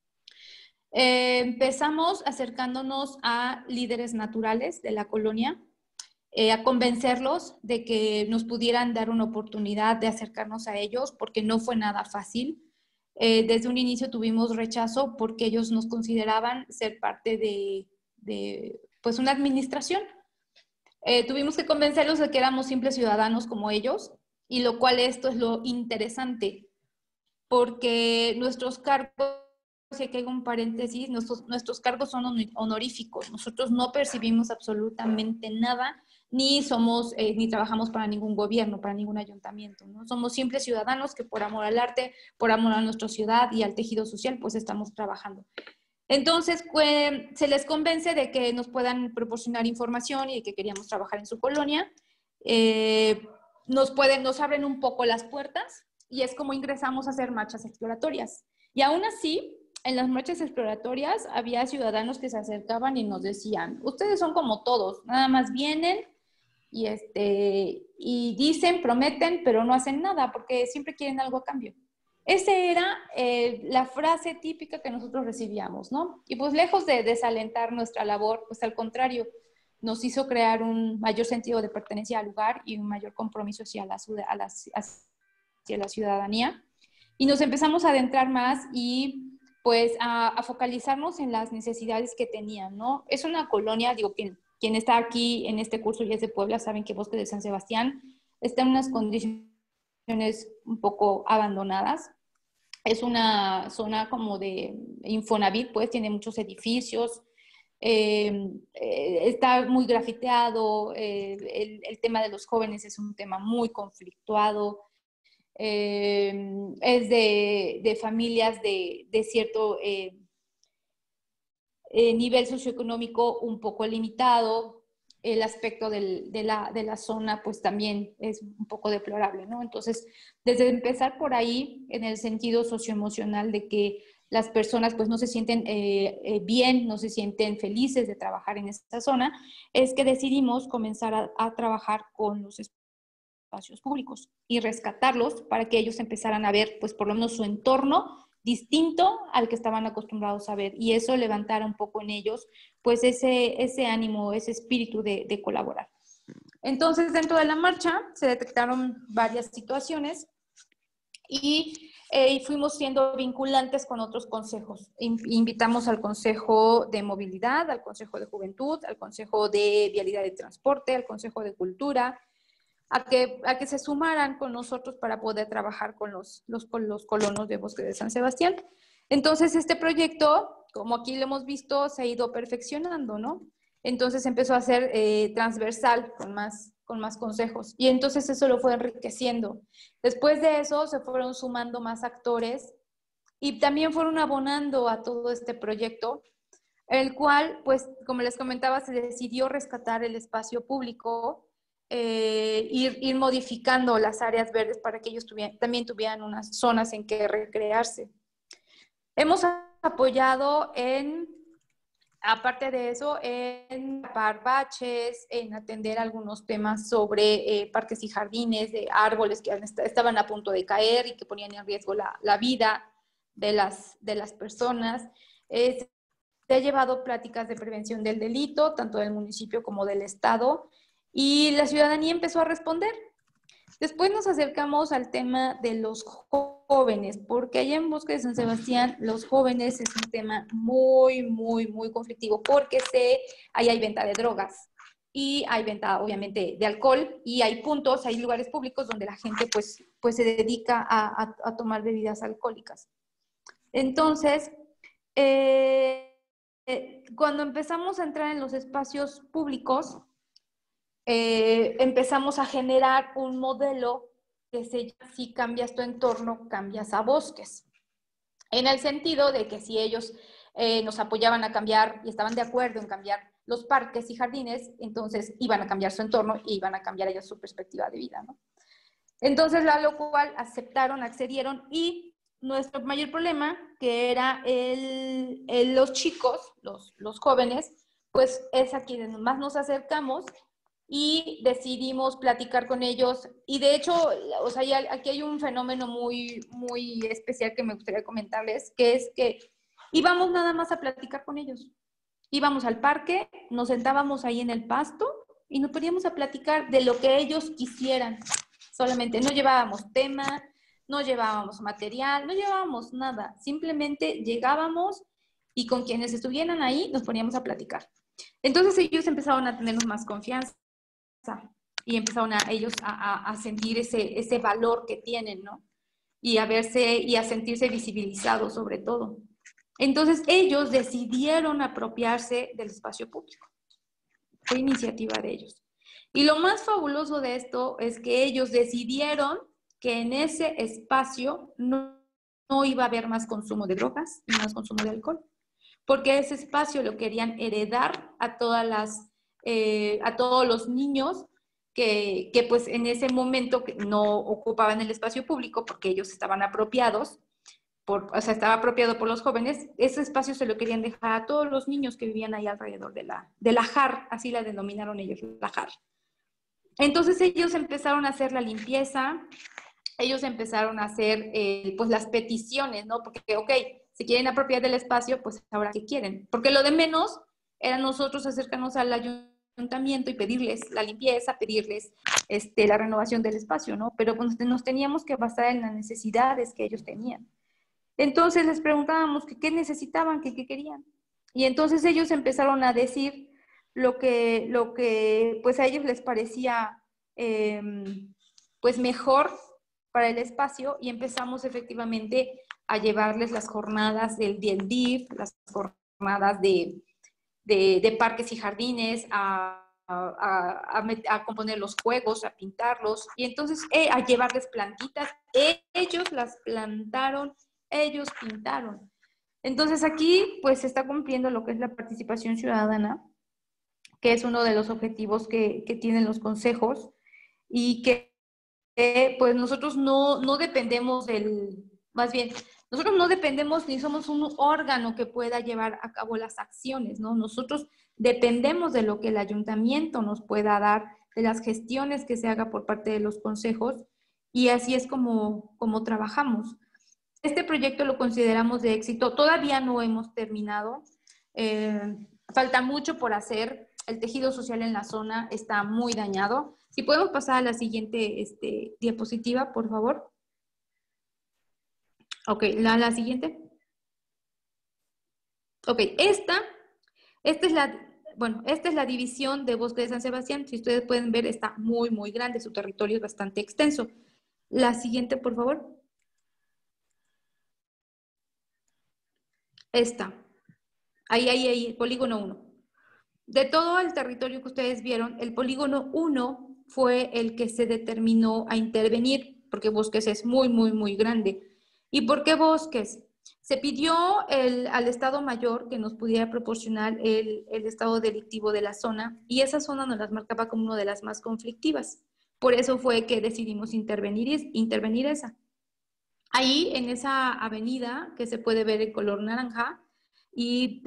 Speaker 22: Empezamos acercándonos a líderes naturales de la colonia, a convencerlos de que nos pudieran dar una oportunidad de acercarnos a ellos, porque no fue nada fácil. Desde un inicio tuvimos rechazo porque ellos nos consideraban ser parte de pues una administración. Tuvimos que convencerlos de que éramos simples ciudadanos como ellos, y lo cual esto es lo interesante, porque nuestros cargos, si hay un paréntesis, nuestros cargos son honoríficos. Nosotros no percibimos absolutamente nada, ni trabajamos para ningún gobierno, para ningún ayuntamiento, ¿no? Somos simples ciudadanos que por amor al arte, por amor a nuestra ciudad y al tejido social, pues estamos trabajando. Entonces, se les convence de que nos puedan proporcionar información y de que queríamos trabajar en su colonia. Nos abren un poco las puertas y es como ingresamos a hacer marchas exploratorias. Y aún así, en las marchas exploratorias había ciudadanos que se acercaban y nos decían, ustedes son como todos, nada más vienen y dicen, prometen, pero no hacen nada porque siempre quieren algo a cambio. Esa era la frase típica que nosotros recibíamos, ¿no? Y pues lejos de desalentar nuestra labor, pues al contrario, nos hizo crear un mayor sentido de pertenencia al lugar y un mayor compromiso hacia la ciudadanía. Y nos empezamos a adentrar más y pues a focalizarnos en las necesidades que tenían, ¿no? Es una colonia, digo, quien está aquí en este curso y es de Puebla, saben que Bosque de San Sebastián está en unas condiciones un poco abandonadas. Es una zona como de Infonavit, pues tiene muchos edificios, está muy grafiteado, el tema de los jóvenes es un tema muy conflictuado, es de familias de cierto nivel socioeconómico un poco limitado. El aspecto de la zona pues también es un poco deplorable, ¿no? Entonces, desde empezar por ahí, en el sentido socioemocional de que las personas pues no se sienten bien, no se sienten felices de trabajar en esta zona, es que decidimos comenzar a trabajar con los espacios públicos y rescatarlos para que ellos empezaran a ver pues por lo menos su entorno distinto al que estaban acostumbrados a ver, y eso levantara un poco en ellos pues ese ánimo, ese espíritu de colaborar. Entonces, dentro de la marcha se detectaron varias situaciones y fuimos siendo vinculantes con otros consejos. Invitamos al Consejo de Movilidad, al Consejo de Juventud, al Consejo de Vialidad y Transporte, al Consejo de Cultura, a que se sumaran con nosotros para poder trabajar con los colonos de Bosque de San Sebastián. Entonces, este proyecto, como aquí lo hemos visto, se ha ido perfeccionando, ¿no? Entonces empezó a ser transversal, con más consejos. Y entonces eso lo fue enriqueciendo. Después de eso se fueron sumando más actores y también fueron abonando a todo este proyecto, el cual, pues, como les comentaba, se decidió rescatar el espacio público, ir modificando las áreas verdes para que ellos también tuvieran unas zonas en que recrearse. Hemos apoyado aparte de eso, en tapar baches, en atender algunos temas sobre parques y jardines, de árboles que estaban a punto de caer y que ponían en riesgo la vida de las personas. Se ha llevado pláticas de prevención del delito, tanto del municipio como del Estado, y la ciudadanía empezó a responder. Después nos acercamos al tema de los jóvenes, porque allá en Bosque de San Sebastián los jóvenes es un tema muy, muy, muy conflictivo, porque ahí hay venta de drogas y hay venta, obviamente, de alcohol, y hay hay lugares públicos donde la gente pues se dedica a tomar bebidas alcohólicas. Entonces, cuando empezamos a entrar en los espacios públicos, empezamos a generar un modelo que si cambias tu entorno, cambias a bosques. En el sentido de que si ellos nos apoyaban a cambiar y estaban de acuerdo en cambiar los parques y jardines, entonces iban a cambiar su entorno y iban a cambiar ellos su perspectiva de vida, ¿no? Entonces, a lo cual aceptaron, accedieron, y nuestro mayor problema, que era los chicos, los jóvenes, pues es a quienes más nos acercamos y decidimos platicar con ellos. Y de hecho, o sea, aquí hay un fenómeno muy, muy especial que me gustaría comentarles, que es que íbamos nada más a platicar con ellos. Íbamos al parque, nos sentábamos ahí en el pasto y nos poníamos a platicar de lo que ellos quisieran. Solamente no llevábamos tema, no llevábamos material, no llevábamos nada. Simplemente llegábamos y con quienes estuvieran ahí nos poníamos a platicar. Entonces ellos empezaron a tenernos más confianza y empezaron ellos a sentir ese valor que tienen, ¿no? Y a verse y a sentirse visibilizados sobre todo. Entonces ellos decidieron apropiarse del espacio público. Fue iniciativa de ellos. Y lo más fabuloso de esto es que ellos decidieron que en ese espacio no iba a haber más consumo de drogas y más consumo de alcohol. porque ese espacio lo querían heredar a todos los niños que pues en ese momento no ocupaban el espacio público porque ellos estaban apropiados, estaba apropiado por los jóvenes. Ese espacio se lo querían dejar a todos los niños que vivían ahí alrededor de la JAR, así la denominaron ellos, la JAR. Entonces ellos empezaron a hacer la limpieza, ellos empezaron a hacer pues las peticiones, ¿no? Porque, ok, si quieren apropiar del espacio, pues ahora ¿qué quieren? Porque lo de menos era nosotros acercarnos al ayuntamiento y pedirles la limpieza, pedirles la renovación del espacio, ¿no? Pero pues, nos teníamos que basar en las necesidades que ellos tenían. Entonces les preguntábamos que qué necesitaban, que qué querían. Y entonces ellos empezaron a decir lo que pues a ellos les parecía pues mejor para el espacio, y empezamos efectivamente a llevarles las jornadas del DIF, las jornadas de parques y jardines, a componer los juegos, a pintarlos, y entonces a llevarles plantitas. Ellos las plantaron, ellos pintaron. Entonces aquí pues se está cumpliendo lo que es la participación ciudadana, que es uno de los objetivos que tienen los consejos, y que pues nosotros no dependemos nosotros no dependemos ni somos un órgano que pueda llevar a cabo las acciones, ¿no? Nosotros dependemos de lo que el ayuntamiento nos pueda dar, de las gestiones que se haga por parte de los consejos, y así es como trabajamos. Este proyecto lo consideramos de éxito. Todavía no hemos terminado. Falta mucho por hacer. El tejido social en la zona está muy dañado. Si podemos pasar a la siguiente diapositiva, por favor. Ok, la siguiente. Ok, esta es la división de Bosque de San Sebastián. Si ustedes pueden ver, está muy, muy grande. Su territorio es bastante extenso. La siguiente, por favor. Esta. Ahí, el polígono 1. De todo el territorio que ustedes vieron, el polígono 1 fue el que se determinó a intervenir, porque Bosques es muy, muy, muy grande. ¿Y por qué Bosques? Se pidió al Estado Mayor que nos pudiera proporcionar el estado delictivo de la zona, y esa zona nos las marcaba como una de las más conflictivas. Por eso fue que decidimos intervenir esa. Ahí, en esa avenida, que se puede ver en color naranja, y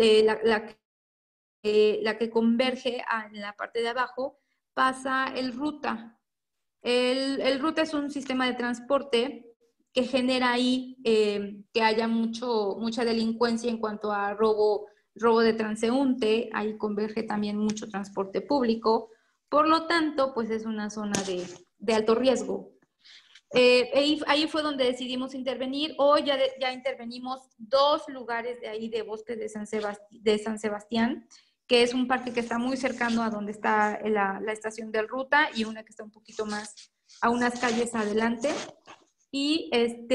Speaker 22: la que converge en la parte de abajo, pasa el Ruta. El Ruta es un sistema de transporte que genera ahí que haya mucha delincuencia en cuanto a robo de transeúnte. Ahí converge también mucho transporte público. Por lo tanto, pues es una zona de alto riesgo. Ahí fue donde decidimos intervenir. Hoy ya intervenimos 2 lugares de ahí de Bosques de San Sebastián, que es un parque que está muy cercano a donde está la estación del Ruta, y una que está un poquito más a unas calles adelante. Y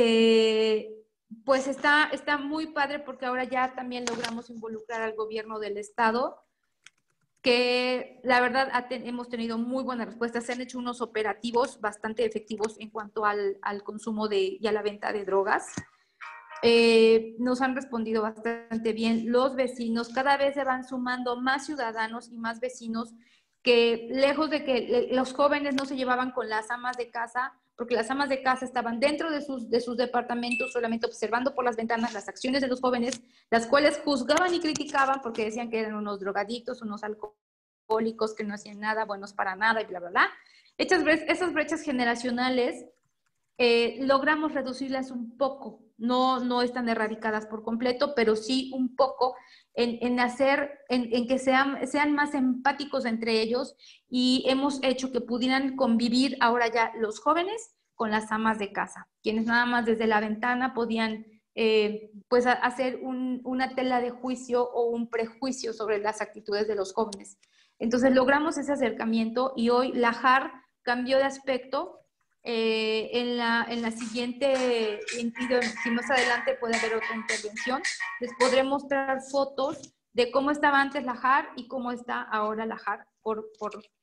Speaker 22: pues está muy padre, porque ahora ya también logramos involucrar al gobierno del estado, que la verdad hemos tenido muy buena respuesta. Se han hecho unos operativos bastante efectivos en cuanto al consumo y a la venta de drogas. Nos han respondido bastante bien los vecinos. Cada vez se van sumando más ciudadanos y más vecinos, que lejos de que los jóvenes no se llevaban con las amas de casa, porque las amas de casa estaban dentro de sus departamentos solamente observando por las ventanas las acciones de los jóvenes, las cuales juzgaban y criticaban porque decían que eran unos drogadictos, unos alcohólicos que no hacían nada, buenos para nada y bla, bla, bla. Esas brechas generacionales logramos reducirlas un poco. No están erradicadas por completo, pero sí un poco en que sean más empáticos entre ellos, y hemos hecho que pudieran convivir ahora ya los jóvenes con las amas de casa, quienes nada más desde la ventana podían pues hacer una tela de juicio o un prejuicio sobre las actitudes de los jóvenes. Entonces logramos ese acercamiento, y hoy la JAR cambió de aspecto. En la siguiente, si más adelante puede haber otra intervención, les podré mostrar fotos de cómo estaba antes la JAR y cómo está ahora la JAR por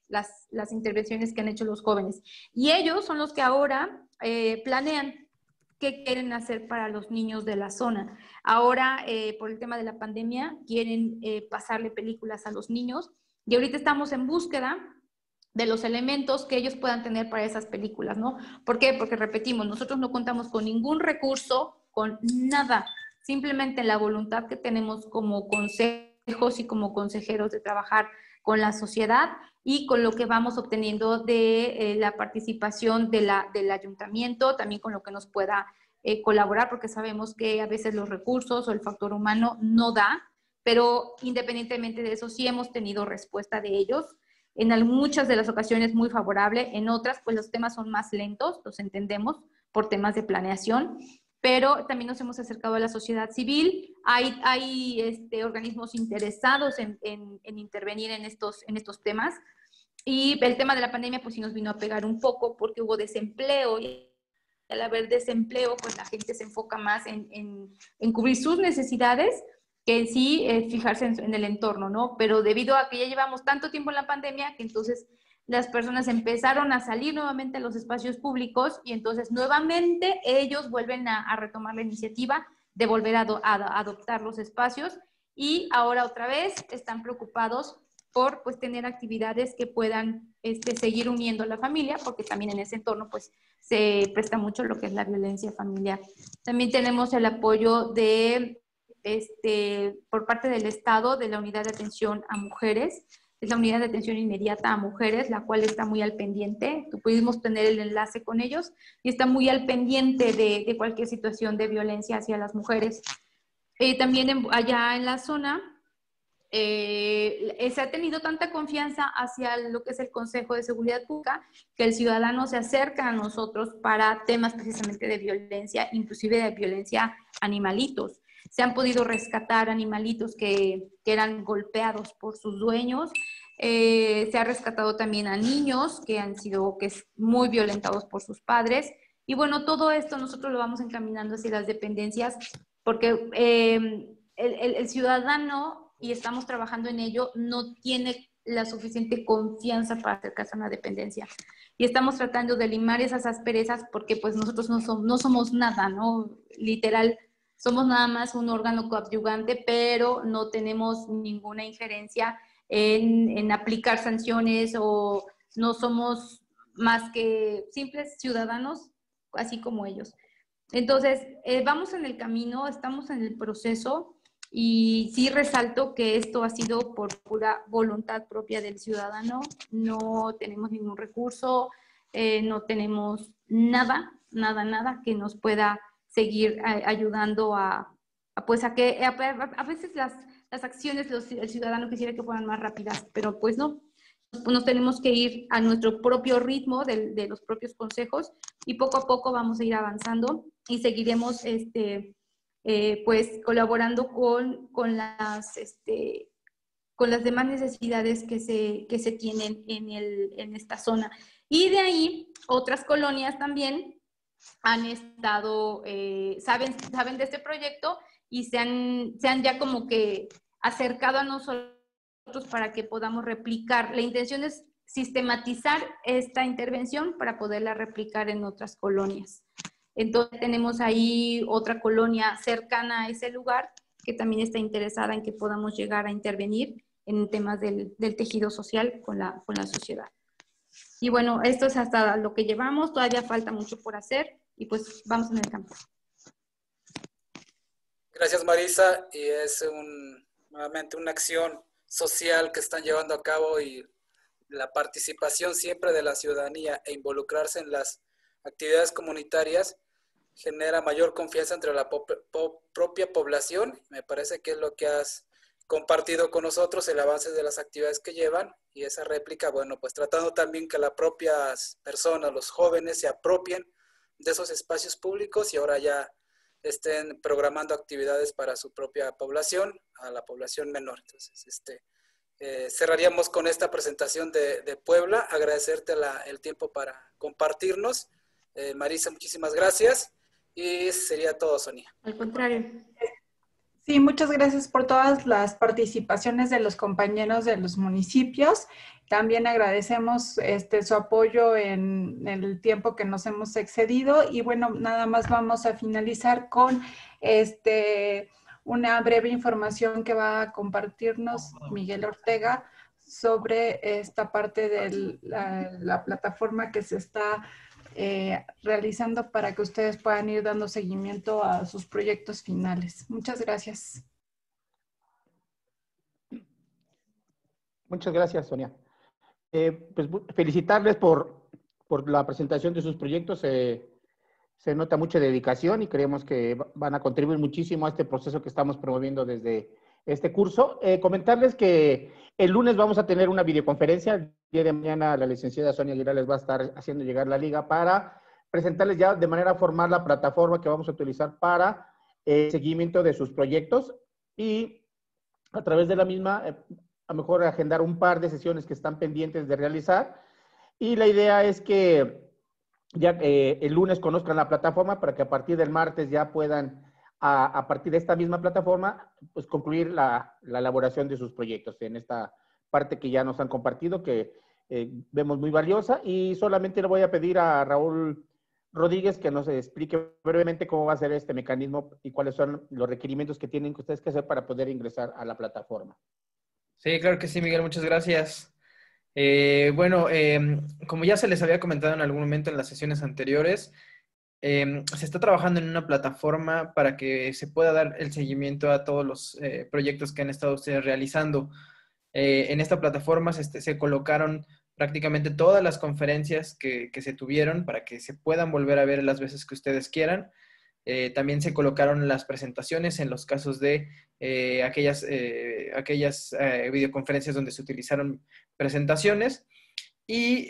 Speaker 22: las intervenciones que han hecho los jóvenes. Y ellos son los que ahora planean. qué quieren hacer para los niños de la zona. Ahora, por el tema de la pandemia, quieren pasarle películas a los niños y ahorita estamos en búsqueda de los elementos que ellos puedan tener para esas películas, ¿no? ¿Por qué? Porque repetimos, nosotros no contamos con ningún recurso, con nada, simplemente la voluntad que tenemos como consejos y como consejeros de trabajar con la sociedad y con lo que vamos obteniendo de la participación del ayuntamiento, también con lo que nos pueda colaborar, porque sabemos que a veces los recursos o el factor humano no da, pero independientemente de eso sí hemos tenido respuesta de ellos. En muchas de las ocasiones muy favorable, en otras pues los temas son más lentos, los entendemos por temas de planeación, pero también nos hemos acercado a la sociedad civil, hay organismos interesados en intervenir en estos temas, y el tema de la pandemia pues sí nos vino a pegar un poco porque hubo desempleo, y al haber desempleo pues la gente se enfoca más en cubrir sus necesidades que en sí fijarse en el entorno, ¿no? Pero debido a que ya llevamos tanto tiempo en la pandemia, que entonces las personas empezaron a salir nuevamente a los espacios públicos y entonces nuevamente ellos vuelven a retomar la iniciativa de volver a adoptar los espacios y ahora otra vez están preocupados por pues tener actividades que puedan seguir uniendo a la familia, porque también en ese entorno pues se presta mucho lo que es la violencia familiar. También tenemos el apoyo de por parte del Estado, de la Unidad de Atención a Mujeres, es la Unidad de Atención Inmediata a Mujeres, la cual está muy al pendiente, pudimos tener el enlace con ellos, y está muy al pendiente de cualquier situación de violencia hacia las mujeres. También allá en la zona, se ha tenido tanta confianza hacia lo que es el Consejo de Seguridad Pública, que el ciudadano se acerca a nosotros para temas precisamente de violencia, inclusive de violencia animalitos. Se han podido rescatar animalitos que eran golpeados por sus dueños. Se ha rescatado también a niños que han sido muy violentados por sus padres. Y bueno, todo esto nosotros lo vamos encaminando hacia las dependencias porque el ciudadano, y estamos trabajando en ello, no tiene la suficiente confianza para acercarse a una dependencia. Y estamos tratando de limar esas asperezas porque pues nosotros no somos nada, ¿no? Literal, somos nada más un órgano coadyuvante, pero no tenemos ninguna injerencia en aplicar sanciones o no somos más que simples ciudadanos, así como ellos. Entonces, vamos en el camino, estamos en el proceso y sí resalto que esto ha sido por pura voluntad propia del ciudadano. No tenemos ningún recurso, no tenemos nada que nos pueda seguir ayudando a veces las acciones el ciudadano quisiera que fueran más rápidas, pero pues no, nos tenemos que ir a nuestro propio ritmo de los propios consejos y poco a poco vamos a ir avanzando y seguiremos pues colaborando con las demás necesidades que se tienen en esta zona. Y de ahí otras colonias también han estado, saben de este proyecto y se han ya como que acercado a nosotros para que podamos replicar. La intención es sistematizar esta intervención para poderla replicar en otras colonias. Entonces tenemos ahí otra colonia cercana a ese lugar que también está interesada en que podamos llegar a intervenir en temas del tejido social con la sociedad. Y bueno, esto es hasta lo que llevamos, todavía falta mucho por hacer y pues vamos en el campo.
Speaker 11: Gracias, Marisa, y es nuevamente una acción social que están llevando a cabo y la participación siempre de la ciudadanía e involucrarse en las actividades comunitarias genera mayor confianza entre la propia población. Me parece que es lo que has compartido con nosotros, el avance de las actividades que llevan y esa réplica, bueno, pues tratando también que las propias personas, los jóvenes se apropien de esos espacios públicos y ahora ya estén programando actividades para su propia población, a la población menor. Entonces, cerraríamos con esta presentación de Puebla. Agradecerte el tiempo para compartirnos. Marisa, muchísimas gracias. Y sería todo, Sonia.
Speaker 22: Al contrario.
Speaker 1: Sí, muchas gracias por todas las participaciones de los compañeros de los municipios. También agradecemos su apoyo en el tiempo que nos hemos excedido. Y bueno, nada más vamos a finalizar con una breve información que va a compartirnos Miguel Ortega sobre esta parte de la plataforma que se está realizando para que ustedes puedan ir dando seguimiento a sus proyectos finales. Muchas gracias.
Speaker 13: Muchas gracias, Sonia. Pues felicitarles por la presentación de sus proyectos. Se nota mucha dedicación y creemos que van a contribuir muchísimo a este proceso que estamos promoviendo desde este curso. Comentarles que el lunes vamos a tener una videoconferencia. El día de mañana la licenciada Sonia Aguilar les va a estar haciendo llegar la liga para presentarles ya de manera formal la plataforma que vamos a utilizar para el seguimiento de sus proyectos y a través de la misma, a lo mejor agendar un par de sesiones que están pendientes de realizar. Y la idea es que ya el lunes conozcan la plataforma para que a partir del martes ya puedan, a partir de esta misma plataforma, pues concluir la elaboración de sus proyectos en esta parte que ya nos han compartido, que vemos muy valiosa. Y solamente le voy a pedir a Raúl Rodríguez que nos explique brevemente cómo va a ser este mecanismo y cuáles son los requerimientos que tienen ustedes que hacer para poder ingresar a la plataforma.
Speaker 6: Sí, claro que sí, Miguel, muchas gracias. Como ya se les había comentado en algún momento en las sesiones anteriores, se está trabajando en una plataforma para que se pueda dar el seguimiento a todos los proyectos que han estado ustedes realizando. En esta plataforma se colocaron prácticamente todas las conferencias que se tuvieron para que se puedan volver a ver las veces que ustedes quieran. También se colocaron las presentaciones en los casos de aquellas videoconferencias donde se utilizaron presentaciones. Y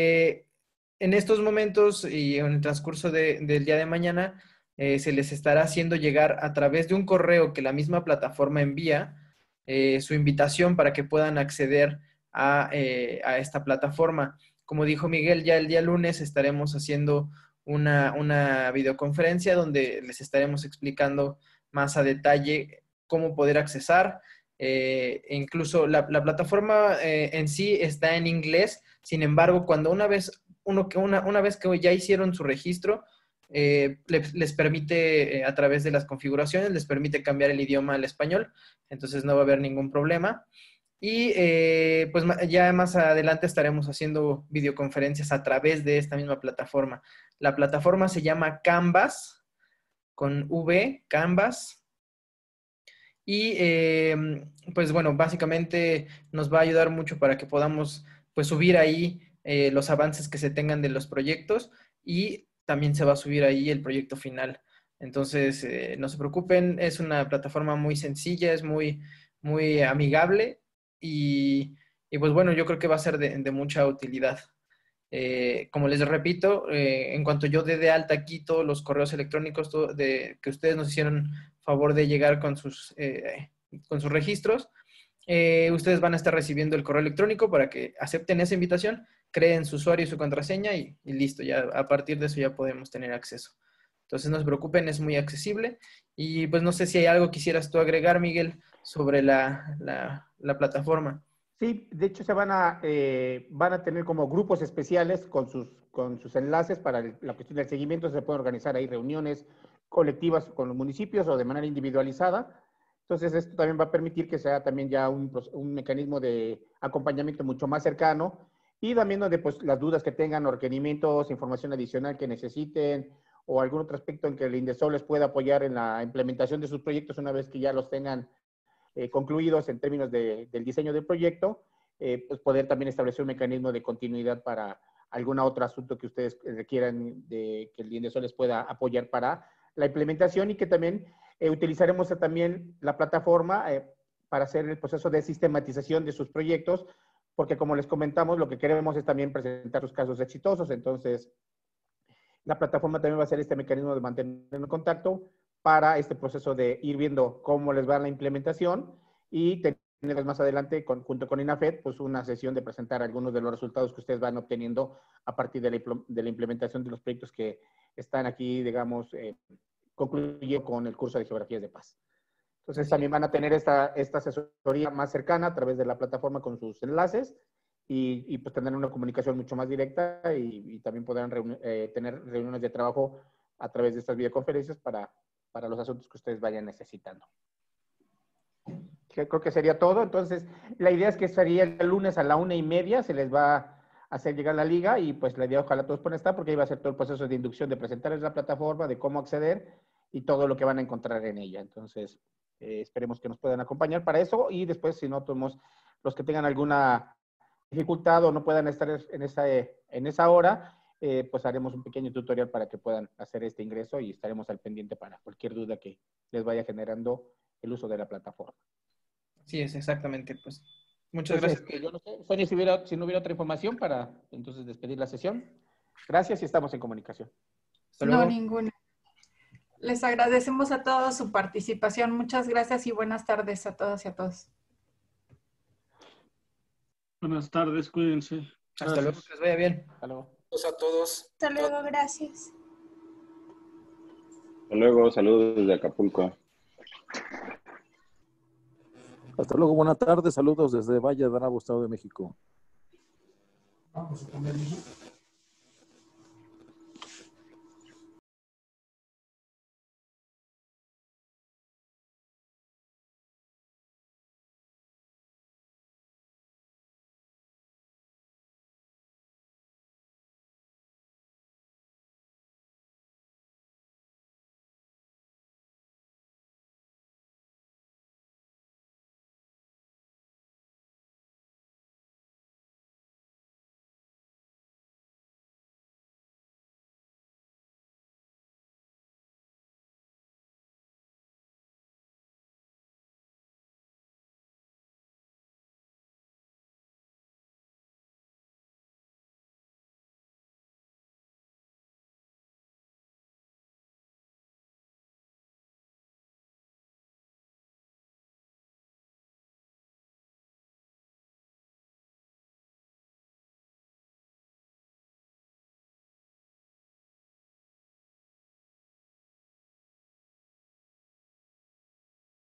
Speaker 6: en estos momentos y en el transcurso del día de mañana se les estará haciendo llegar a través de un correo que la misma plataforma envía su invitación para que puedan acceder a esta plataforma. Como dijo Miguel, ya el día lunes estaremos haciendo una videoconferencia donde les estaremos explicando más a detalle cómo poder accesar. Incluso la plataforma en sí está en inglés. Sin embargo, cuando una vez que ya hicieron su registro, les permite, a través de las configuraciones, les permite cambiar el idioma al español. Entonces no va a haber ningún problema. Y pues ya más adelante estaremos haciendo videoconferencias a través de esta misma plataforma. La plataforma se llama Canvas, con V, Canvas. Y pues bueno, básicamente nos va a ayudar mucho para que podamos pues subir ahí los avances que se tengan de los proyectos y también se va a subir ahí el proyecto final. Entonces, no se preocupen, es una plataforma muy sencilla, es muy, muy amigable y pues bueno, yo creo que va a ser de mucha utilidad. Como les repito, en cuanto yo dé de alta aquí todos los correos electrónicos que ustedes nos hicieron favor de llegar con sus registros, ustedes van a estar recibiendo el correo electrónico para que acepten esa invitación, creen su usuario y su contraseña y listo, ya a partir de eso ya podemos tener acceso. Entonces no se preocupen, es muy accesible. Y pues no sé si hay algo que quisieras tú agregar, Miguel, sobre la plataforma.
Speaker 13: Sí, de hecho van a tener como grupos especiales con sus enlaces para la cuestión del seguimiento. Se pueden organizar ahí reuniones colectivas con los municipios o de manera individualizada. Entonces esto también va a permitir que sea también ya un mecanismo de acompañamiento mucho más cercano y también donde pues las dudas que tengan o requerimientos, información adicional que necesiten o algún otro aspecto en que el INDESOL les pueda apoyar en la implementación de sus proyectos una vez que ya los tengan concluidos en términos del diseño del proyecto, pues poder también establecer un mecanismo de continuidad para algún otro asunto que ustedes requieran de que el INDESOL les pueda apoyar para la implementación y que también utilizaremos también la plataforma para hacer el proceso de sistematización de sus proyectos, porque como les comentamos, lo que queremos es también presentar sus casos exitosos. Entonces, la plataforma también va a ser este mecanismo de mantener en contacto para este proceso de ir viendo cómo les va la implementación y tener más adelante, junto con INAFED, pues una sesión de presentar algunos de los resultados que ustedes van obteniendo a partir de la implementación de los proyectos que están aquí, digamos, concluyendo con el curso de Geografías de Paz. Entonces también van a tener esta asesoría más cercana a través de la plataforma con sus enlaces y pues tendrán una comunicación mucho más directa y también podrán tener reuniones de trabajo a través de estas videoconferencias para los asuntos que ustedes vayan necesitando. Creo que sería todo. Entonces, la idea es que sería el lunes a la 1:30, se les va a hacer llegar la liga y pues la idea ojalá todos puedan estar porque ahí va a ser todo el proceso de inducción, de presentarles la plataforma, de cómo acceder y todo lo que van a encontrar en ella. Entonces, esperemos que nos puedan acompañar para eso y después, si no, todos los que tengan alguna dificultad o no puedan estar en esa hora, pues haremos un pequeño tutorial para que puedan hacer este ingreso y estaremos al pendiente para cualquier duda que les vaya generando el uso de la plataforma.
Speaker 6: Sí, es exactamente, pues. Muchas gracias.
Speaker 13: Yo no sé, Sonia, si no hubiera otra información para entonces despedir la sesión. Gracias y estamos en comunicación.
Speaker 1: No, ninguna. Les agradecemos a todos su participación. Muchas gracias y buenas tardes a todas y a todos.
Speaker 2: Buenas tardes, cuídense.
Speaker 6: Hasta luego, que les vaya bien. Hasta luego.
Speaker 11: A todos.
Speaker 17: Hasta luego, gracias.
Speaker 12: Hasta luego, saludos desde Acapulco.
Speaker 4: Hasta luego, buenas tardes, saludos desde Valle de Bravo, Estado de México.
Speaker 19: Vamos a poner